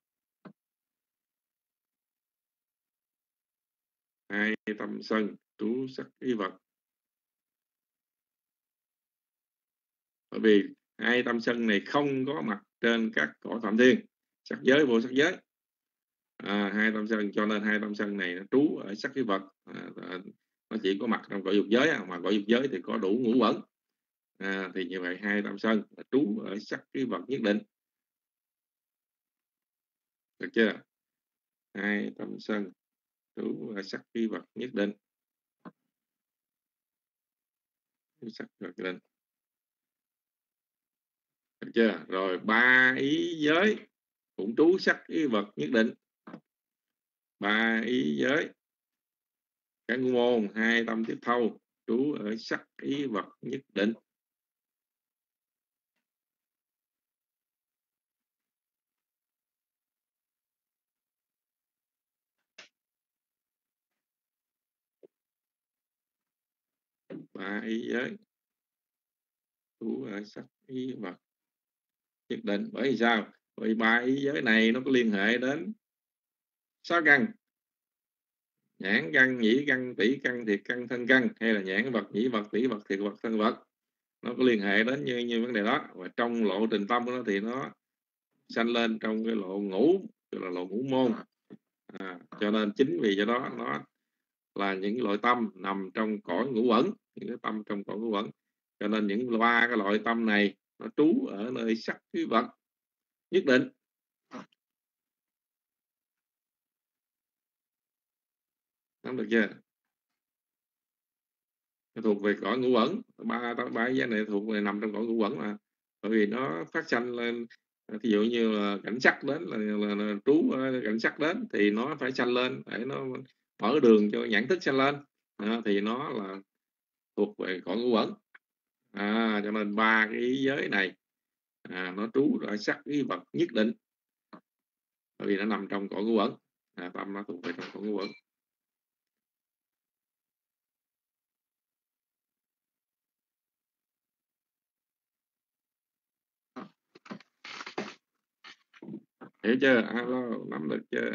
Hai tâm sân trú sắc y vật. Bởi vì hai tâm sân này không có mặt trên các cõi phạm thiên, sắc giới, vô sắc giới. Hai tâm sân, cho nên hai tâm sân này nó trú ở sắc y vật. Nó chỉ có mặt trong cõi dục giới, mà cõi dục giới thì có đủ ngũ uẩn. Thì như vậy hai tâm sân là trú ở sắc y vật nhất định. Được chưa? Hai tâm sân trú ở sắc y vật nhất định. Sắc y vật nhất định. Được chưa? Rồi ba ý giới cũng trú sắc y vật nhất định. Ba ý giới các ngũ môn hai tâm tiếp thâu trú ở sắc ý vật nhất định. Ba ý giới trú ở sắc ý vật nhất định. Bởi vì sao? Bởi vì ba ý giới này nó có liên hệ đến sáu căn: nhãn căn, nhĩ căn, tỷ căn, thiệt căn, thân căn, hay là nhãn vật, nhĩ vật, tỷ vật, thiệt vật, thân vật. Nó có liên hệ đến như vấn đề đó. Và trong lộ trình tâm đó thì nó sanh lên trong cái lộ ngũ, tức là lộ ngũ môn. Cho nên chính vì do đó nó là những loại tâm nằm trong cõi ngũ uẩn, những cái tâm trong cõi ngũ uẩn. Cho nên những ba cái loại tâm này nó trú ở nơi sắc khí vật nhất định. Nắm được chưa? Nó thuộc về cõi ngũ uẩn. Ba giới này thuộc về nằm trong cõi ngũ uẩn mà. Bởi vì nó phát sanh lên, ví dụ như là cảnh sắc đến là trú cảnh sắc đến thì nó phải sanh lên để nó mở đường cho nhãn thức sanh lên. Thì nó là thuộc về cõi ngũ uẩn. Cho nên ba cái ý giới này nó trú ở sắc ý vật nhất định, bởi vì nó nằm trong cõi ngũ uẩn. Tâm nó thuộc về trong cõi ngũ uẩn. Hiểu chưa? Alo, nắm được chưa?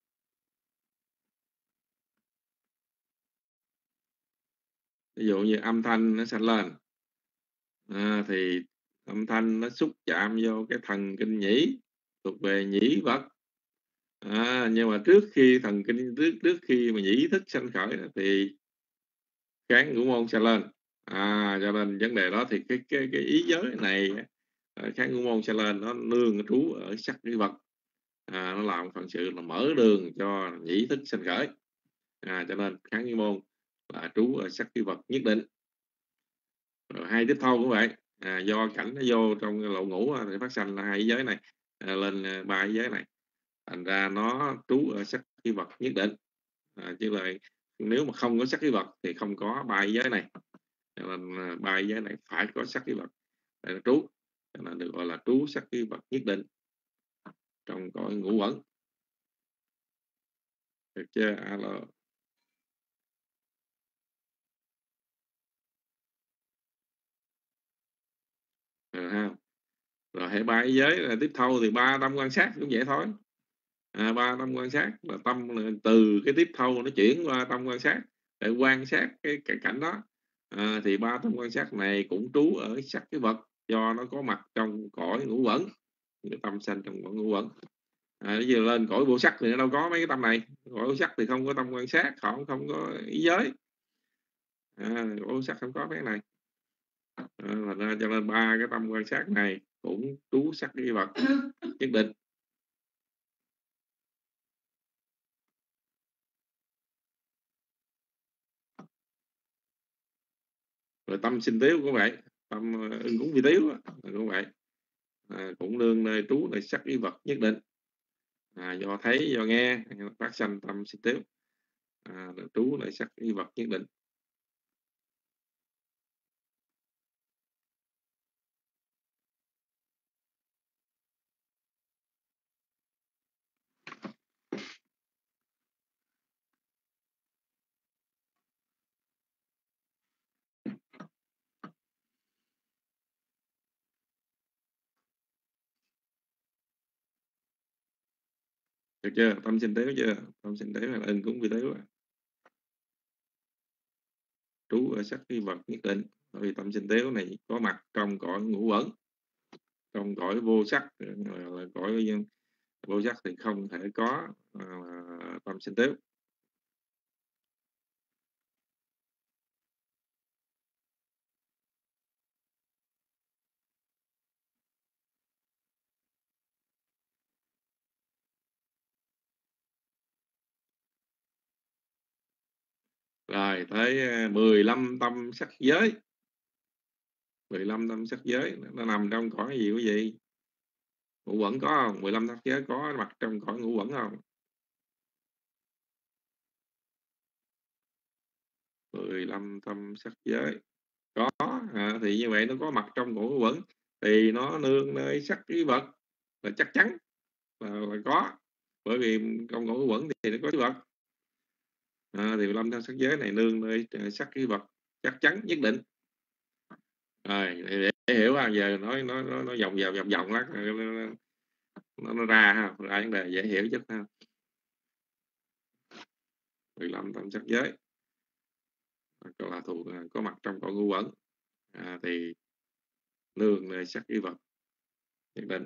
Ví dụ như âm thanh nó sanh lên, thì âm thanh nó xúc chạm vô cái thần kinh nhĩ, thuộc về nhĩ vật. Nhưng mà trước khi thần kinh, trước khi mà nhĩ thức sanh khởi thì kháng ngũ môn sanh lên. Cho nên vấn đề đó thì cái ý giới này, kháng ngũ môn sanh lên, nó nương trú ở sắc ý vật. Nó làm phần sự là mở đường cho nhĩ thức sanh khởi. Cho nên kháng ngũ môn là trú ở sắc ý vật nhất định. Rồi hai tiếp thâu cũng vậy. Do cảnh nó vô trong lộ ngũ thì phát sanh là hai ý giới này lên ba ý giới này, thành ra nó trú ở sắc ý vật nhất định. Chứ là nếu mà không có sắc ý vật thì không có ba ý giới này. Cho nên ba ý giới này phải có sắc ý vật để nó trú, cho nên được gọi là trú sắc ý vật nhất định trong cõi ngũ uẩn. Được chưa? Alo. Rồi hệ ba ý giới là tiếp thâu thì ba tâm quan sát cũng vậy thôi. Ba tâm quan sát là tâm từ cái tiếp thâu nó chuyển qua tâm quan sát để quan sát cái cảnh đó. Thì ba tâm quan sát này cũng trú ở sắc cái vật, do nó có mặt trong cõi ngũ uẩn, cái tâm sanh trong cõi ngũ uẩn. Bây giờ lên cõi vô sắc thì nó đâu có mấy cái tâm này. Cõi vô sắc thì không có tâm quan sát, không có ý giới. Cõi vô sắc không có mấy cái này. Cho nên ba cái tâm quan sát này cũng trú sắc cái vật nhất định. Rồi tâm sinh tiếu cũng vậy, tâm ưng cúng vi tiếu cũng vậy, cũng nương nơi trú nơi sắc ý vật nhất định. Do thấy do nghe phát sanh tâm sinh tiếu, trú nơi sắc ý vật nhất định. Được chưa? Tâm sinh tếu chưa? Tâm sinh tếu là ưng cúng vi tếu. Trú ở sắc cái vật nhất định. Bởi vì tâm sinh tếu này có mặt trong cõi ngũ uẩn, trong cõi vô sắc, là cõi vô sắc thì không thể có tâm sinh tếu. Rồi tới 15 tâm sắc giới. 15 tâm sắc giới nó nằm trong cõi gì quý vị? Ngũ uẩn có không? 15 sắc giới có mặt trong cõi ngũ uẩn không? 15 tâm sắc giới có. Thì như vậy nó có mặt trong cõi ngũ uẩn thì nó nương nơi sắc cái vật là chắc chắn là có. Bởi vì trong cõi ngũ uẩn thì nó có cái vật. Thì 15 tâm sắc giới này nương nơi sắc cái vật chắc chắn nhất định. Rồi để hiểu ha, giờ nói nó vòng vòng lắm, nó ra ha, ra vấn đề dễ hiểu chút ha. 15 tâm sắc giới là thuộc có mặt trong cõi ngũ uẩn, thì nương nơi sắc cái vật nhất định.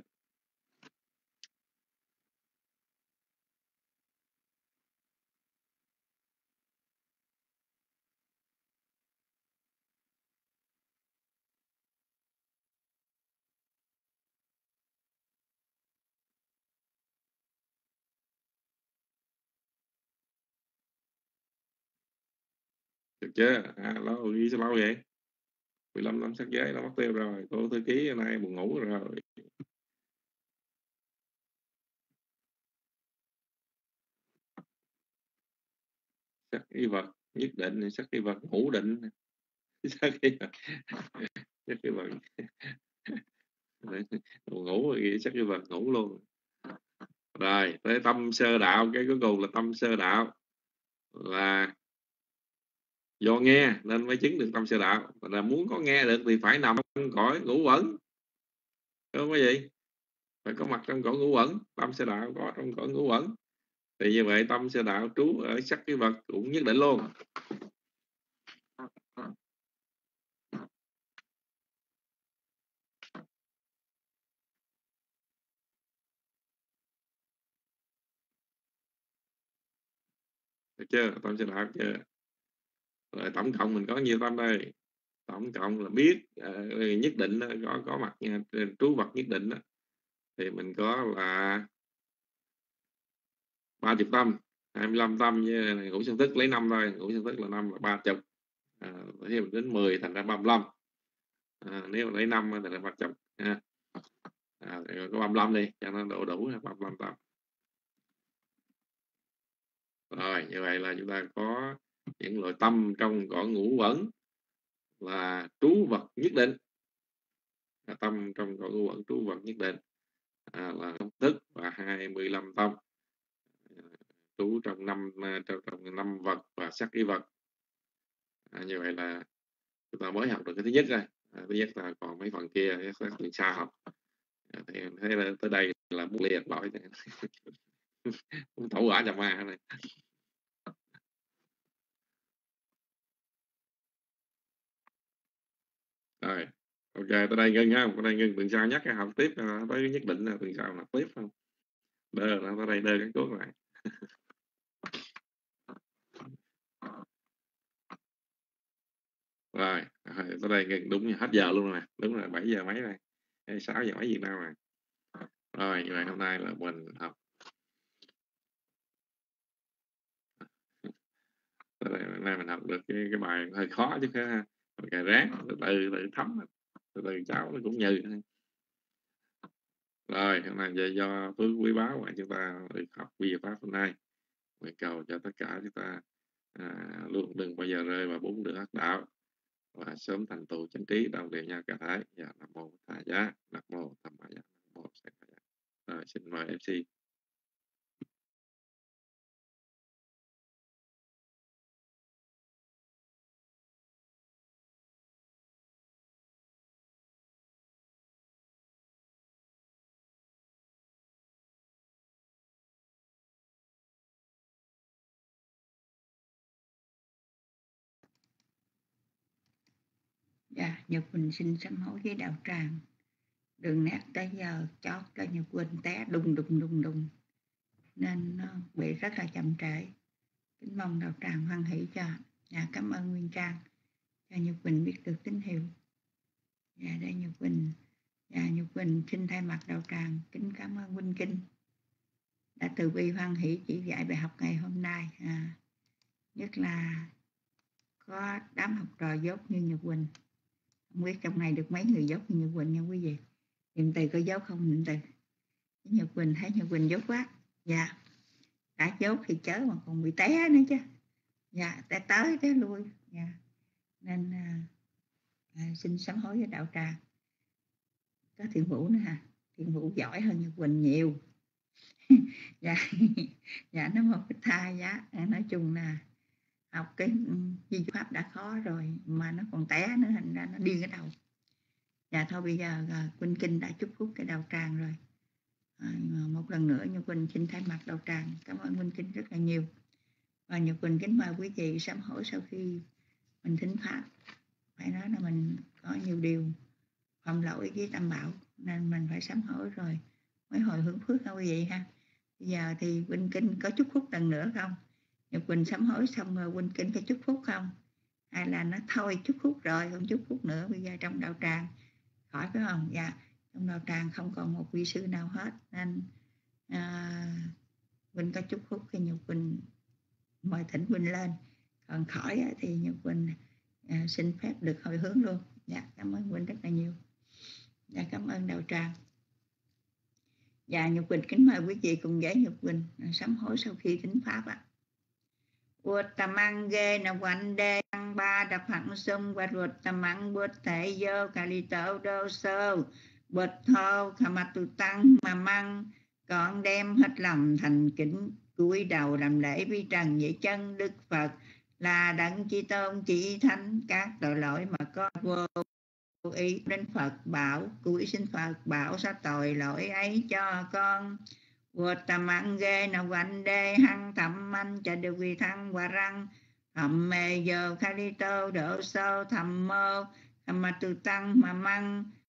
Được chưa? Lâu ghi sao lâu vậy? 15 năm sắc giới nó mất tiêu rồi. Cô thư ký hôm nay buồn ngủ rồi. Sắc y vật nhất định, sắc y vật ngũ định, sắc y vật, sắc y vật buồn ngủ rồi, sắc y vật ngủ luôn. Rồi tới tâm sơ đạo, cái cuối cùng là tâm sơ đạo, là do nghe nên mới chứng được tâm sơ đạo. Và là muốn có nghe được thì phải nằm trong cõi ngũ uẩn, đúng không quý vị? Phải có mặt trong cõi ngũ uẩn. Tâm sơ đạo có trong cõi ngũ uẩn thì như vậy tâm sơ đạo trú ở sắc cái vật cũng nhất định luôn. Được chưa? Tâm sơ đạo chưa? Rồi tổng cộng mình có nhiêu tâm đây? Tổng cộng là biết nhất định có mặt trú vật nhất định đó, thì mình có là 30 tâm, 25 tâm với ngũ xương thức lấy 5 thôi, ngũ xương thức là 5 là 30. Thì mình đến 10 thành ra 35. Nếu lấy 5 thì là 30. Thì có 35 đi cho nó đủ 35 tâm. Rồi như vậy là chúng ta có những loại tâm trong cõi ngũ uẩn là trú vật nhất định. Tâm trong cõi ngũ uẩn trú vật nhất định là công thức và 25 tâm trú trong năm vật và sắc ý vật. Như vậy là chúng ta mới học được cái thứ nhất rồi. Thứ nhất là còn mấy phần kia các phần sau học. Thì thấy là tới đây là muốn liệt lỗi thổ quả trà ma này. Rồi ok, tới đây ngưng ha, tới đây ngưng, tuần sau nhắc học tiếp, tới nhất định là tuần sau học tiếp không. Đơ nó tới đây đơ cái cốt lại. Rồi tới đây ngưng, đúng hết giờ luôn nè, đúng là 7 giờ mấy rồi, 6 giờ mấy Việt Nam rồi. Rồi như vậy hôm nay là mình học hôm nay mình học được cái bài hơi khó chứ ha. Cà ráng từ từ thấm, từ cháu nó cũng như. Rồi hôm nay về do phước quý báu mà chúng ta được học vi pháp hôm nay, nguyện cầu cho tất cả chúng ta luôn đừng bao giờ rơi vào bốn đường ác đạo và sớm thành tựu chánh trí đồng đều nhau cả thái. Dạ nam mô Thầy giá, nam mô Tham Ma Giá, nam mô Sa Ca Giá. Rồi xin mời MC. Dạ, Nhật Quỳnh xin sám hối với đạo tràng. Đường nét tới giờ chót cho Nhật Quỳnh té đùng nên nó bị rất là chậm trễ. Kính mong đạo tràng hoan hỷ cho. Dạ, cảm ơn Nguyên Trang cho Nhật Quỳnh biết được tín hiệu. Dạ, đây Nhật Quỳnh. Dạ, Nhật Quỳnh xin thay mặt đạo tràng kính cảm ơn Huynh Kinh đã từ bi hoan hỷ chỉ dạy bài học ngày hôm nay. Nhất là có đám học trò dốt như Nhật Quỳnh. Không biết trong này được mấy người dốt như Nhật Quỳnh nha quý vị. Niệm Từ có dốt không Niệm Từ? Nhật Quỳnh thấy Nhật Quỳnh dốt quá. Dạ, đã dốt thì chớ mà còn bị té nữa chứ. Dạ, té tới té lui. Dạ, nên xin sám hối với đạo tràng. Có Thiện Vũ nữa hả? Thiện Vũ giỏi hơn Nhật Quỳnh nhiều. Dạ, dạ nó một cái thai giá. Nói chung là học cái di pháp đã khó rồi mà nó còn té nữa, thành ra nó điên cái đầu. Dạ thôi bây giờ Quỳnh Kinh đã chúc phúc cái đạo tràng rồi. Một lần nữa Nhật Quỳnh xin thay mặt đạo tràng cảm ơn Quỳnh Kinh rất là nhiều. Và Nhật Quỳnh kính mời quý vị sám hối sau khi mình thính pháp. Phải nói là mình có nhiều điều phạm lỗi với Tam Bảo nên mình phải sám hối rồi mới hồi hướng phước đâu quý vị ha. Bây giờ thì Quỳnh Kinh có chúc phúc lần nữa không? Nhật Quỳnh sám hối xong rồi Quỳnh Kinh có chúc phúc không? Hay là nó thôi chúc phúc rồi không chúc phúc nữa, bây giờ trong đạo tràng khỏi phải không? Dạ, trong đạo tràng không còn một vị sư nào hết nên Quỳnh có chúc phúc thì Nhật Quỳnh mời thỉnh Quỳnh lên, còn khỏi thì Nhật Quỳnh xin phép được hồi hướng luôn. Dạ, cảm ơn Quỳnh rất là nhiều. Dạ, cảm ơn đạo tràng. Dạ, Nhật Quỳnh kính mời quý vị cùng với Nhật Quỳnh sám hối sau khi thính pháp ạ. Uttamang ghê na quanh đê ăn ba đập hẳn sung và ruột tamang bút thể vô cà lì tẩu đô sơ bột thô khả mặt tù tăng mà măng còn đem hết lòng thành kính cúi đầu làm lễ vi trần vậy chân Đức Phật là đấng chi tôn chỉ thánh các tội lỗi mà có vô ý đến Phật bảo cúi xin Phật bảo xóa tội lỗi ấy cho con. Vượt tầm ăn ghê nào quanh đê hăng thầm anh cho được vì thăng và răng thầm mê giờ kha đi tô đổ sâu thầm mơ thầm mà từ tăng mà măng